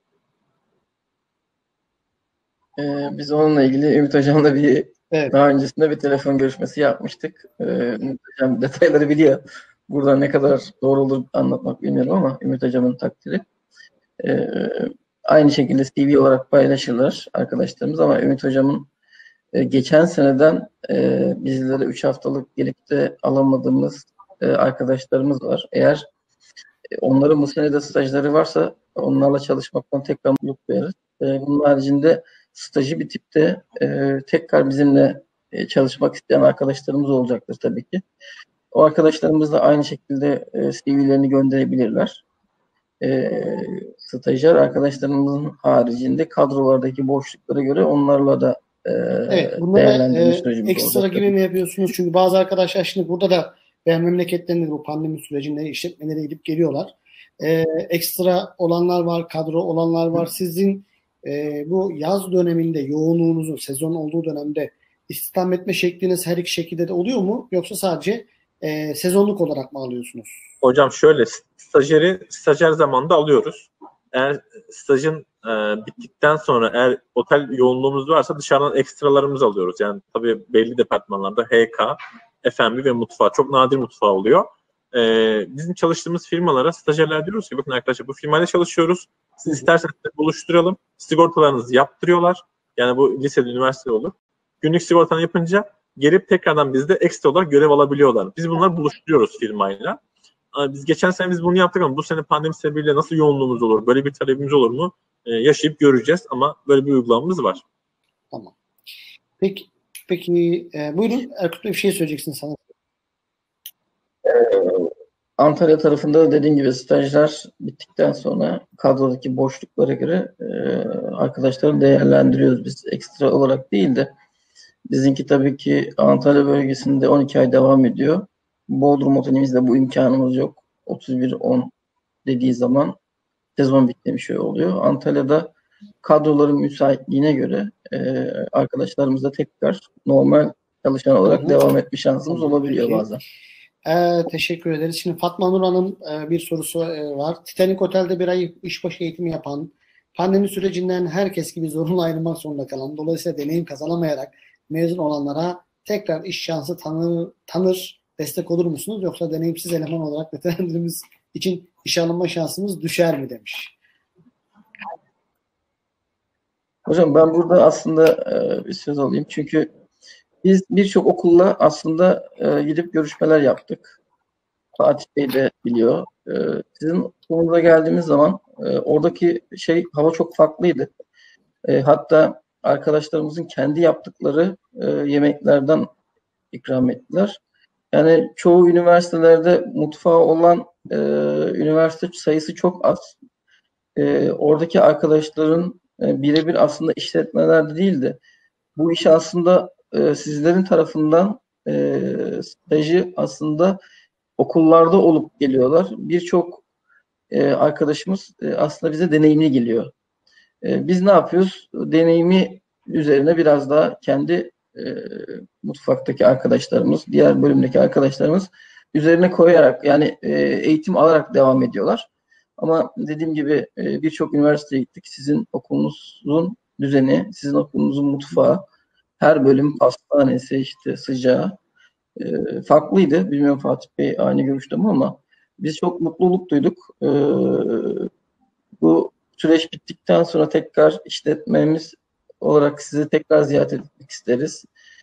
Biz onunla ilgili Ümit Hocam'la daha öncesinde bir telefon görüşmesi yapmıştık. Ümit Hocam detayları biliyor. Burada ne kadar doğru olur anlatmak bilmiyorum ama Ümit Hocam'ın takdiri. aynı şekilde CV olarak paylaşırlar arkadaşlarımız ama Ümit Hocam'ın geçen seneden bizlere 3 haftalık gelip de alamadığımız arkadaşlarımız var. Eğer onların bu senede stajları varsa onlarla çalışmaktan tekrar mutluluk duyarız. Bunun haricinde stajı bitip de tekrar bizimle çalışmak isteyen arkadaşlarımız olacaktır tabii ki. O arkadaşlarımız da aynı şekilde CV'lerini gönderebilirler. Stajyer arkadaşlarımızın haricinde kadrolardaki boşluklara göre onlarla da evet, bunları ekstra gibi mi yapıyorsunuz? Çünkü bazı arkadaşlar şimdi burada da veya memleketlerinde bu pandemi sürecinde işletmelere gidip geliyorlar. Ekstra olanlar var, kadro olanlar var. Sizin bu yaz döneminde yoğunluğunuzun, sezon olduğu dönemde istihdam etme şekliniz her iki şekilde de oluyor mu? Yoksa sadece sezonluk olarak mı alıyorsunuz? Hocam şöyle, stajyer zamanında alıyoruz. Eğer stajın bittikten sonra eğer otel yoğunluğumuz varsa dışarıdan ekstralarımızı alıyoruz. Yani tabii belli departmanlarda HK, F&B ve mutfağı. Çok nadir mutfağı oluyor. Bizim çalıştığımız firmalara stajyerler diyoruz ki bakın arkadaşlar bu firmayla çalışıyoruz. Siz isterseniz buluşturalım. Sigortalarınızı yaptırıyorlar. Yani bu lisede, üniversite olur. Günlük sigortanı yapınca gelip tekrardan bizde ekstra olarak görev alabiliyorlar. Biz bunları buluşturuyoruz firmayla. Biz geçen sene biz bunu yaptık ama bu sene pandemi sebebiyle nasıl yoğunluğumuz olur, böyle bir talebimiz olur mu yaşayıp göreceğiz ama böyle bir uygulamamız var. Tamam. Peki buyurun Erkut Bey bir şey söyleyeceksin sana. Antalya tarafında dediğim gibi stajlar bittikten sonra kadrodaki boşluklara göre arkadaşları değerlendiriyoruz biz ekstra olarak değil de bizimki tabii ki Antalya bölgesinde 12 ay devam ediyor. Bodrum otelimizde bu imkanımız yok. 31-10 dediği zaman sezon bitmiş oluyor. Antalya'da kadroların müsaitliğine göre arkadaşlarımızla tekrar normal çalışan olarak devam etme şansımız olabiliyor bazen. Teşekkür ederiz. Şimdi Fatma Nur Hanım bir sorusu var. Titanic Otel'de bir ay işbaşı eğitimi yapan, pandemi sürecinden herkes gibi zorunlu ayrılmak zorunda kalan, dolayısıyla deneyim kazanamayarak mezun olanlara tekrar iş şansı tanır, destek olur musunuz? Yoksa deneyimsiz eleman olarak veteranlarımız için işe alınma şansımız düşer mi demiş. Hocam ben burada aslında bir söz alayım. Çünkü biz birçok okulla aslında gidip görüşmeler yaptık. Fatih Bey de biliyor. Sizin okulunuza geldiğimiz zaman oradaki hava çok farklıydı. Hatta arkadaşlarımızın kendi yaptıkları yemeklerden ikram ettiler. Yani çoğu üniversitelerde mutfağı olan üniversite sayısı çok az. Oradaki arkadaşların birebir aslında işletmelerde değildi. Bu iş aslında sizlerin tarafından stajı aslında okullarda olup geliyorlar. Birçok arkadaşımız aslında bize deneyimli geliyor. Biz ne yapıyoruz? Deneyimi üzerine biraz daha kendi mutfaktaki arkadaşlarımız, diğer bölümdeki arkadaşlarımız üzerine koyarak yani eğitim alarak devam ediyorlar. Ama dediğim gibi birçok üniversiteye gittik. Sizin okulunuzun düzeni, sizin okulunuzun mutfağı, her bölüm pastanesi, işte sıcağı farklıydı. Bilmiyorum Fatih Bey aynı görüşte mi ama biz çok mutluluk duyduk. Bu süreç bittikten sonra tekrar işletmemiz olarak sizi tekrar ziyaret etmek isteriz.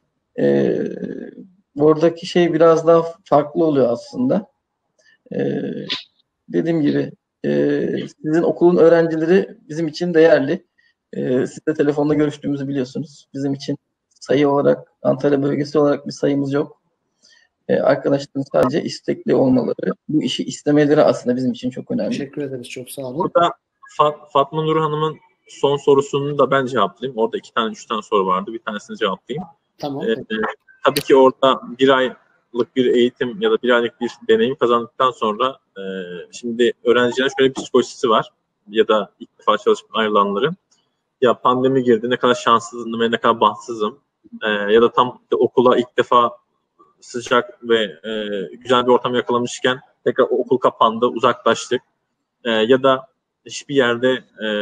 Buradaki biraz daha farklı oluyor aslında. Dediğim gibi sizin okulun öğrencileri bizim için değerli. Sizle telefonda görüştüğümüzü biliyorsunuz. Bizim için sayı olarak, Antalya bölgesi olarak bir sayımız yok. Arkadaşların sadece istekli olmaları, bu işi istemeleri aslında bizim için çok önemli. Teşekkür ederiz. Çok sağ olun. Burada Fatma Nur Hanım'ın son sorusunu da ben cevaplayayım. Orada 2 tane 3 tane soru vardı. Bir tanesini cevaplayayım. Tamam. Tabii ki orada 1 aylık bir eğitim ya da 1 aylık bir deneyim kazandıktan sonra şimdi öğrencilerin şöyle bir psikolojisi var. Ya da ilk defa çalışıp ayrılanların. Ya pandemi girdi, ne kadar şanssızım ve ne kadar bahtsızım. Ya da tam okula ilk defa sıcak ve güzel bir ortam yakalamışken tekrar okul kapandı, uzaklaştık. Ya da hiçbir yerde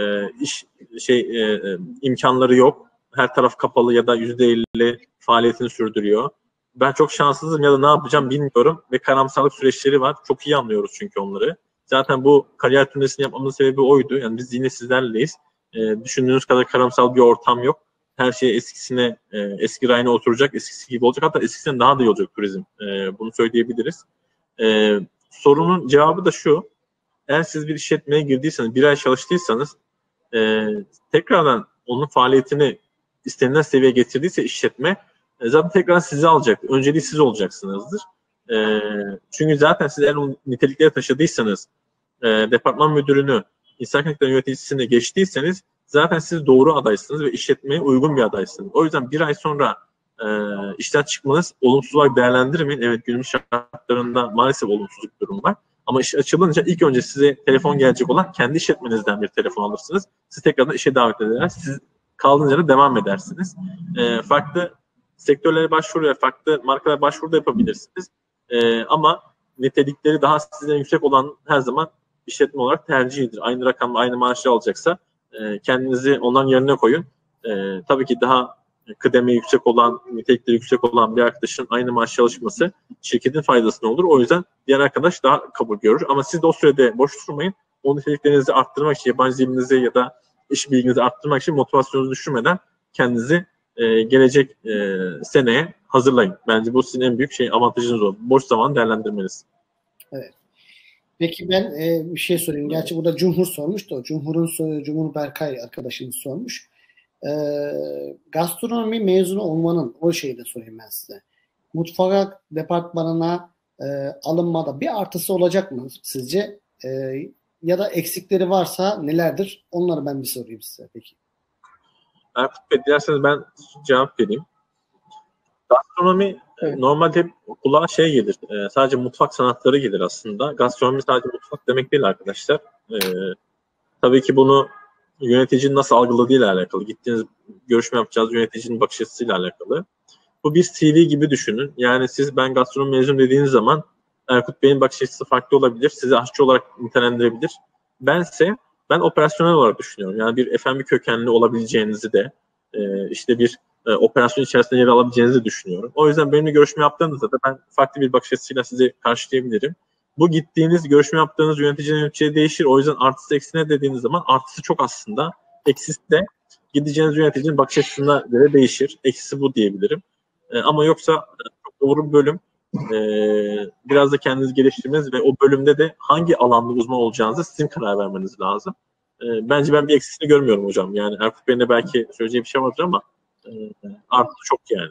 imkanları yok. Her taraf kapalı ya da %50 faaliyetini sürdürüyor. Ben çok şanssızım ya da ne yapacağım bilmiyorum ve karamsarlık süreçleri var. Çok iyi anlıyoruz çünkü onları. Zaten bu kariyer turnesini yapmamızın sebebi oydu. Yani biz yine sizlerleyiz. düşündüğünüz kadar karamsal bir ortam yok. Her şey eskisine, eski rayına oturacak, eskisi gibi olacak. Hatta eskisinden daha da iyi olacak turizm. Bunu söyleyebiliriz. Sorunun cevabı da şu. Eğer siz bir işletmeye girdiyseniz, bir ay çalıştıysanız tekrardan onun faaliyetini istenilen seviyeye getirdiyse işletme zaten tekrar sizi alacak. Önceliği siz olacaksınızdır. Çünkü zaten siz eğer o nitelikleri taşıdıysanız, departman müdürünü, insan kaynakları yöneticisini geçtiyseniz zaten siz doğru adaysınız ve işletmeye uygun bir adaysınız. O yüzden bir ay sonra işten çıkmanız olumsuz olarak değerlendirmeyin. Evet, günümüz şartlarında maalesef olumsuz bir durum var. Ama iş açılınca ilk önce size telefon gelecek olan kendi işletmenizden bir telefon alırsınız. Siz tekrardan işe davet ederler. Siz kaldığınız yere devam edersiniz. Farklı sektörlere başvuru ve farklı markalara başvuru da yapabilirsiniz. Ama nitelikleri daha sizden yüksek olan her zaman işletme olarak tercihidir. Aynı rakamla aynı maaşı alacaksa kendinizi onların yerine koyun. Tabii ki daha kıdemi yüksek olan, nitelikleri yüksek olan bir arkadaşın aynı maaş çalışması şirketin faydasına olur. O yüzden diğer arkadaş daha kabul görür. Ama siz de o sürede boş durmayın. O niteliklerinizi arttırmak için, yabancı dilinizi ya da iş bilginizi arttırmak için motivasyonunuzu düşürmeden kendinizi gelecek seneye hazırlayın. Bence bu sizin en büyük avantajınız olur. Boş zaman değerlendirmeniz. Evet. Peki ben bir şey sorayım. Gerçi burada Cumhur sormuş da Cumhur Berkay arkadaşımız sormuş. Gastronomi mezunu olmanın o şeyi de sorayım ben size. Mutfak departmanına alınmada bir artısı olacak mı sizce? Ya da eksikleri varsa nelerdir? Onları ben bir sorayım size peki. Erkut Bey, dilerseniz ben cevap vereyim. Gastronomi normalde hep kulağa gelir. Sadece mutfak sanatları gelir aslında. Gastronomi sadece mutfak demek değil arkadaşlar. Tabii ki bunu yöneticinin nasıl algıladığıyla alakalı. Gittiğiniz görüşme yapacağınız yöneticinin bakış açısıyla alakalı. Bu bir CV gibi düşünün. Yani siz ben gastronomi mezun dediğiniz zaman Erkut Bey'in bakış açısı farklı olabilir. Sizi aşçı olarak nitelendirebilir. Ben operasyonel olarak düşünüyorum. Yani bir F&B kökenli olabileceğinizi de işte bir operasyon içerisinde yer alabileceğinizi düşünüyorum. O yüzden benimle görüşme yaptığınızda da ben farklı bir bakış açısıyla sizi karşılayabilirim. Bu gittiğiniz, görüşme yaptığınız yöneticinin değişir. O yüzden artısı eksine dediğiniz zaman artısı çok aslında. Eksisi de gideceğiniz yöneticinin bakış açısına göre değişir. Eksisi bu diyebilirim. Ama yoksa çok doğru bir bölüm. Biraz da kendinizi geliştirmeniz ve o bölümde de hangi alanda uzman olacağınızı sizin karar vermeniz lazım. Bence ben bir eksisini görmüyorum hocam. Yani Erkut Bey'in de belki söyleyeceği bir şey vardır ama artı çok yani.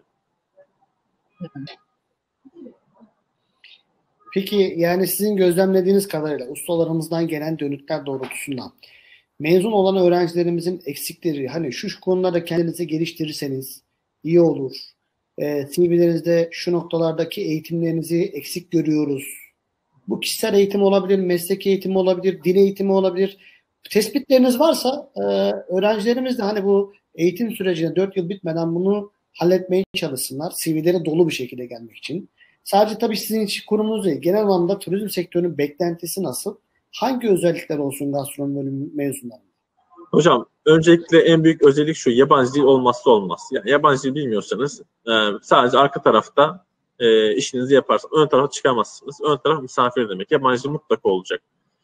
Peki yani sizin gözlemlediğiniz kadarıyla ustalarımızdan gelen dönütler doğrultusunda mezun olan öğrencilerimizin eksikleri, hani şu konularda kendinizi geliştirirseniz iyi olur. CV'lerinizde şu noktalardaki eğitimlerinizi eksik görüyoruz. Bu kişisel eğitim olabilir, mesleki eğitim olabilir, dil eğitimi olabilir. Tespitleriniz varsa öğrencilerimiz de hani bu eğitim sürecine 4 yıl bitmeden bunu halletmeye çalışsınlar. CV'leri dolu bir şekilde gelmek için. Sadece tabii sizin kurumunuz değil. Genel anlamda turizm sektörünün beklentisi nasıl? Hangi özellikler olsun gastronomi bölümü mezunlarında? Hocam öncelikle en büyük özellik şu: yabancı dil olmazsa olmaz. Yani yabancı dil bilmiyorsanız sadece arka tarafta işinizi yaparsanız ön tarafa çıkamazsınız. Ön taraf misafir demek. Yabancı dil mutlaka olacak.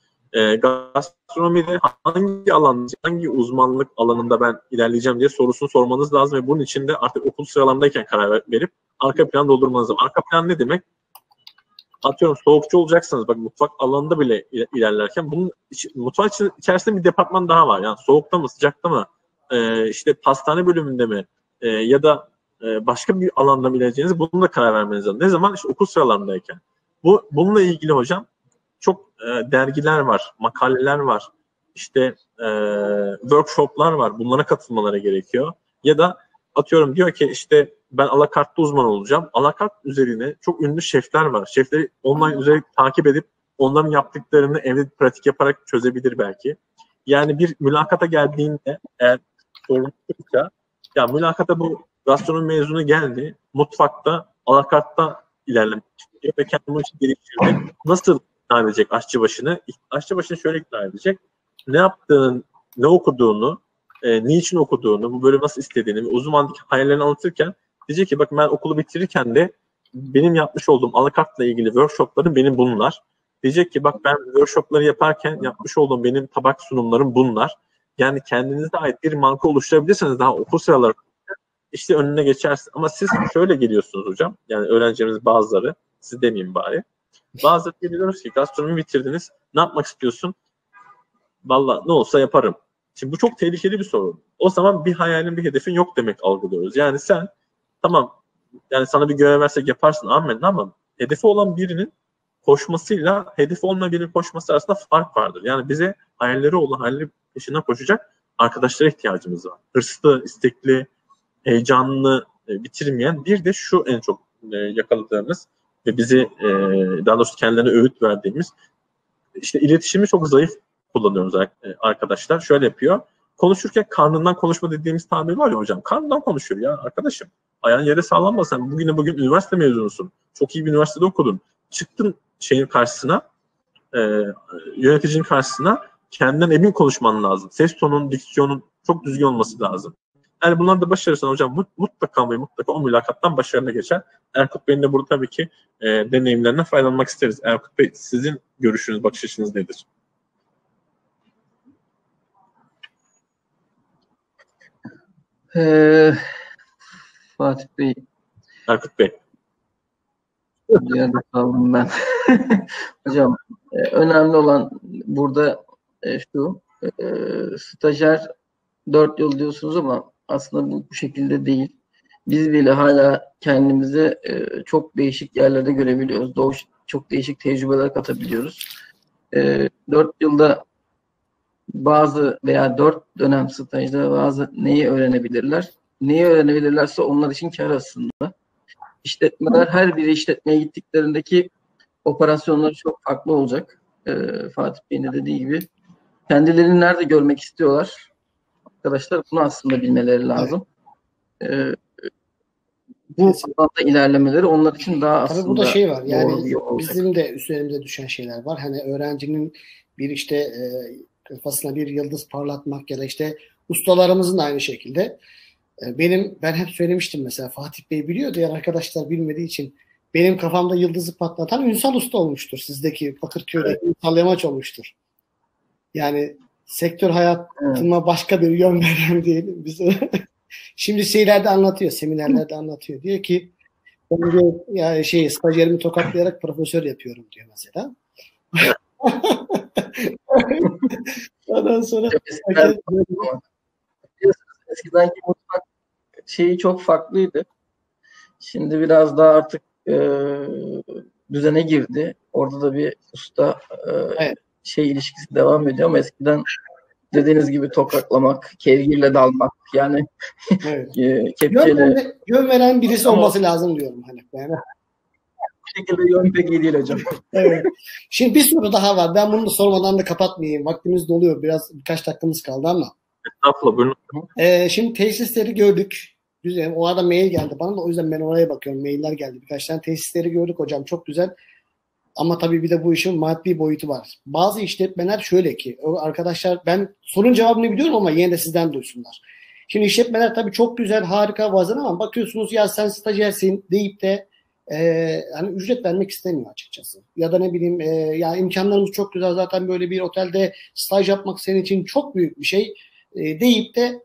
Gastronomide hangi alan, hangi uzmanlık alanında ben ilerleyeceğim diye sorusunu sormanız lazım ve bunun için de artık okul sıralarındayken karar verip arka plan doldurmanız lazım. Arka plan ne demek? Atıyorum soğukçu olacaksanız, bak mutfak alanında bile ilerlerken bunun mutfak içerisinde bir departman daha var. Yani soğukta mı, sıcakta mı, işte pastane bölümünde mi ya da başka bir alanda mı ilerleyeceğiniz, bunun da karar vermeniz lazım. Ne zaman? İşte okul sıralarındayken. Bununla ilgili hocam çok dergiler var, makaleler var, işte workshoplar var. Bunlara katılmaları gerekiyor. Ya da atıyorum diyor ki işte ben alakartta uzman olacağım. Alakart üzerine çok ünlü şefler var. Şefleri online üzerinde takip edip onların yaptıklarını evde pratik yaparak çözebilir belki. Yani bir mülakata geldiğinde eğer sorun yoksa, ya mülakata bu gastronomi mezunu geldi, mutfakta alakartta ilerlemek istiyor ve kendini için geliştirdi. Nasıl ikna edecek aşçıbaşını? Aşçıbaşını şöyle ikna edecek: ne yaptığını, ne okuduğunu, niçin okuduğunu, bu bölümü nasıl istediğini, uzmanlık hayallerini anlatırken diyecek ki bak ben okulu bitirirken de benim yapmış olduğum alakartla ilgili workshoplarım benim bunlar. Diyecek ki bak ben workshopları yaparken yapmış olduğum benim tabak sunumlarım bunlar. Yani kendinize ait bir marka oluşturabilirseniz daha okul sıraları işte önüne geçersin. Ama siz şöyle geliyorsunuz hocam. Yani öğrencilerimiz bazıları, siz demeyeyim bari. Bazıları diyoruz ki gastronomi bitirdiniz. Ne yapmak istiyorsun? Vallahi ne olsa yaparım. Şimdi bu çok tehlikeli bir sorun. O zaman bir hayalin, bir hedefin yok demek algılıyoruz. Yani sen tamam, yani sana bir görev versek yaparsın amenna, ama hedefi olan birinin koşmasıyla hedefi olmayan birinin koşması arasında fark vardır. Yani bize hayalleri olan, hayalleri peşinden koşacak arkadaşlara ihtiyacımız var. Hırslı, istekli, heyecanlı, bitirmeyen. Bir de şu en çok yakaladığımız ve bizi daha doğrusu kendilerine öğüt verdiğimiz, işte iletişimi çok zayıf kullanıyoruz arkadaşlar. Şöyle yapıyor. Konuşurken karnından konuşma dediğimiz tabir var ya hocam. Karnından konuşuyor ya arkadaşım. Ayağın yere sağlanma, sen bugün üniversite mezunusun. Çok iyi bir üniversitede okudun. Çıktın şeyin karşısına, yöneticinin karşısına, kendinden emin konuşman lazım. Ses tonun, diksiyonun çok düzgün olması lazım. Yani bunlar da başarırsan hocam mutlaka ve mutlaka o mülakattan başarılı geçer. Erkut Bey'in de burada tabii ki deneyimlerinden faydalanmak isteriz. Erkut Bey, sizin görüşünüz, bakış açınız nedir? Fatih Bey. Erkut Bey. Bir yerde kaldım ben. Hocam önemli olan burada şu, stajyer 4 yıl diyorsunuz ama aslında bu şekilde değil. Biz bile hala kendimizi çok değişik yerlerde görebiliyoruz. Çok değişik tecrübeler katabiliyoruz. 4 yılda bazı veya 4 dönem stajda bazı neyi öğrenebilirler? Neyi öğrenebilirlerse onlar için kar aslında. İşletmeler her bir işletmeye gittiklerindeki operasyonları çok farklı olacak. Fatih Bey'in de dediği gibi. Kendilerini nerede görmek istiyorlar? Arkadaşlar bunu aslında bilmeleri lazım. Bu alanda ilerlemeleri onlar için daha aslında tabii bu da şey var. Yani olacak. bizim de üstlerimize düşen şeyler var. Hani öğrencinin bir işte kafasına bir yıldız parlatmak ya da işte ustalarımızın da aynı şekilde. Ben hep söylemiştim mesela, Fatih Bey biliyor, diğer arkadaşlar bilmediği için, benim kafamda yıldızı patlatan Ünsal Usta olmuştur. Sizdeki Bakırköy'deki Ünsal Yamaç olmuştur. Yani sektör hayatıma başka bir yön veren diyelim bize. Şimdi şeylerde anlatıyor, seminerlerde anlatıyor. Diyor ki ben diyor, ya stajyerimi tokatlayarak profesör yapıyorum diyor mesela. Ondan sonra eskidenki mutfak şeyi çok farklıydı. Şimdi biraz daha artık düzene girdi. Orada da bir usta evet. ilişkisi devam ediyor ama eskiden dediğiniz gibi tokaklamak, kevgirle dalmak, yani evet. Kepçeyle yön veren birisi olması lazım diyorum hani. Yani. Bu şekilde yön pek iyi değil hocam. Evet. Şimdi bir soru daha var. Ben bunu da sormadan da kapatmayayım. Vaktimiz doluyor. Birkaç dakikamız kaldı ama. Şimdi tesisleri gördük. Güzel. O arada mail geldi bana da, o yüzden ben oraya bakıyorum. Mailler geldi. Birkaç tane tesisleri gördük hocam. Çok güzel. Ama tabii bir de bu işin maddi boyutu var. Bazı işletmeler şöyle ki, arkadaşlar ben sorun cevabını biliyorum ama yine de sizden duysunlar. Şimdi işletmeler tabii çok güzel, harika, vazın, ama bakıyorsunuz ya sen stajyersin deyip de hani ücret vermek istemiyor açıkçası. Ya da ne bileyim ya imkanlarımız çok güzel, zaten böyle bir otelde staj yapmak senin için çok büyük bir şey deyip de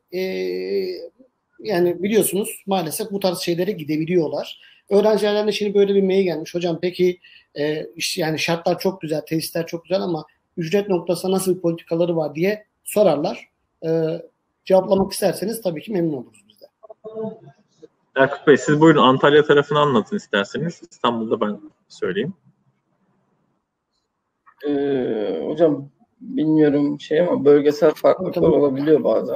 yani biliyorsunuz maalesef bu tarz şeylere gidebiliyorlar. Öğrencilerden de şimdi böyle bir mail gelmiş. Hocam peki yani şartlar çok güzel, tesisler çok güzel ama ücret noktasında nasıl bir politikaları var diye sorarlar. Cevaplamak isterseniz tabii ki memnun oluruz biz de. Erkut Bey, siz buyurun Antalya tarafını anlatın isterseniz. İstanbul'da ben söyleyeyim. Hocam bilmiyorum ama bölgesel farklılıklar olabiliyor bazen.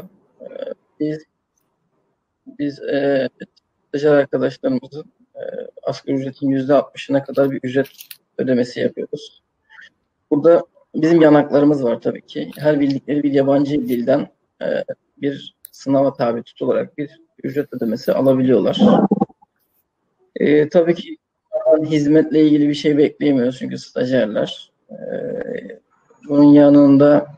Biz stajyer arkadaşlarımızın asgari ücretin %60'ına kadar bir ücret ödemesi yapıyoruz. Burada bizim yanaklarımız var tabii ki. Her bildikleri bir yabancı dilden bir sınava tabi tutularak bir ücret ödemesi alabiliyorlar. Tabii ki hizmetle ilgili bir şey bekleyemiyoruz çünkü stajyerler. Bunun yanında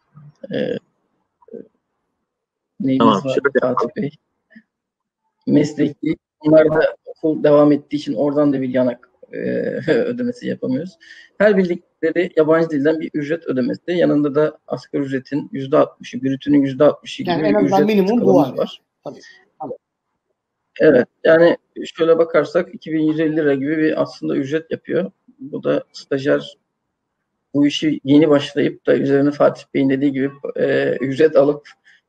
neyimiz var Fatih Bey? Mesleki, onlar da okul devam ettiği için oradan da bir yanak ödemesi yapamıyoruz. Her verdikleri yabancı dilden bir ücret ödemesi. Yanında da asgari ücretin %60'ı, brütünün %60'ı gibi Yani bir en azından ücret minimum bu skalamız var. Tabii. Evet. Yani şöyle bakarsak 2150 lira gibi bir aslında ücret yapıyor. Bu da stajyer bu işi yeni başlayıp da üzerine Fatih Bey'in dediği gibi ücret alıp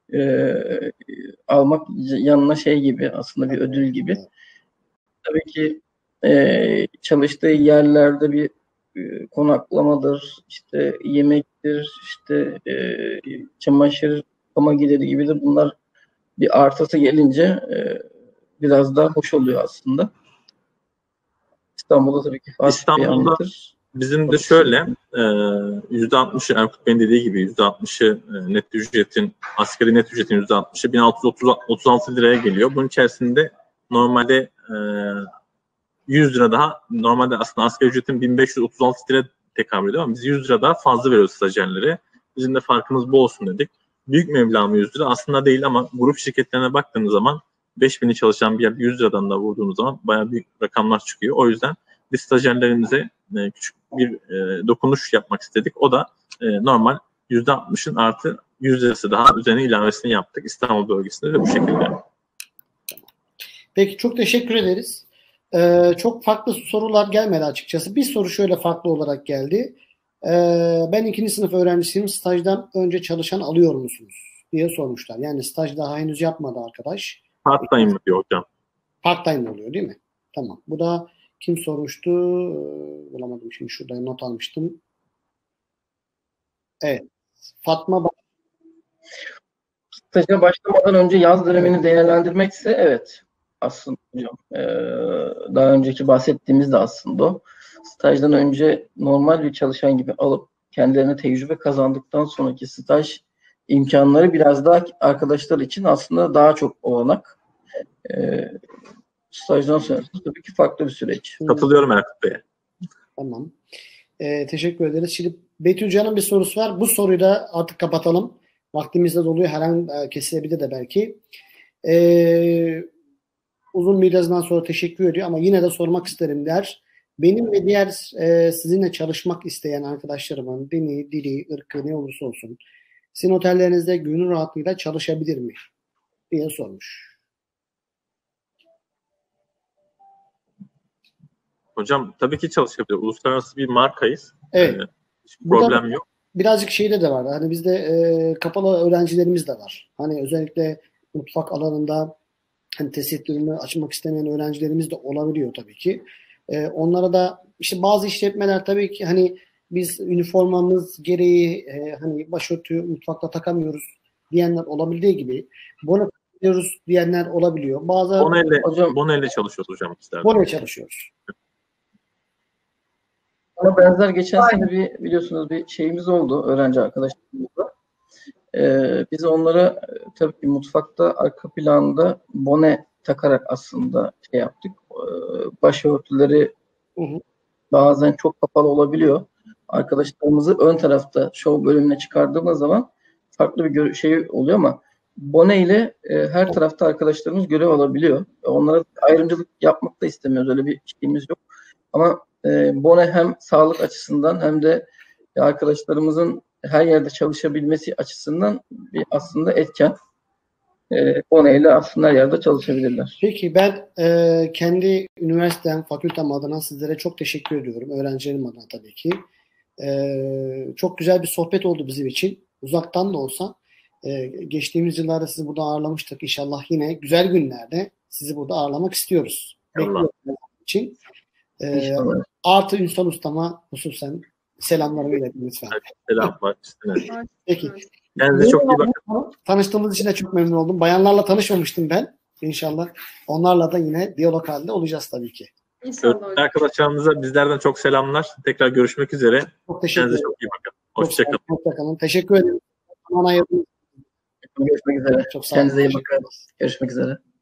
almak yanına şey gibi aslında bir ödül gibi. Tabii ki çalıştığı yerlerde bir konaklamadır, işte yemektir, işte çamaşır, kama gideri gibi de bunlar bir artısı gelince biraz daha hoş oluyor aslında. İstanbul'da tabii ki Fatih Bey anlatır. Bizim de şöyle %60'ı Erkut Bey'in dediği gibi %60'ı net ücretin, asgari net ücretin %60'ı 1636 liraya geliyor. Bunun içerisinde normalde 100 lira daha, normalde aslında asgari ücretin 1536 lira tekabül ediyor ama biz 100 lira daha fazla veriyoruz stajyerlere. Bizim de farkımız bu olsun dedik. Büyük meblağ mı 100 lira? Aslında değil ama grup şirketlerine baktığınız zaman 5000'i çalışan bir yer 100 liradan da vurduğunuz zaman bayağı büyük rakamlar çıkıyor. O yüzden biz stajyerlerimize küçük bir dokunuş yapmak istedik. O da normal %60'ın artı 100 lirası daha üzerine ilavesini yaptık İstanbul bölgesinde de bu şekilde. Peki çok teşekkür ederiz. Çok farklı sorular gelmedi açıkçası. Bir soru şöyle farklı olarak geldi. Ben 2. sınıf öğrencisiyim. Stajdan önce çalışan alıyor musunuz diye sormuşlar. Yani staj daha henüz yapmadı arkadaş. Part-time mı diyor hocam? Part-time oluyor değil mi? Tamam. Bu da kim sormuştu? Bulamadım şimdi. Şurada not almıştım. Evet. Fatma Staja başlamadan önce yaz dönemini değerlendirmekse evet. Aslında hocam. Daha önceki bahsettiğimiz de aslında o. Stajdan önce normal bir çalışan gibi alıp kendilerine tecrübe kazandıktan sonraki staj imkanları biraz daha arkadaşlar için aslında daha çok olanak. Stajdan sonra tabii ki farklı bir süreç. Katılıyorum Erkut Bey'e. Tamam. Teşekkür ederiz. Şimdi Betül Can'ın bir sorusu var. Bu soruyu da artık kapatalım. Vaktimiz de doluyor. Her an kesilebilir de belki. Uzun birazdan sonra teşekkür ediyor ama yine de sormak isterim der. Benim ve diğer sizinle çalışmak isteyen arkadaşlarımın dini, dili, ırkı ne olursa olsun sizin otellerinizde gönül rahatlığıyla çalışabilir mi diye sormuş. Hocam tabii ki çalışabilir. Uluslararası bir markayız. Evet. Hiçbir problem yok. Birazcık şeyde de var. Hani bizde kapalı öğrencilerimiz de var. Hani özellikle mutfak alanında hani tesettürünü açmak istemeyen öğrencilerimiz de olabiliyor tabii ki. Onlara da işte bazı işletmeler tabii ki hani biz üniformamız gereği hani başörtü mutfakta takamıyoruz diyenler olabildiği gibi bunu takıyoruz diyenler olabiliyor. Bazı Boneyle çalışıyoruz hocam istersen. Boneyle çalışıyoruz. Ama benzer geçen sene biliyorsunuz bir şeyimiz oldu öğrenci arkadaşlarımızla. Biz onlara tabii ki mutfakta arka planda bone takarak aslında şey yaptık. Başörtüleri bazen çok kapalı olabiliyor. Arkadaşlarımızı ön tarafta show bölümüne çıkardığımız zaman farklı bir şey oluyor ama bone ile her tarafta arkadaşlarımız görev alabiliyor. Onlara ayrımcılık yapmak da istemiyoruz. Öyle bir şeyimiz yok. Ama bone hem sağlık açısından hem de arkadaşlarımızın her yerde çalışabilmesi açısından bir aslında etken. Bone ile aslında her yerde çalışabilirler. Peki ben kendi üniversitem, fakültem adına sizlere çok teşekkür ediyorum. Öğrencilerim adına tabii ki. Çok güzel bir sohbet oldu bizim için. Uzaktan da olsa. Geçtiğimiz yıllarda sizi burada ağırlamıştık. İnşallah yine güzel günlerde sizi burada ağırlamak istiyoruz. Bekliyorum için. Artı Ünsal Ustama hususen selamlarımı iletin lütfen. Selamlar. Peki. Kendinize çok iyi bakın. Tanıştığımız için de çok memnun oldum. Bayanlarla tanışmamıştım ben. İnşallah onlarla da yine diyalog halinde olacağız tabii ki. Arkadaşlarımıza bizlerden çok selamlar. Tekrar görüşmek üzere. Çok teşekkür ederim. Kendinize çok iyi bakın. Hoşçakalın. Hoşçakalın. Teşekkür ederim. Görüşmek üzere. Çok sağ olun. Kendinize iyi bakın. Görüşmek üzere.